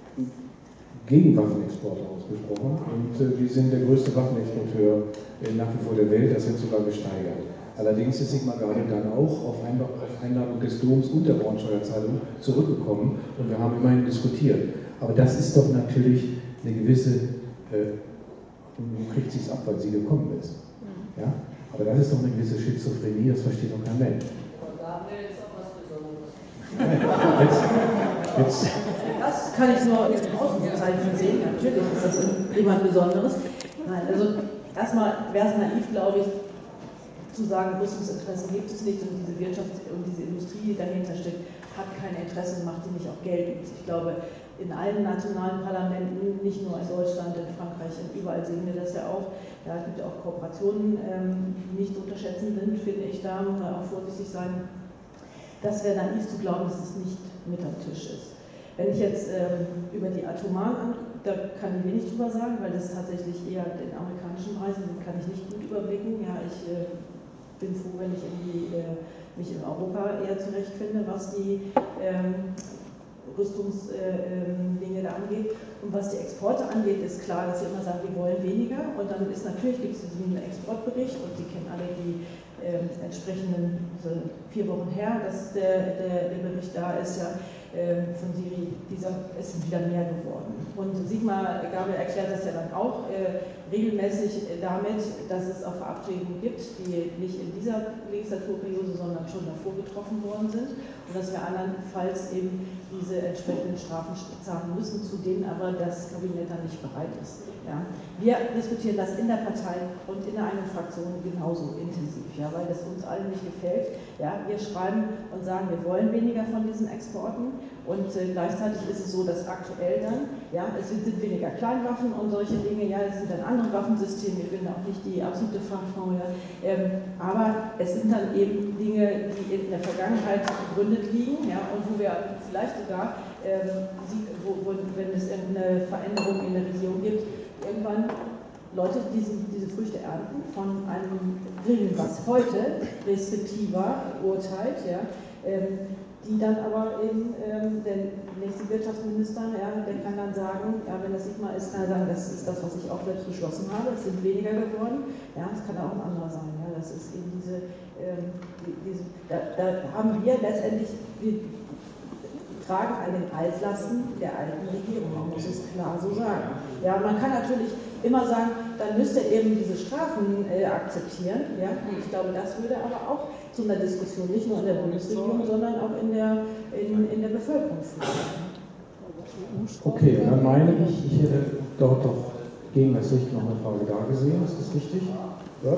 gegen Waffenexporte ausgesprochen und äh, wir sind der größte Waffenexporteur äh, nach wie vor der Welt, das wird sogar gesteigert. Allerdings ist Sigmar Gabriel dann auch auf Einladung des Doms und der Braunschweiger Zeitung zurückgekommen und wir haben immerhin diskutiert. Aber das ist doch natürlich eine gewisse, äh, du kriegst es ab, weil sie gekommen ist. Ja? Aber das ist doch eine gewisse Schizophrenie, das versteht doch kein Mensch. Gabriel ist auch was Besonderes. Jetzt, jetzt. Das kann ich nur jetzt im Ausrufezeichen sehen. Natürlich ist das jemand Besonderes. Nein, also erstmal wäre es naiv, glaube ich, zu sagen, Rüstungsinteressen gibt es nicht und diese Wirtschaft und diese Industrie, die dahinter steckt, hat kein Interesse und macht die nicht auch Geld. Und ich glaube, in allen nationalen Parlamenten, nicht nur in Deutschland, in Frankreich, überall sehen wir das ja auch. Da gibt es ja auch Kooperationen, ähm, die nicht zu unterschätzen sind, finde ich. Da muss man auch vorsichtig sein. Das wäre naiv zu glauben, dass es nicht mit am Tisch ist. Wenn ich jetzt ähm, über die Atomaren angucke, da kann ich wenig drüber sagen, weil das tatsächlich eher den amerikanischen Preisen sind, kann ich nicht gut überblicken. Ja, ich äh, bin froh, wenn ich irgendwie, äh, mich in Europa eher zurechtfinde, was die ähm, Rüstungsdinge äh, da angeht. Und was die Exporte angeht, ist klar, dass sie immer sagen, wir wollen weniger. Und dann ist natürlich, gibt es diesen Exportbericht und Sie kennen alle die äh, entsprechenden, also vier Wochen her, dass der, der, der Bericht da ist, ja, äh, von Siri, dieser ist wieder mehr geworden. Und Sigmar Gabriel erklärt das ja dann auch äh, regelmäßig damit, dass es auch Verabredungen gibt, die nicht in dieser Legislaturperiode, sondern schon davor getroffen worden sind und dass wir andernfalls eben diese entsprechenden Strafen zahlen müssen, zu denen aber das Kabinett dann nicht bereit ist. Ja. Wir diskutieren das in der Partei und in der eigenen Fraktion genauso intensiv, ja, weil das uns allen nicht gefällt. Ja. Wir schreiben und sagen, wir wollen weniger von diesen Exporten Und äh, gleichzeitig ist es so, dass aktuell dann, ja, es sind, sind weniger Kleinwaffen und solche Dinge, ja, es sind dann andere Waffensysteme, ich bin auch nicht die absolute Fachfrau, ja, ähm, aber es sind dann eben Dinge, die in der Vergangenheit begründet liegen, ja, und wo wir vielleicht sogar, ähm, sie, wo, wo, wenn es irgendeine Veränderung in der Region gibt, irgendwann Leute diese, diese Früchte ernten von einem Regeln, was heute restriktiver urteilt, ja, ähm, die dann aber eben ähm, der nächste Wirtschaftsminister, ja, der kann dann sagen, ja, wenn das nicht mal ist, kann er sagen, das ist das, was ich auch selbst beschlossen habe, es sind weniger geworden, ja, es kann auch ein anderer sein, ja, das ist eben diese, ähm, die, diese da, da haben wir letztendlich, wir tragen an den Altlasten der alten Regierung, man muss es klar so sagen. Ja, man kann natürlich immer sagen, dann müsste er eben diese Strafen äh, akzeptieren, ja, und ich glaube, das würde aber auch zu einer Diskussion, nicht nur in der Bundesregierung, sondern auch in der, in, in der Bevölkerung führen. Okay, dann meine ich, ich hätte dort doch gegen das Licht noch eine Frage da gesehen, ist das richtig? Ja?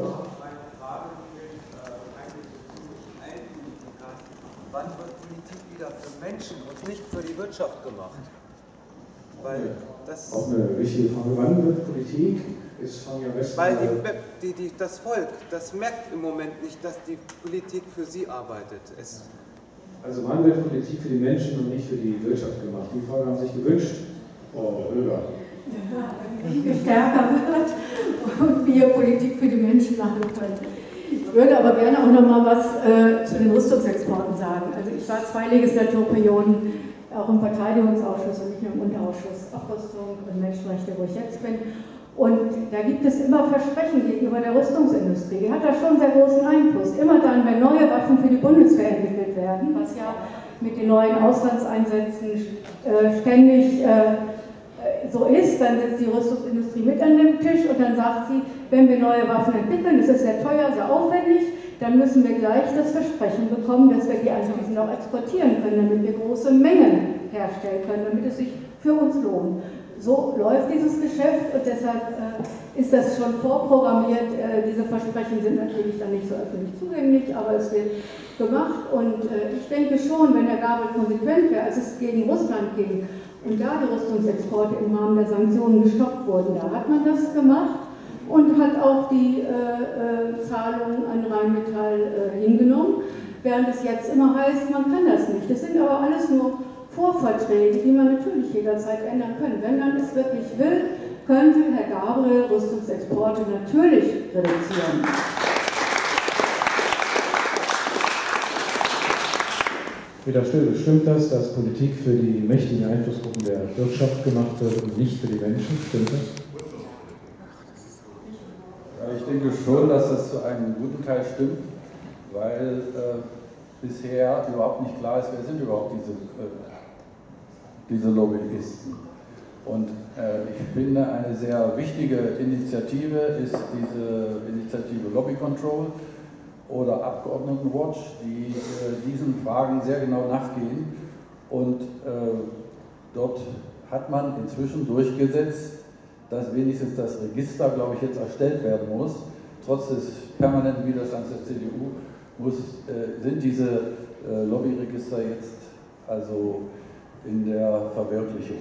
Wann wird Politik wieder für Menschen und nicht für die Wirtschaft gemacht? Weil das auch eine wichtige Frage. Wann wird Politik? Ist Sonja Weil die, die, die, das Volk, das merkt im Moment nicht, dass die Politik für sie arbeitet. Es also wann wird Politik für die Menschen und nicht für die Wirtschaft gemacht? Die Frage haben sich gewünscht, Frau Röger. Ja, wenn es stärker wird und wir Politik für die Menschen machen können. Ich würde aber gerne auch noch mal was äh, zu den Rüstungsexporten sagen. Also ich war zwei Legislaturperioden auch im Verteidigungsausschuss und nicht nur im Unterausschuss Abrüstung und Menschenrechte, wo ich jetzt bin. Und da gibt es immer Versprechen gegenüber der Rüstungsindustrie. Die hat da schon sehr großen Einfluss. Immer dann, wenn neue Waffen für die Bundeswehr entwickelt werden, was ja mit den neuen Auslandseinsätzen äh, ständig äh, so ist, dann sitzt die Rüstungsindustrie mit an dem Tisch und dann sagt sie, wenn wir neue Waffen entwickeln, das ist sehr teuer, sehr aufwendig, dann müssen wir gleich das Versprechen bekommen, dass wir die anschließend auch exportieren können, damit wir große Mengen herstellen können, damit es sich für uns lohnt. So läuft dieses Geschäft und deshalb äh, ist das schon vorprogrammiert. Äh, diese Versprechen sind natürlich dann nicht so öffentlich zugänglich, aber es wird gemacht und äh, ich denke schon, wenn der Gabel konsequent wäre, als es gegen Russland ging und da die Rüstungsexporte im Rahmen der Sanktionen gestoppt wurden, da hat man das gemacht und hat auch die äh, äh, Zahlungen an Rheinmetall äh, hingenommen, während es jetzt immer heißt, man kann das nicht. Das sind aber alles nur Vorverträge, die man natürlich jederzeit ändern kann. Wenn man es wirklich will, könnte Herr Gabriel Rüstungsexporte natürlich reduzieren. Wieder still, stimmt das, dass Politik für die mächtigen Einflussgruppen der Wirtschaft gemacht wird und nicht für die Menschen? Stimmt das? Ja, ich denke schon, dass das zu einem guten Teil stimmt, weil äh, bisher überhaupt nicht klar ist, wer sind überhaupt diese, äh, diese Lobbyisten. Und äh, ich finde, eine sehr wichtige Initiative ist diese Initiative Lobby Control oder Abgeordnetenwatch, die äh, diesen Fragen sehr genau nachgehen. Und äh, dort hat man inzwischen durchgesetzt, dass wenigstens das Register, glaube ich, jetzt erstellt werden muss. Trotz des permanenten Widerstands der C D U muss, äh, sind diese äh, Lobbyregister jetzt also in der Verwirklichung.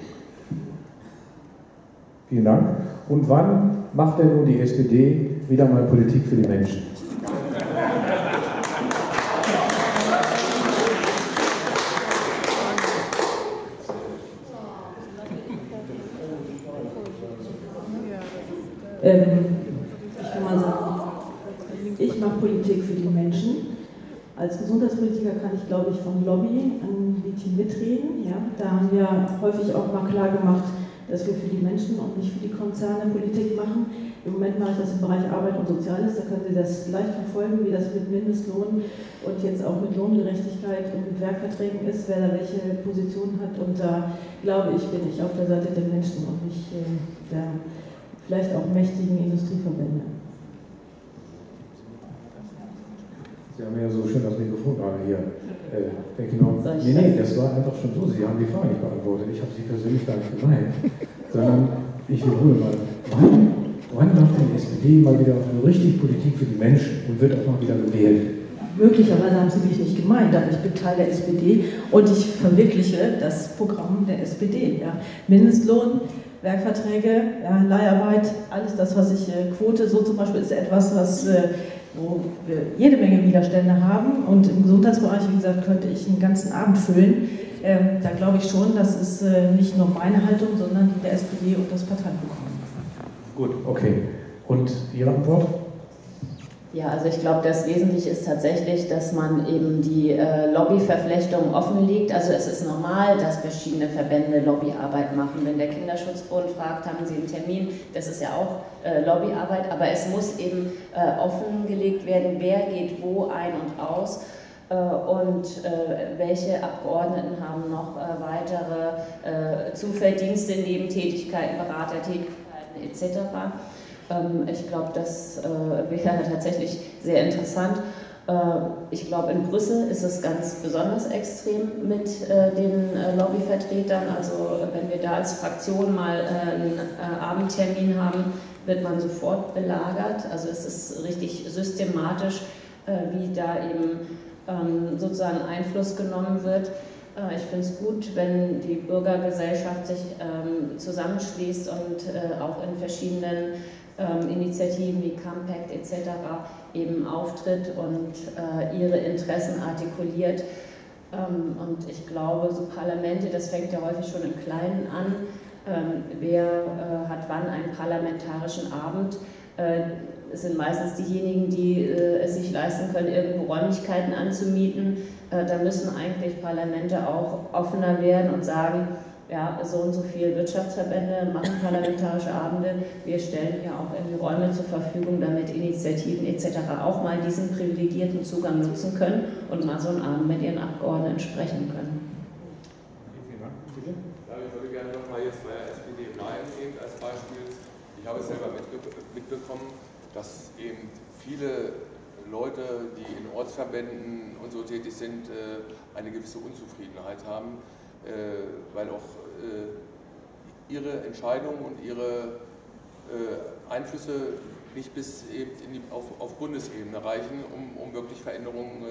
Vielen Dank. Und wann macht denn nun die S P D wieder mal Politik für die Menschen? Ähm, ich kann mal sagen, ich mache Politik für die Menschen. Als Gesundheitspolitiker kann ich, glaube ich, vom Lobby ein bisschen mitreden. Ja? Da haben wir häufig auch mal klar gemacht, dass wir für die Menschen und nicht für die Konzerne Politik machen. Im Moment mache ich das im Bereich Arbeit und Soziales, da können Sie das leicht verfolgen, wie das mit Mindestlohn und jetzt auch mit Lohngerechtigkeit und mit Werkverträgen ist, wer da welche Position hat. Und da, glaube ich, bin ich auf der Seite der Menschen und nicht äh, der vielleicht auch mächtigen Industrieverbände. Sie haben ja so schön das Mikrofon gerade hier. Äh, denke noch, nee, nee, das war einfach schon so. Sie haben die Frage nicht beantwortet. Ich habe Sie persönlich gar nicht gemeint. Sondern ich wiederhole mal, wann, wann macht die S P D mal wieder so richtig Politik für die Menschen und wird auch mal wieder gewählt? möglicherweise haben Sie mich nicht gemeint, aber ich bin Teil der S P D und ich verwirkliche das Programm der S P D. Ja. Mindestlohn, Werkverträge, ja, Leiharbeit, alles das, was ich, äh, Quote, so zum Beispiel ist etwas, was, äh, wo wir jede Menge Widerstände haben, und im Gesundheitsbereich, wie gesagt, könnte ich einen ganzen Abend füllen. Ähm, da glaube ich schon, das ist äh, nicht nur meine Haltung, sondern die der S P D und das Parteiprogramm. Gut, okay. Und Ihre Antwort? Ja, also ich glaube, das Wesentliche ist tatsächlich, dass man eben die äh, Lobbyverflechtung offenlegt. Also es ist normal, dass verschiedene Verbände Lobbyarbeit machen. Wenn der Kinderschutzbund fragt, haben Sie einen Termin, das ist ja auch äh, Lobbyarbeit, aber es muss eben äh, offengelegt werden, wer geht wo ein und aus äh, und äh, welche Abgeordneten haben noch äh, weitere äh, Zuverdienste, Nebentätigkeiten, Beratertätigkeiten et cetera. Ich glaube, das wäre tatsächlich sehr interessant. Ich glaube, in Brüssel ist es ganz besonders extrem mit den Lobbyvertretern. Also wenn wir da als Fraktion mal einen Abendtermin haben, wird man sofort belagert. Also es ist richtig systematisch, wie da eben sozusagen Einfluss genommen wird. Ich finde es gut, wenn die Bürgergesellschaft sich zusammenschließt und auch in verschiedenen Ähm, Initiativen wie Campact et cetera eben auftritt und äh, ihre Interessen artikuliert. Ähm, und ich glaube, so Parlamente, das fängt ja häufig schon im Kleinen an. Ähm, wer äh, hat wann einen parlamentarischen Abend? Äh, es sind meistens diejenigen, die äh, es sich leisten können, irgendwo Räumlichkeiten anzumieten. Äh, da müssen eigentlich Parlamente auch offener werden und sagen, ja, so und so viele Wirtschaftsverbände machen parlamentarische Abende. Wir stellen ja auch irgendwie Räume zur Verfügung, damit Initiativen et cetera auch mal diesen privilegierten Zugang nutzen können und mal so einen Abend mit ihren Abgeordneten sprechen können. Ja, ich würde gerne noch mal jetzt bei der S P D Nein nehmen als Beispiel. Ich habe es selber mitbekommen, dass eben viele Leute, die in Ortsverbänden und so tätig sind, eine gewisse Unzufriedenheit haben, weil auch ihre Entscheidungen und ihre Einflüsse nicht bis eben in die, auf, auf Bundesebene reichen, um, um wirklich Veränderungen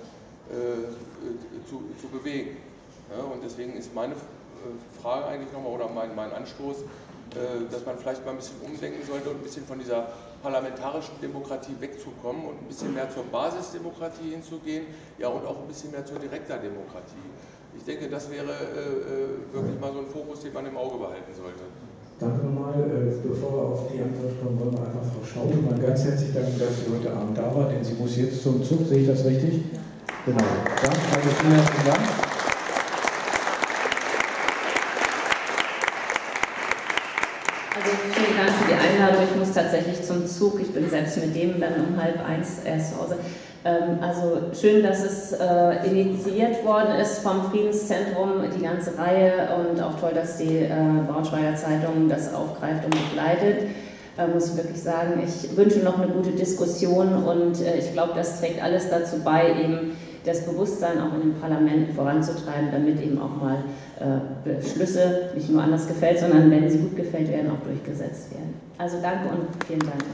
zu, zu bewegen. Ja, und deswegen ist meine Frage eigentlich nochmal, oder mein, mein Anstoß, dass man vielleicht mal ein bisschen umdenken sollte und ein bisschen von dieser parlamentarischen Demokratie wegzukommen und ein bisschen mehr zur Basisdemokratie hinzugehen, ja, und auch ein bisschen mehr zur direkter Demokratie. Ich denke, das wäre äh, wirklich mal so ein Fokus, den man im Auge behalten sollte. Danke nochmal. Äh, bevor wir auf die Antwort kommen, wollen wir einfach Frau Schautel mal ganz herzlich danken, dass sie heute Abend da war, denn sie muss jetzt zum Zug. Sehe ich das richtig? Ja. Genau. Danke, also vielen herzlichen Dank. Also vielen Dank für die Einladung. Ich muss tatsächlich zum Zug. Ich bin selbst mit dem dann um halb eins erst zu Hause. Also schön, dass es äh, initiiert worden ist vom Friedenszentrum, die ganze Reihe, und auch toll, dass die äh, Braunschweiger Zeitung das aufgreift und begleitet. Äh, muss ich wirklich sagen, ich wünsche noch eine gute Diskussion, und äh, ich glaube, das trägt alles dazu bei, eben das Bewusstsein auch in den Parlamenten voranzutreiben, damit eben auch mal äh, Beschlüsse nicht nur anders gefällt, sondern wenn sie gut gefällt werden, auch durchgesetzt werden. Also danke und vielen Dank.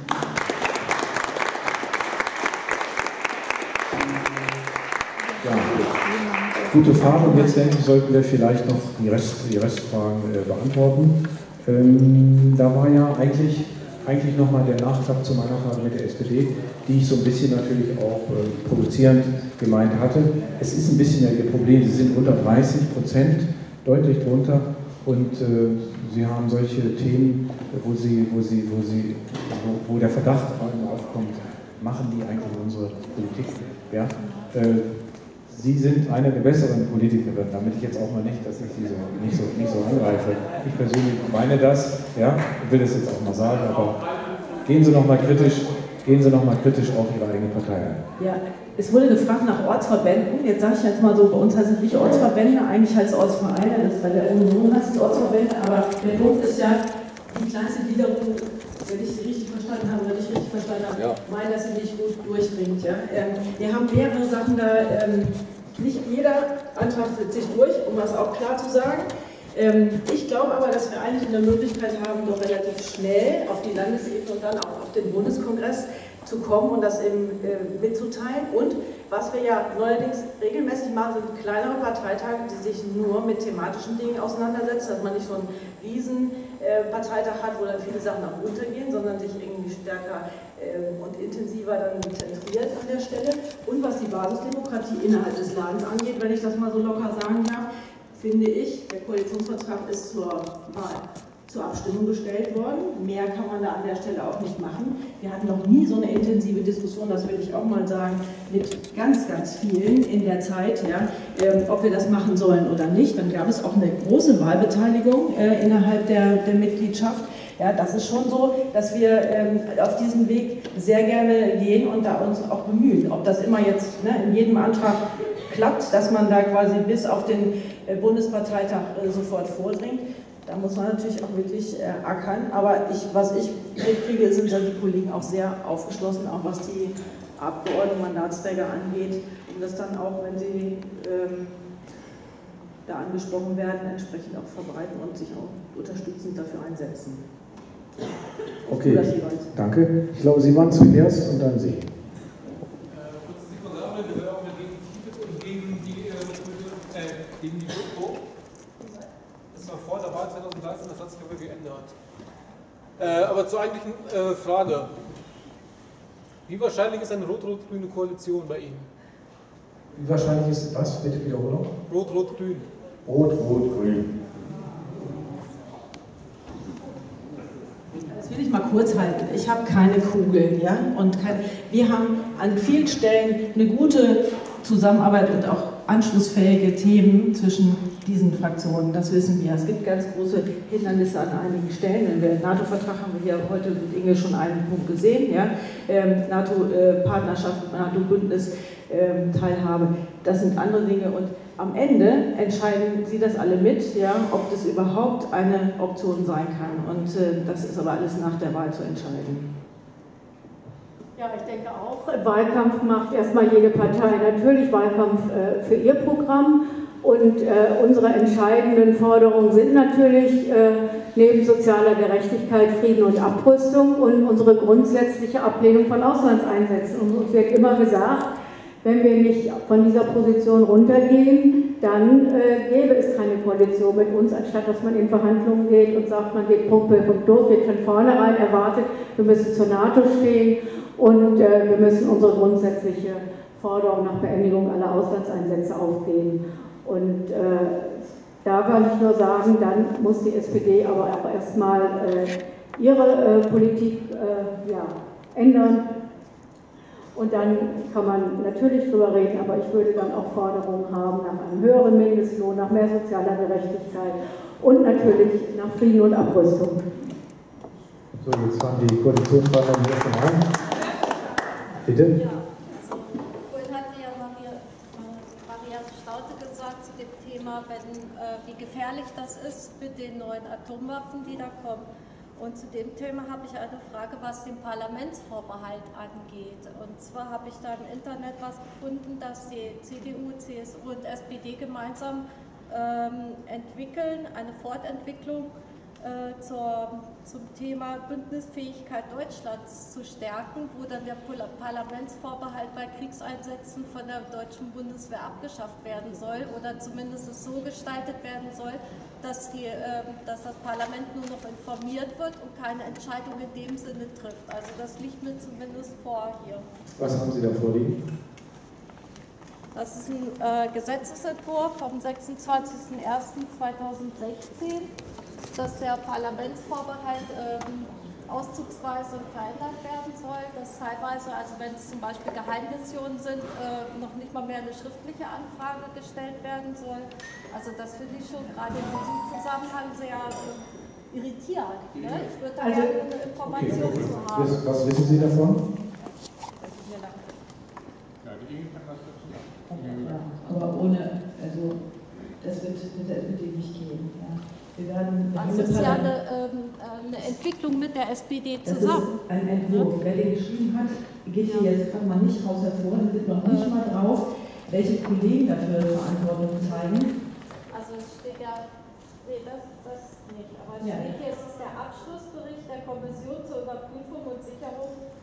Ja, gute Frage, und jetzt denke ich, sollten wir vielleicht noch die, Rest, die Restfragen äh, beantworten. Ähm, da war ja eigentlich, eigentlich nochmal der Nachtrag zu meiner Frage mit der S P D, die ich so ein bisschen natürlich auch äh, provozierend gemeint hatte. Es ist ein bisschen ja Ihr Problem, Sie sind unter dreißig Prozent, deutlich drunter, und äh, Sie haben solche Themen, wo, Sie, wo, Sie, wo, Sie, wo, wo der Verdacht aufkommt, machen die eigentlich unsere Politik? Ja? Äh, Sie sind eine der besseren Politikerinnen, damit ich jetzt auch mal nicht, dass ich Sie so, nicht, so, nicht so angreife. Ich persönlich meine das, ja, ich will das jetzt auch mal sagen, aber gehen Sie noch mal kritisch, gehen Sie noch mal kritisch auf Ihre eigene Partei ein. Ja, es wurde gefragt nach Ortsverbänden. Jetzt sage ich jetzt mal so, bei uns heißt es nicht Ortsverbände, eigentlich heißt es Ortsvereine, das ist bei der Union heißt es Ortsverbände, aber der Punkt ist ja, die kleinste Gliederung, wenn ich sie richtig verstanden habe, oder nicht richtig verstanden habe, ja. Meine, dass sie nicht gut durchdringt. Ja? Ähm, wir haben mehrere Sachen da, ähm, nicht jeder Antrag setzt sich durch, um das auch klar zu sagen. Ähm, ich glaube aber, dass wir eigentlich eine Möglichkeit haben, doch relativ schnell auf die Landesebene und dann auch auf den Bundeskongress zu kommen und das eben äh, mitzuteilen. Und was wir ja neuerdings regelmäßig machen, sind kleinere Parteitage, die sich nur mit thematischen Dingen auseinandersetzen, dass man nicht so einen riesen äh, Parteitag hat, wo dann viele Sachen auch untergehen, sondern sich irgendwie stärker äh, und intensiver dann zentriert an der Stelle. Und was die Basisdemokratie innerhalb des Ladens angeht, wenn ich das mal so locker sagen darf, finde ich, der Koalitionsvertrag ist zur Wahl zur Abstimmung gestellt worden. Mehr kann man da an der Stelle auch nicht machen. Wir hatten noch nie so eine intensive Diskussion, das will ich auch mal sagen, mit ganz, ganz vielen in der Zeit, ja, äh, ob wir das machen sollen oder nicht. Dann gab es auch eine große Wahlbeteiligung äh, innerhalb der, der Mitgliedschaft. Ja, das ist schon so, dass wir ähm, auf diesen Weg sehr gerne gehen und da uns auch bemühen. Ob das immer jetzt ne, in jedem Antrag klappt, dass man da quasi bis auf den äh, Bundesparteitag äh, sofort vordringt, da muss man natürlich auch wirklich äh, ackern. Aber ich, was ich mitkriege, sind dann die Kollegen auch sehr aufgeschlossen, auch was die Abgeordneten, Mandatsträger angeht, um das dann auch, wenn sie ähm, da angesprochen werden, entsprechend auch verbreiten und sich auch unterstützend dafür einsetzen. Okay, danke. Ich glaube, Sie waren zuerst und dann Sie. Gegen die Rückdruck. Das war vor der Wahl zweitausenddreizehn, das hat sich aber geändert. Äh, aber zur eigentlichen äh, Frage. Wie wahrscheinlich ist eine rot-rot-grüne Koalition bei Ihnen? Wie wahrscheinlich ist was? Bitte Wiederholung. Rot-rot-grün. Rot-rot-grün. Das will ich mal kurz halten. Ich habe keine Kugeln, ja, und kein, wir haben an vielen Stellen eine gute Zusammenarbeit und auch anschlussfähige Themen zwischen diesen Fraktionen, das wissen wir. Es gibt ganz große Hindernisse an einigen Stellen. Den NATO-Vertrag haben wir hier heute mit Inge schon einen Punkt gesehen. Ja? Ähm, NATO-Partnerschaft, NATO-Bündnis, ähm, Teilhabe, das sind andere Dinge. Und am Ende entscheiden Sie das alle mit, ja, ob das überhaupt eine Option sein kann. Und äh, das ist aber alles nach der Wahl zu entscheiden. Ja, ich denke auch, Wahlkampf macht erstmal jede Partei natürlich Wahlkampf äh, für ihr Programm und äh, unsere entscheidenden Forderungen sind natürlich äh, neben sozialer Gerechtigkeit, Frieden und Abrüstung und unsere grundsätzliche Ablehnung von Auslandseinsätzen. Und uns wird immer gesagt, wenn wir nicht von dieser Position runtergehen, dann äh, gäbe es keine Koalition mit uns, anstatt dass man in Verhandlungen geht und sagt, man geht Punkt für Punkt durch, wird von vornherein erwartet, wir müssen zur NATO stehen. Und äh, wir müssen unsere grundsätzliche Forderung nach Beendigung aller Auslandseinsätze aufgeben. Und äh, da kann ich nur sagen, dann muss die S P D aber auch erstmal äh, ihre äh, Politik äh, ja, ändern. Und dann kann man natürlich drüber reden, aber ich würde dann auch Forderungen haben nach einem höheren Mindestlohn, nach mehr sozialer Gerechtigkeit und natürlich nach Frieden und Abrüstung. So, jetzt waren die Koalitionspartner hier schon an. Bitte? Ja, also vorhin hat ja Maria, Maria Staudte gesagt zu dem Thema, wenn, äh, wie gefährlich das ist mit den neuen Atomwaffen, die da kommen. Und zu dem Thema habe ich eine Frage, was den Parlamentsvorbehalt angeht. Und zwar habe ich da im Internet was gefunden, dass die C D U, C S U und S P D gemeinsam ähm, entwickeln, eine Fortentwicklung Äh, zur, zum Thema Bündnisfähigkeit Deutschlands zu stärken, wo dann der Parlamentsvorbehalt bei Kriegseinsätzen von der deutschen Bundeswehr abgeschafft werden soll oder zumindest es so gestaltet werden soll, dass, die, äh, dass das Parlament nur noch informiert wird und keine Entscheidung in dem Sinne trifft. Also das liegt mir zumindest vor hier. Was haben Sie da vorliegen? Das ist ein äh, Gesetzesentwurf vom sechsundzwanzigsten ersten zweitausendsechzehn, dass der Parlamentsvorbehalt ähm, auszugsweise verändert werden soll, dass teilweise, also wenn es zum Beispiel Geheimmissionen sind, äh, noch nicht mal mehr eine schriftliche Anfrage gestellt werden soll. Also das finde ich schon gerade in diesem Zusammenhang sehr äh, irritierend. Ne? Ich würde da also, gerne eine Information okay. zu haben. Was, was wissen Sie davon? Ja, die Inge kann das dazu sagen. Ja, aber ohne, also das wird mit der S P D nicht gehen. Ja. Wir werden also es ist ja eine, ähm, eine Entwicklung mit der S P D zusammen. Das ist ein Entwurf. Wer den geschrieben hat, geht hier jetzt mal nicht raus hervor, da sind noch nicht mal drauf, welche Kollegen dafür Verantwortung zeigen. Also es steht ja, nee, das, das nicht, aber es ja. steht hier, es ist der Abschlussbericht der Kommission zur Überprüfung und Sicherung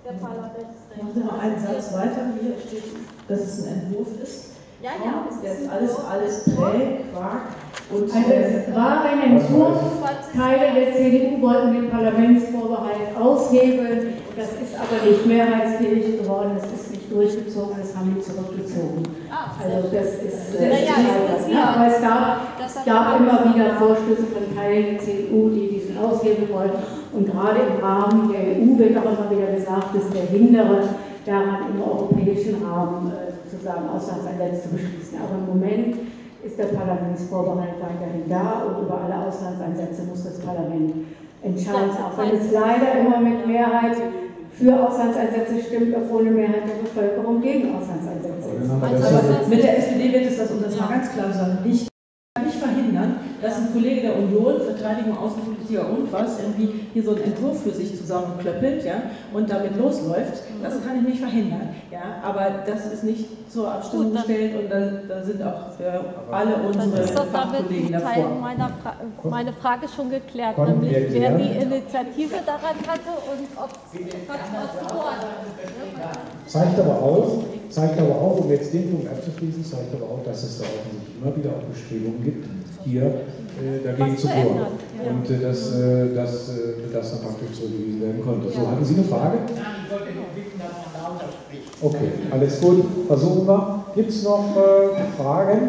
der Parlamentsrechte. Machen Sie mal einen Satz weiter. Hier steht, dass es ein Entwurf ist. Ja, ja, es der ist ist alles, alles Prä, Quark und Also es war ein Entwurf, Teile der C D U wollten den Parlamentsvorbehalt aushebeln, das ist aber nicht mehrheitsfähig geworden, es ist nicht durchgezogen, das haben die zurückgezogen. Also das ist äh, ja, aber es gab, es gab immer wieder Vorstöße von Teilen der C D U, die diesen aushebeln wollten, und gerade im Rahmen der E U wird auch immer wieder gesagt, dass der Hindere daran im europäischen Rahmen äh, sozusagen Auslandseinsätze zu beschließen. Aber im Moment ist der Parlamentsvorbehalt weiterhin da und über alle Auslandseinsätze muss das Parlament entscheiden, auch wenn es leider immer mit Mehrheit für Auslandseinsätze stimmt, obwohl eine Mehrheit der Bevölkerung gegen Auslandseinsätze ist. Aber mit der S P D wird es das, um das mal ganz klar zu sagen, nicht, nicht verhindern, dass ein Kollege der Union, Verteidigung, Außenpolitiker und was, irgendwie hier so einen Entwurf für sich zusammenklöppelt, ja, und damit losläuft. Das kann ich nicht verhindern. Ja, aber das ist nicht zur Abstimmung Gut, gestellt und da, da sind auch äh, alle unsere Fachkollegen davor. Teil meiner Fra meine Frage schon geklärt, Konnten nämlich wir wer klären? die Initiative daran hatte und ob es geworden ist. Zeigt aber auch, zeigt aber auch, um jetzt den Punkt abzuschließen, zeigt aber auch, dass es da offensichtlich immer wieder auch Bestrebungen gibt, hier äh, dagegen Was zu zu bohren. ändern, ja. Und äh, dass, äh, dass, äh, das dann praktisch zurückgewiesen werden konnte. So, hatten Sie eine Frage? Ich wollte nur bitten, dass man lauter spricht. Okay, alles gut. Versuchen wir. Gibt es noch äh, Fragen?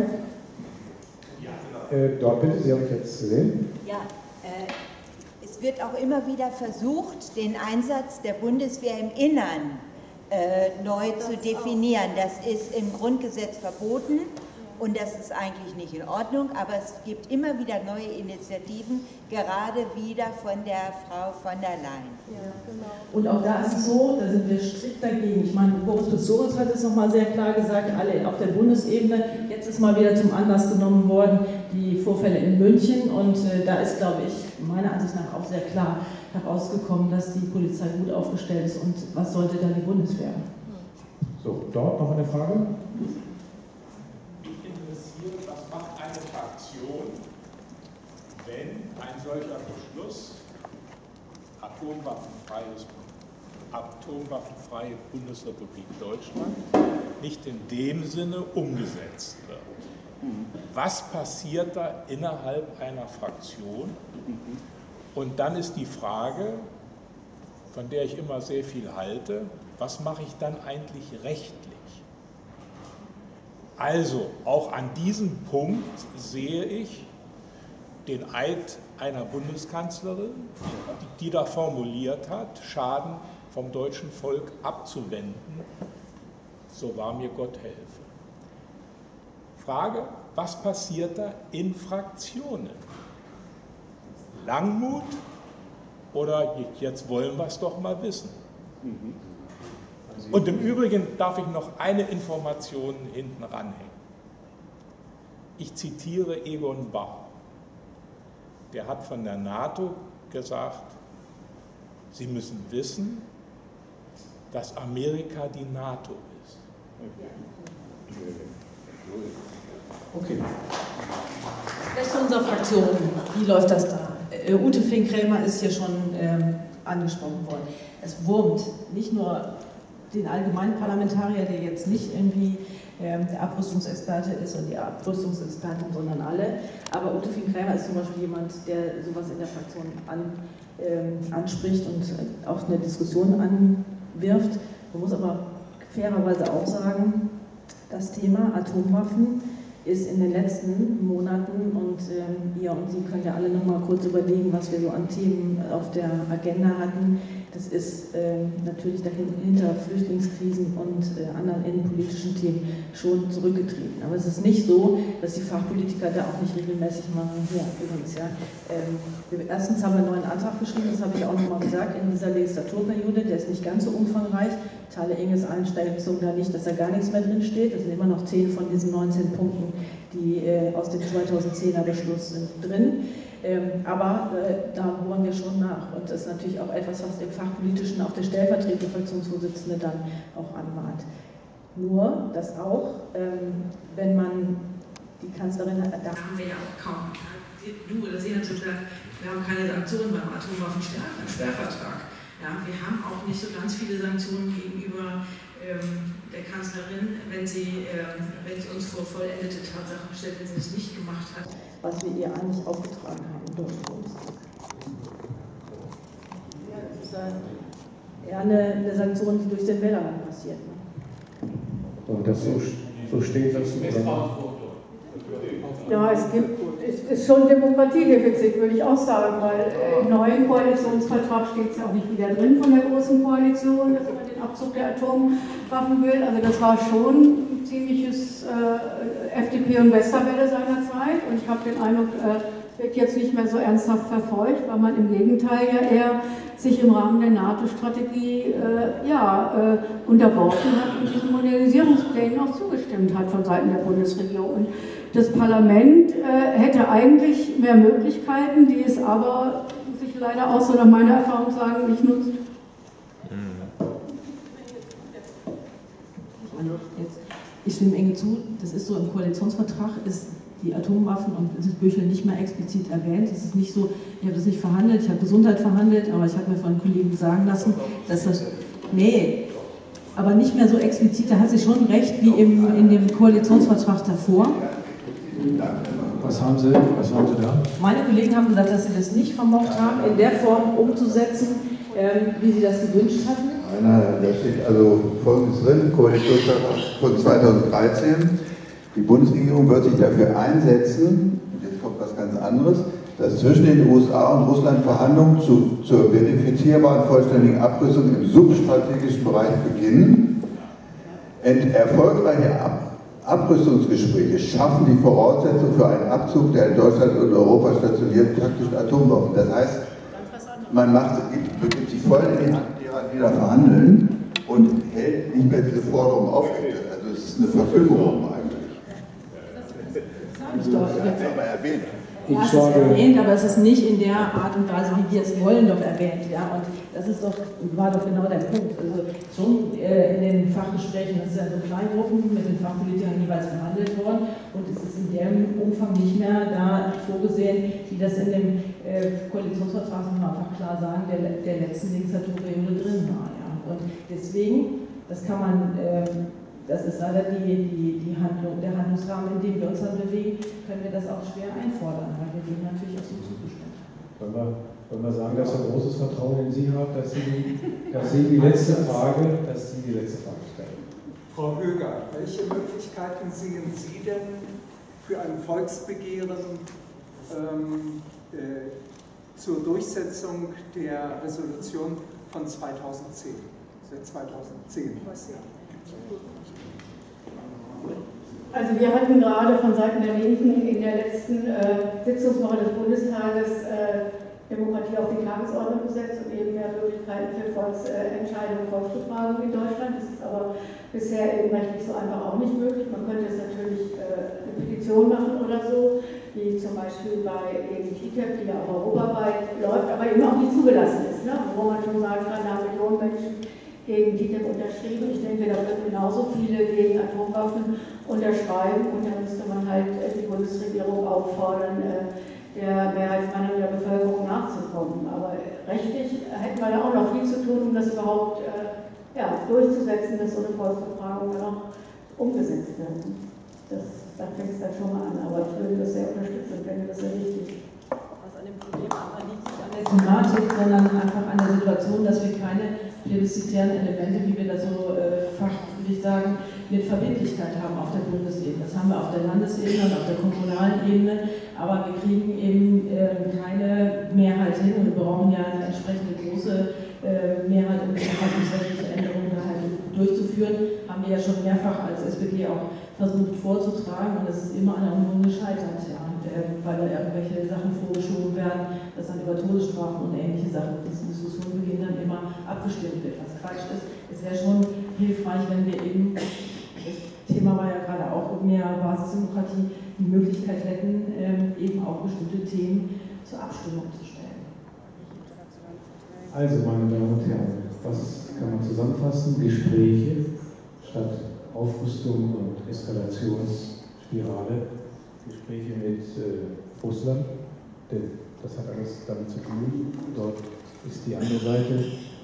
Äh, dort bitte, Sie habe ich jetzt gesehen. Ja, äh, es wird auch immer wieder versucht, den Einsatz der Bundeswehr im Innern äh, neu zu definieren. Das ist im Grundgesetz verboten und das ist eigentlich nicht in Ordnung, aber es gibt immer wieder neue Initiativen, gerade wieder von der Frau von der Leyen. Ja, genau. Und auch da ist es so, da sind wir strikt dagegen. Ich meine, Boris Pistorius hat es nochmal sehr klar gesagt, alle auf der Bundesebene. Jetzt ist mal wieder zum Anlass genommen worden, die Vorfälle in München. Und äh, da ist, glaube ich, meiner Ansicht nach auch sehr klar herausgekommen, dass die Polizei gut aufgestellt ist. Und was sollte dann die Bundeswehr? So, dort noch eine Frage? Mich interessiert, was macht eine Fraktion, wenn ein solcher Beschluss atomwaffenfreies, atomwaffenfreie Bundesrepublik Deutschland nicht in dem Sinne umgesetzt wird? Was passiert da innerhalb einer Fraktion? Und dann ist die Frage, von der ich immer sehr viel halte, was mache ich dann eigentlich rechtlich? Also, auch an diesem Punkt sehe ich den Eid einer Bundeskanzlerin, die, die da formuliert hat, Schaden vom deutschen Volk abzuwenden, so wahr mir Gott helfe. Frage, was passiert da in Fraktionen? Langmut oder jetzt wollen wir es doch mal wissen? Und im Übrigen darf ich noch eine Information hinten ranhängen. Ich zitiere Egon Bahr. Der hat von der NATO gesagt, Sie müssen wissen, dass Amerika die NATO ist. Okay. Vielleicht zu unserer Fraktion. Wie läuft das da? Äh, Ute Flink-Krämer ist hier schon ähm, angesprochen worden. Es wurmt nicht nur den allgemeinen Parlamentarier, der jetzt nicht irgendwie ähm, der Abrüstungsexperte ist und die Abrüstungsexperten, sondern alle. Aber Ute Flink-Krämer ist zum Beispiel jemand, der sowas in der Fraktion an, ähm, anspricht und äh, auch eine Diskussion anwirft. Man muss aber fairerweise auch sagen, das Thema Atomwaffen ist in den letzten Monaten, und ähm, ihr und Sie können ja alle noch mal kurz überlegen, was wir so an Themen auf der Agenda hatten. Das ist äh, natürlich dahinter Flüchtlingskrisen und äh, anderen innenpolitischen Themen schon zurückgetreten. Aber es ist nicht so, dass die Fachpolitiker da auch nicht regelmäßig machen. Ja, übrigens, ja. Ähm, wir, erstens haben wir einen neuen Antrag geschrieben, das habe ich auch noch mal gesagt, in dieser Legislaturperiode. Der ist nicht ganz so umfangreich. Teile Inges Einstellung da nicht, dass da gar nichts mehr drin steht. Es sind immer noch zehn von diesen neunzehn Punkten, die äh, aus dem zweitausendzehner Beschluss sind, drin. Ähm, aber äh, da bohren wir schon nach. Und das ist natürlich auch etwas, was dem Fachpolitischen auch der stellvertretende Fraktionsvorsitzende dann auch anmahnt. Nur, dass auch, ähm, wenn man die Kanzlerin hat, da haben wir ja auch kaum. Du oder Sie haben schon gesagt, wir haben keine Sanktionen beim Atomwaffensperrvertrag. Ja, wir haben auch nicht so ganz viele Sanktionen gegenüber ähm, der Kanzlerin, wenn sie, ähm, wenn sie uns vor vollendete Tatsachen stellt, wenn sie es nicht gemacht hat, was wir ihr eigentlich aufgetragen haben im Deutschen Bundestag. Ja, das ist dann eher eine, eine Sanktion, die durch den Wähler dann passiert. Ne? Und das so, so steht das. Ja, es gibt, es ist schon ein Demokratiedefizit, würde ich auch sagen, weil im neuen Koalitionsvertrag steht es ja auch nicht wieder drin von der Großen Koalition, dass man den Abzug der Atomwaffen will. Also das war schon ein ziemliches äh, F D P und Westerwelle seinerzeit und ich habe den Eindruck, äh, wird jetzt nicht mehr so ernsthaft verfolgt, weil man im Gegenteil ja eher sich im Rahmen der NATO-Strategie äh, ja, äh, unterworfen hat und diesen Modernisierungsplänen auch zugestimmt hat von Seiten der Bundesregierung. Und das Parlament äh, hätte eigentlich mehr Möglichkeiten, die es aber sich leider auch so nach meiner Erfahrung sagen, nicht nutzt. Ich stimme Inge zu, das ist so im Koalitionsvertrag, ist die Atomwaffen und das Büchel nicht mehr explizit erwähnt. Es ist nicht so, ich habe das nicht verhandelt, ich habe Gesundheit verhandelt, aber ich habe mir von Kollegen sagen lassen, dass das, nee, aber nicht mehr so explizit, da hat sie schon recht, wie im, in dem Koalitionsvertrag davor. Was haben Sie, was haben Sie da? Meine Kollegen haben gesagt, dass sie das nicht vermocht haben, in der Form umzusetzen, ähm, wie sie das gewünscht hatten. Nein, nein, da steht also Folgendes drin, Koalitionsvertrag von zweitausenddreizehn. Die Bundesregierung wird sich dafür einsetzen, und jetzt kommt was ganz anderes, dass zwischen den U S A und Russland Verhandlungen zu, zur verifizierbaren vollständigen Abrüstung im substrategischen Bereich beginnen. Ent erfolgreiche Ab Abrüstungsgespräche schaffen die Voraussetzung für einen Abzug der in Deutschland und Europa stationierten taktischen Atomwaffen. Das heißt, man macht, begibt sich voll in die Hand derer, die da verhandeln und hält nicht mehr diese Forderung aufrecht. Also es ist eine Verfilmung eigentlich. Ich doch, das ist aber erwähnt. Ja, es ist erwähnt, aber es ist nicht in der Art und Weise, wie wir es wollen, doch erwähnt. Ja? Und das ist doch, war doch genau der Punkt. Also schon äh, in den Fachgesprächen, das ist ja so Kleingruppen mit den Fachpolitikern jeweils verhandelt worden und es ist in dem Umfang nicht mehr da vorgesehen, wie das in dem äh, Koalitionsvertrag, muss man einfach klar sagen, der, der letzten Legislaturperiode drin war. Ja? Und deswegen, das kann man, äh, das ist leider die, die, die Handlung, der Handlungsrahmen, in dem wir uns dann bewegen, können wir das auch schwer einfordern, weil wir dem natürlich auch so zugestimmt haben. Wollen wir, wollen wir sagen, dass wir großes Vertrauen in Sie haben, dass Sie, dass Sie die letzte Frage, dass Sie die letzte Frage stellen? Frau Höger, welche Möglichkeiten sehen Sie denn für ein Volksbegehren ähm, äh, zur Durchsetzung der Resolution von zweitausendzehn? Seit zweitausendzehn, was ja. Also wir hatten gerade von Seiten der Linken in der letzten äh, Sitzungswoche des Bundestages äh, Demokratie auf die Tagesordnung gesetzt und eben mehr Möglichkeiten für Volksentscheidungen und Volksbefragungen in Deutschland. Das ist aber bisher eben rechtlich so einfach auch nicht möglich. Man könnte jetzt natürlich äh, eine Petition machen oder so, wie zum Beispiel bei eben T T I P, die ja auch europaweit läuft, aber eben auch nicht zugelassen ist, ne? Wo man schon sagen kann, da haben Millionen Menschen gegen T T I P unterschrieben. Ich denke, da würden genauso viele gegen Atomwaffen unterschreiben und dann müsste man halt die Bundesregierung auffordern, der Mehrheitsmeinung der Bevölkerung nachzukommen. Aber rechtlich hätten wir da auch noch viel zu tun, um das überhaupt ja, durchzusetzen, dass so eine Volksbefragung dann auch umgesetzt wird. Das, da fängt es dann schon mal an, aber ich würde das sehr unterstützen, finde das sehr wichtig. Was an dem Problem aber liegt nicht an der Thematik, sondern einfach an der Situation, dass wir keine plebiszitären Elemente, wie wir das so äh, fachlich sagen, mit Verbindlichkeit haben auf der Bundesebene. Das haben wir auf der Landesebene und auf der kommunalen Ebene, aber wir kriegen eben äh, keine Mehrheit hin und wir brauchen ja eine entsprechende große äh, Mehrheit, um die verfassungsrechtliche Änderung da halt durchzuführen. Haben wir ja schon mehrfach als S P D auch versucht vorzutragen und es ist immer an der Union gescheitert, ja, weil da irgendwelche Sachen vorgeschoben werden, dass dann über Todesstrafen und ähnliche Sachen, die Diskussionen beginnen, dann immer abgestimmt wird, was Quatsch ist. Es wäre schon hilfreich, wenn wir eben, das Thema war ja gerade auch mehr Basisdemokratie, die Möglichkeit hätten, eben auch bestimmte Themen zur Abstimmung zu stellen. Also, meine Damen und Herren, was kann man zusammenfassen? Gespräche statt Aufrüstung und Eskalationsspirale, Gespräche mit äh, Russland, denn das hat alles damit zu tun. Dort ist die andere Seite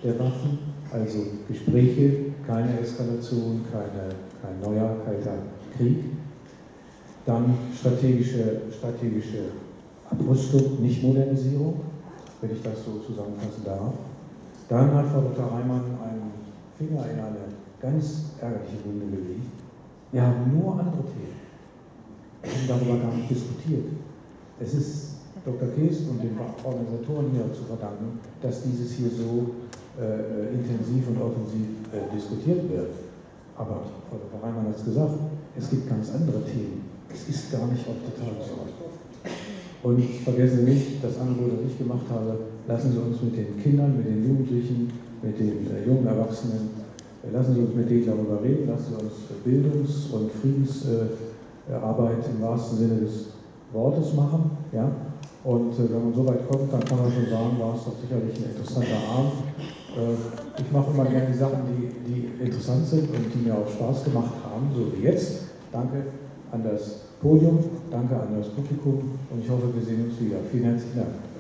der Waffen, also Gespräche, keine Eskalation, keine, kein neuer kalter Krieg. Dann strategische, strategische Abrüstung, nicht Modernisierung, wenn ich das so zusammenfassen darf. Dann hat Frau Doktor Reimann einen Finger in eine ganz ärgerliche Wunde gelegt. Wir haben nur andere Themen. Wir haben darüber gar nicht diskutiert. Es ist Doktor Kees und den Organisatoren hier zu verdanken, dass dieses hier so äh, intensiv und offensiv äh, diskutiert wird. Aber Frau Doktor Reimann hat es gesagt, es gibt ganz andere Themen. Es ist gar nicht auf der Tagesordnung. Und vergessen Sie nicht, das Angebot, das ich gemacht habe, lassen Sie uns mit den Kindern, mit den Jugendlichen, mit den äh, jungen Erwachsenen, äh, lassen Sie uns mit denen darüber reden, lassen Sie uns Bildungs- und Friedensarbeit äh, im wahrsten Sinne des Wortes machen. Ja? Und äh, wenn man so weit kommt, dann kann man schon sagen, war es doch sicherlich ein interessanter Abend. Äh, ich mache immer gerne die Sachen, die, die interessant sind und die mir auch Spaß gemacht haben, so wie jetzt. Danke an das Podium, danke an das Publikum und ich hoffe, wir sehen uns wieder. Vielen herzlichen Dank.